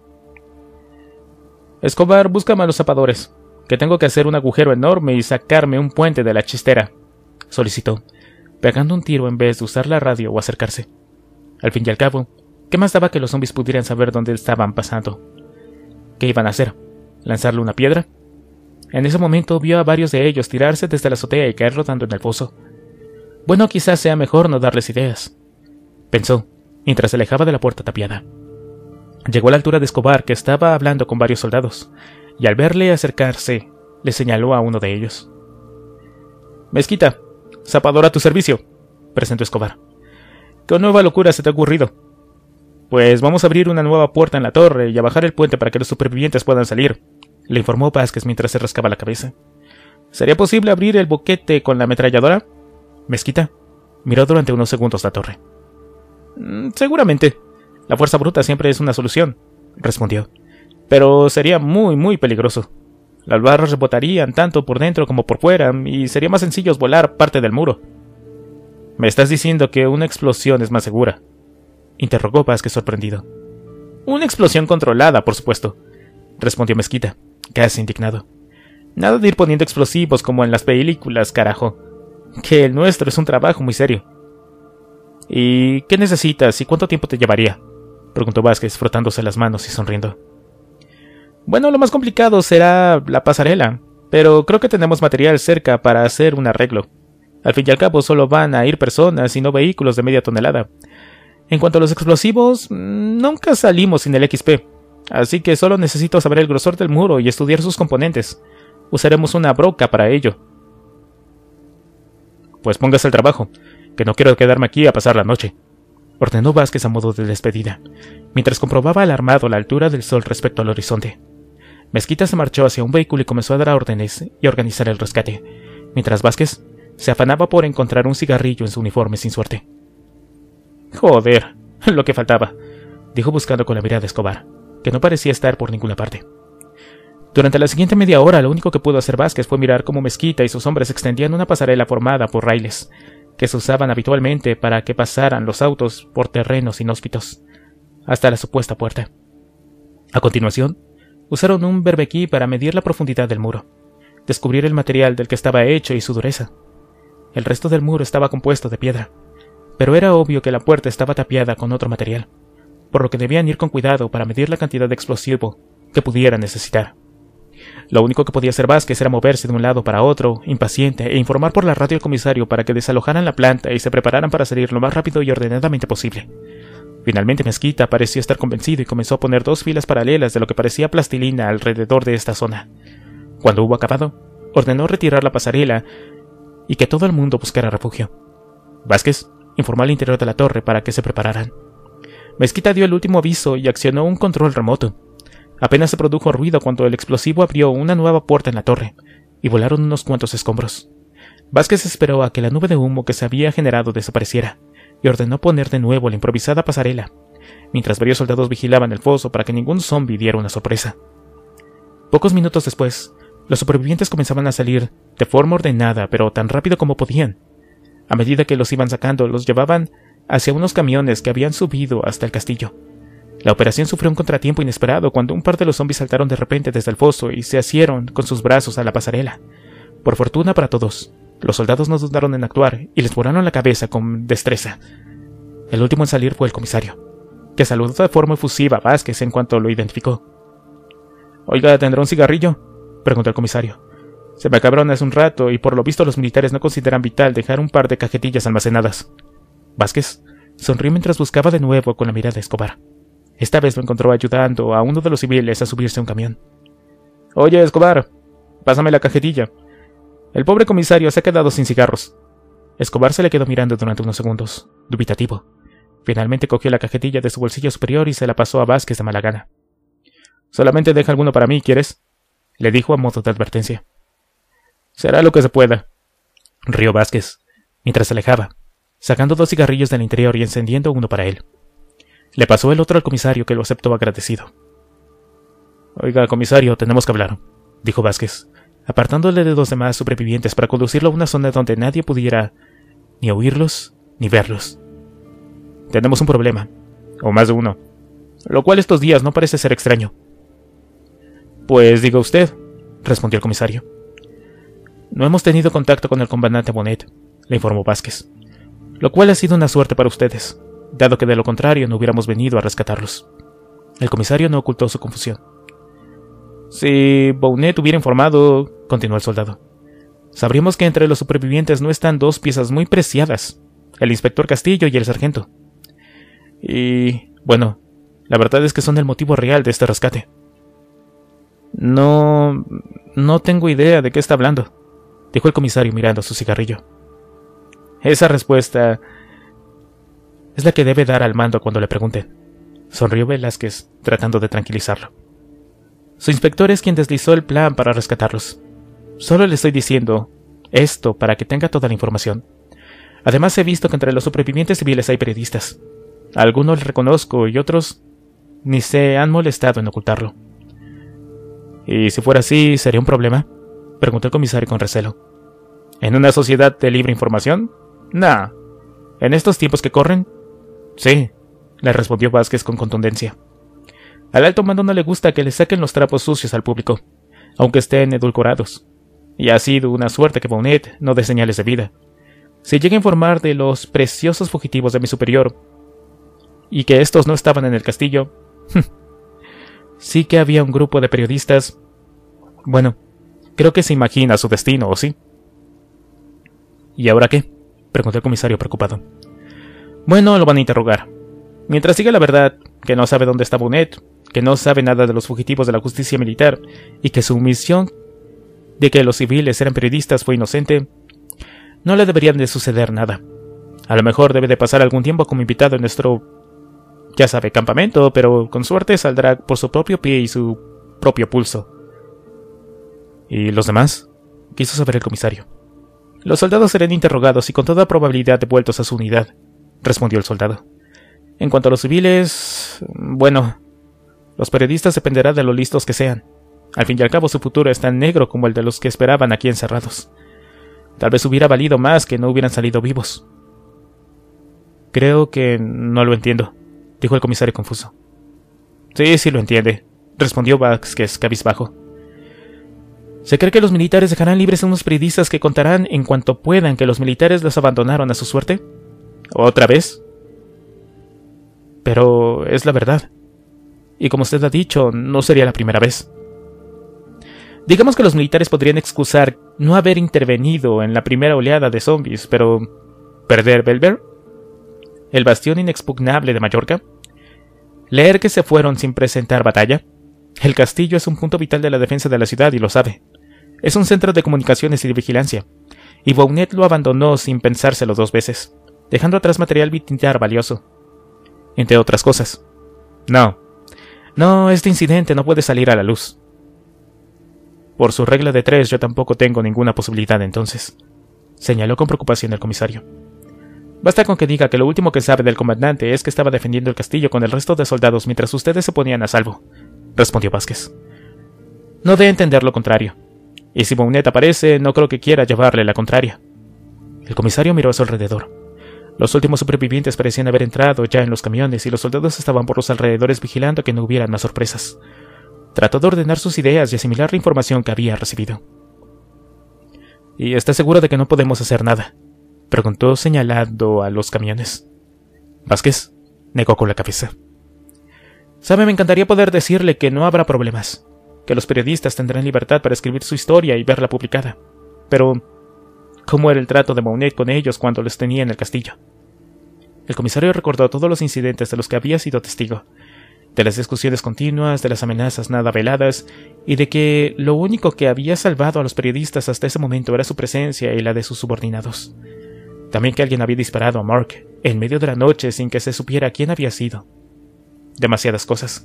«Escobar, búscame a los zapadores, que tengo que hacer un agujero enorme y sacarme un puente de la chistera», solicitó, pegando un tiro en vez de usar la radio o acercarse. Al fin y al cabo, ¿qué más daba que los zombies pudieran saber dónde estaban pasando? ¿Qué iban a hacer? ¿Lanzarle una piedra? En ese momento vio a varios de ellos tirarse desde la azotea y caer rodando en el foso. Bueno, quizás sea mejor no darles ideas, pensó, mientras se alejaba de la puerta tapiada. Llegó a la altura de Escobar, que estaba hablando con varios soldados, y al verle acercarse, le señaló a uno de ellos. «Mezquita, zapador a tu servicio», presentó Escobar. «¿Qué nueva locura se te ha ocurrido?». «Pues vamos a abrir una nueva puerta en la torre y a bajar el puente para que los supervivientes puedan salir», le informó Vázquez mientras se rascaba la cabeza. «¿Sería posible abrir el boquete con la ametralladora?». Mezquita miró durante unos segundos la torre. «Seguramente. La fuerza bruta siempre es una solución», respondió. «Pero sería muy, muy peligroso. Las barras rebotarían tanto por dentro como por fuera, y sería más sencillo volar parte del muro». «¿Me estás diciendo que una explosión es más segura?», interrogó Vázquez sorprendido. «Una explosión controlada, por supuesto», respondió Mezquita, casi indignado. «Nada de ir poniendo explosivos como en las películas, carajo. Que el nuestro es un trabajo muy serio». «¿Y qué necesitas y cuánto tiempo te llevaría?», preguntó Vázquez, frotándose las manos y sonriendo. «Bueno, lo más complicado será la pasarela, pero creo que tenemos material cerca para hacer un arreglo. Al fin y al cabo solo van a ir personas y no vehículos de media tonelada. En cuanto a los explosivos, nunca salimos sin el XP, así que solo necesito saber el grosor del muro y estudiar sus componentes. Usaremos una broca para ello». «Pues póngase al trabajo, que no quiero quedarme aquí a pasar la noche», ordenó Vázquez a modo de despedida, mientras comprobaba alarmado la altura del sol respecto al horizonte. Mezquita se marchó hacia un vehículo y comenzó a dar órdenes y organizar el rescate, mientras Vázquez se afanaba por encontrar un cigarrillo en su uniforme sin suerte. «Joder, lo que faltaba», dijo buscando con la mirada a Escobar, que no parecía estar por ninguna parte. Durante la siguiente media hora, lo único que pudo hacer Vázquez fue mirar cómo Mezquita y sus hombres extendían una pasarela formada por raíles, que se usaban habitualmente para que pasaran los autos por terrenos inhóspitos, hasta la supuesta puerta. A continuación, usaron un berbequí para medir la profundidad del muro, descubrir el material del que estaba hecho y su dureza. El resto del muro estaba compuesto de piedra, pero era obvio que la puerta estaba tapiada con otro material, por lo que debían ir con cuidado para medir la cantidad de explosivo que pudieran necesitar. Lo único que podía hacer Vázquez era moverse de un lado para otro, impaciente, e informar por la radio al comisario para que desalojaran la planta y se prepararan para salir lo más rápido y ordenadamente posible. Finalmente Mezquita pareció estar convencido y comenzó a poner 2 filas paralelas de lo que parecía plastilina alrededor de esta zona. Cuando hubo acabado, ordenó retirar la pasarela y que todo el mundo buscara refugio. Vázquez informó al interior de la torre para que se prepararan. Mezquita dio el último aviso y accionó un control remoto. Apenas se produjo ruido cuando el explosivo abrió una nueva puerta en la torre, y volaron unos cuantos escombros. Vázquez esperó a que la nube de humo que se había generado desapareciera, y ordenó poner de nuevo la improvisada pasarela, mientras varios soldados vigilaban el foso para que ningún zombi diera una sorpresa. Pocos minutos después, los supervivientes comenzaban a salir de forma ordenada, pero tan rápido como podían. A medida que los iban sacando, los llevaban hacia unos camiones que habían subido hasta el castillo. La operación sufrió un contratiempo inesperado cuando un par de los zombis saltaron de repente desde el foso y se asieron con sus brazos a la pasarela. Por fortuna para todos, los soldados no dudaron en actuar y les volaron la cabeza con destreza. El último en salir fue el comisario, que saludó de forma efusiva a Vázquez en cuanto lo identificó. «Oiga, ¿tendrá un cigarrillo?», preguntó el comisario. «Se me acabaron hace un rato y por lo visto los militares no consideran vital dejar un par de cajetillas almacenadas». Vázquez sonrió mientras buscaba de nuevo con la mirada a Escobar. Esta vez lo encontró ayudando a uno de los civiles a subirse a un camión. «Oye, Escobar, pásame la cajetilla. El pobre comisario se ha quedado sin cigarros». Escobar se le quedó mirando durante unos segundos, dubitativo. Finalmente cogió la cajetilla de su bolsillo superior y se la pasó a Vázquez de mala gana. «Solamente deja alguno para mí, ¿quieres?», le dijo a modo de advertencia. «Será lo que se pueda», rió Vázquez, mientras se alejaba, sacando 2 cigarrillos del interior y encendiendo uno para él. Le pasó el otro al comisario, que lo aceptó agradecido. «Oiga, comisario, tenemos que hablar», dijo Vázquez, apartándole de los demás supervivientes para conducirlo a una zona donde nadie pudiera ni oírlos ni verlos. «Tenemos un problema, o más de uno, lo cual estos días no parece ser extraño». «Pues diga usted», respondió el comisario. «No hemos tenido contacto con el comandante Bonnet», le informó Vázquez, «lo cual ha sido una suerte para ustedes, dado que de lo contrario no hubiéramos venido a rescatarlos». El comisario no ocultó su confusión. «Si Bonnet hubiera informado», continuó el soldado, «sabríamos que entre los supervivientes no están 2 piezas muy preciadas, el inspector Castillo y el sargento. Y, bueno, la verdad es que son el motivo real de este rescate». No tengo idea de qué está hablando», dijo el comisario mirando su cigarrillo. «Esa respuesta es la que debe dar al mando cuando le pregunten», sonrió Velázquez, tratando de tranquilizarlo. «Su inspector es quien deslizó el plan para rescatarlos. Solo le estoy diciendo esto para que tenga toda la información. Además he visto que entre los supervivientes civiles hay periodistas. A algunos les reconozco y otros ni se han molestado en ocultarlo». «¿Y si fuera así, sería un problema?», preguntó el comisario con recelo. «¿En una sociedad de libre información? Nah. ¿En estos tiempos que corren? Sí», le respondió Vázquez con contundencia. «Al alto mando no le gusta que le saquen los trapos sucios al público, aunque estén edulcorados. Y ha sido una suerte que Bonnet no dé señales de vida. Si llega a informar de los preciosos fugitivos de mi superior, y que estos no estaban en el castillo, sí que había un grupo de periodistas. Bueno, creo que se imagina su destino, ¿o sí?». «¿Y ahora qué?», preguntó el comisario preocupado. «Bueno, lo van a interrogar. Mientras siga la verdad, que no sabe dónde está Bonnet, que no sabe nada de los fugitivos de la justicia militar, y que su omisión de que los civiles eran periodistas fue inocente, no le deberían de suceder nada. A lo mejor debe de pasar algún tiempo como invitado en nuestro, ya sabe, campamento, pero con suerte saldrá por su propio pie y su propio pulso». «¿Y los demás?», quiso saber el comisario. «Los soldados serán interrogados y con toda probabilidad devueltos a su unidad», respondió el soldado. «En cuanto a los civiles, bueno, los periodistas dependerá de lo listos que sean. Al fin y al cabo su futuro es tan negro como el de los que esperaban aquí encerrados. Tal vez hubiera valido más que no hubieran salido vivos». «Creo que no lo entiendo», dijo el comisario confuso. Sí lo entiende», respondió Vázquez cabizbajo. «¿Se cree que los militares dejarán libres a unos periodistas que contarán en cuanto puedan que los militares los abandonaron a su suerte? ¿Otra vez? Pero es la verdad. Y como usted ha dicho, no sería la primera vez. Digamos que los militares podrían excusar no haber intervenido en la primera oleada de zombies, pero ¿perder Belver? ¿El bastión inexpugnable de Mallorca? ¿Leer que se fueron sin presentar batalla? El castillo es un punto vital de la defensa de la ciudad y lo sabe. Es un centro de comunicaciones y de vigilancia, y Bounet lo abandonó sin pensárselo 2 veces, dejando atrás material militar valioso. Entre otras cosas. No, este incidente no puede salir a la luz. Por su regla de 3 yo tampoco tengo ninguna posibilidad entonces, señaló con preocupación el comisario. Basta con que diga que lo último que sabe del comandante es que estaba defendiendo el castillo con el resto de soldados mientras ustedes se ponían a salvo, respondió Vázquez. No debe entender lo contrario. Y si Bounet aparece, no creo que quiera llevarle la contraria. El comisario miró a su alrededor. Los últimos supervivientes parecían haber entrado ya en los camiones y los soldados estaban por los alrededores vigilando que no hubieran más sorpresas. Trató de ordenar sus ideas y asimilar la información que había recibido. ¿Y está seguro de que no podemos hacer nada?, preguntó señalando a los camiones. Vázquez negó con la cabeza. Sabe, me encantaría poder decirle que no habrá problemas, que los periodistas tendrán libertad para escribir su historia y verla publicada. Pero ¿cómo era el trato de Bounet con ellos cuando los tenía en el castillo? El comisario recordó todos los incidentes de los que había sido testigo, de las discusiones continuas, de las amenazas nada veladas, y de que lo único que había salvado a los periodistas hasta ese momento era su presencia y la de sus subordinados. También que alguien había disparado a Mark en medio de la noche sin que se supiera quién había sido. Demasiadas cosas.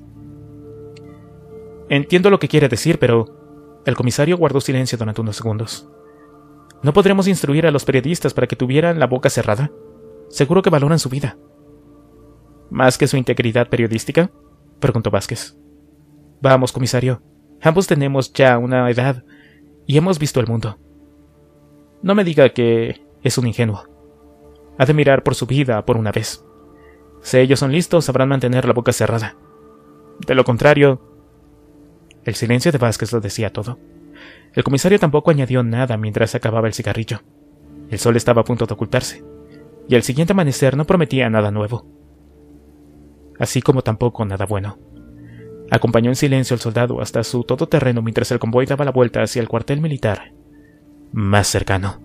Entiendo lo que quiere decir, pero... El comisario guardó silencio durante unos segundos. ¿No podremos instruir a los periodistas para que tuvieran la boca cerrada? Seguro que valoran su vida. ¿Más que su integridad periodística?, preguntó Vázquez. Vamos, comisario. Ambos tenemos ya una edad y hemos visto el mundo. No me diga que es un ingenuo. Ha de mirar por su vida por una vez. Si ellos son listos, sabrán mantener la boca cerrada. De lo contrario... El silencio de Vázquez lo decía todo. El comisario tampoco añadió nada mientras acababa el cigarrillo. El sol estaba a punto de ocultarse, y el siguiente amanecer no prometía nada nuevo. Así como tampoco nada bueno. Acompañó en silencio al soldado hasta su todoterreno mientras el convoy daba la vuelta hacia el cuartel militar más cercano.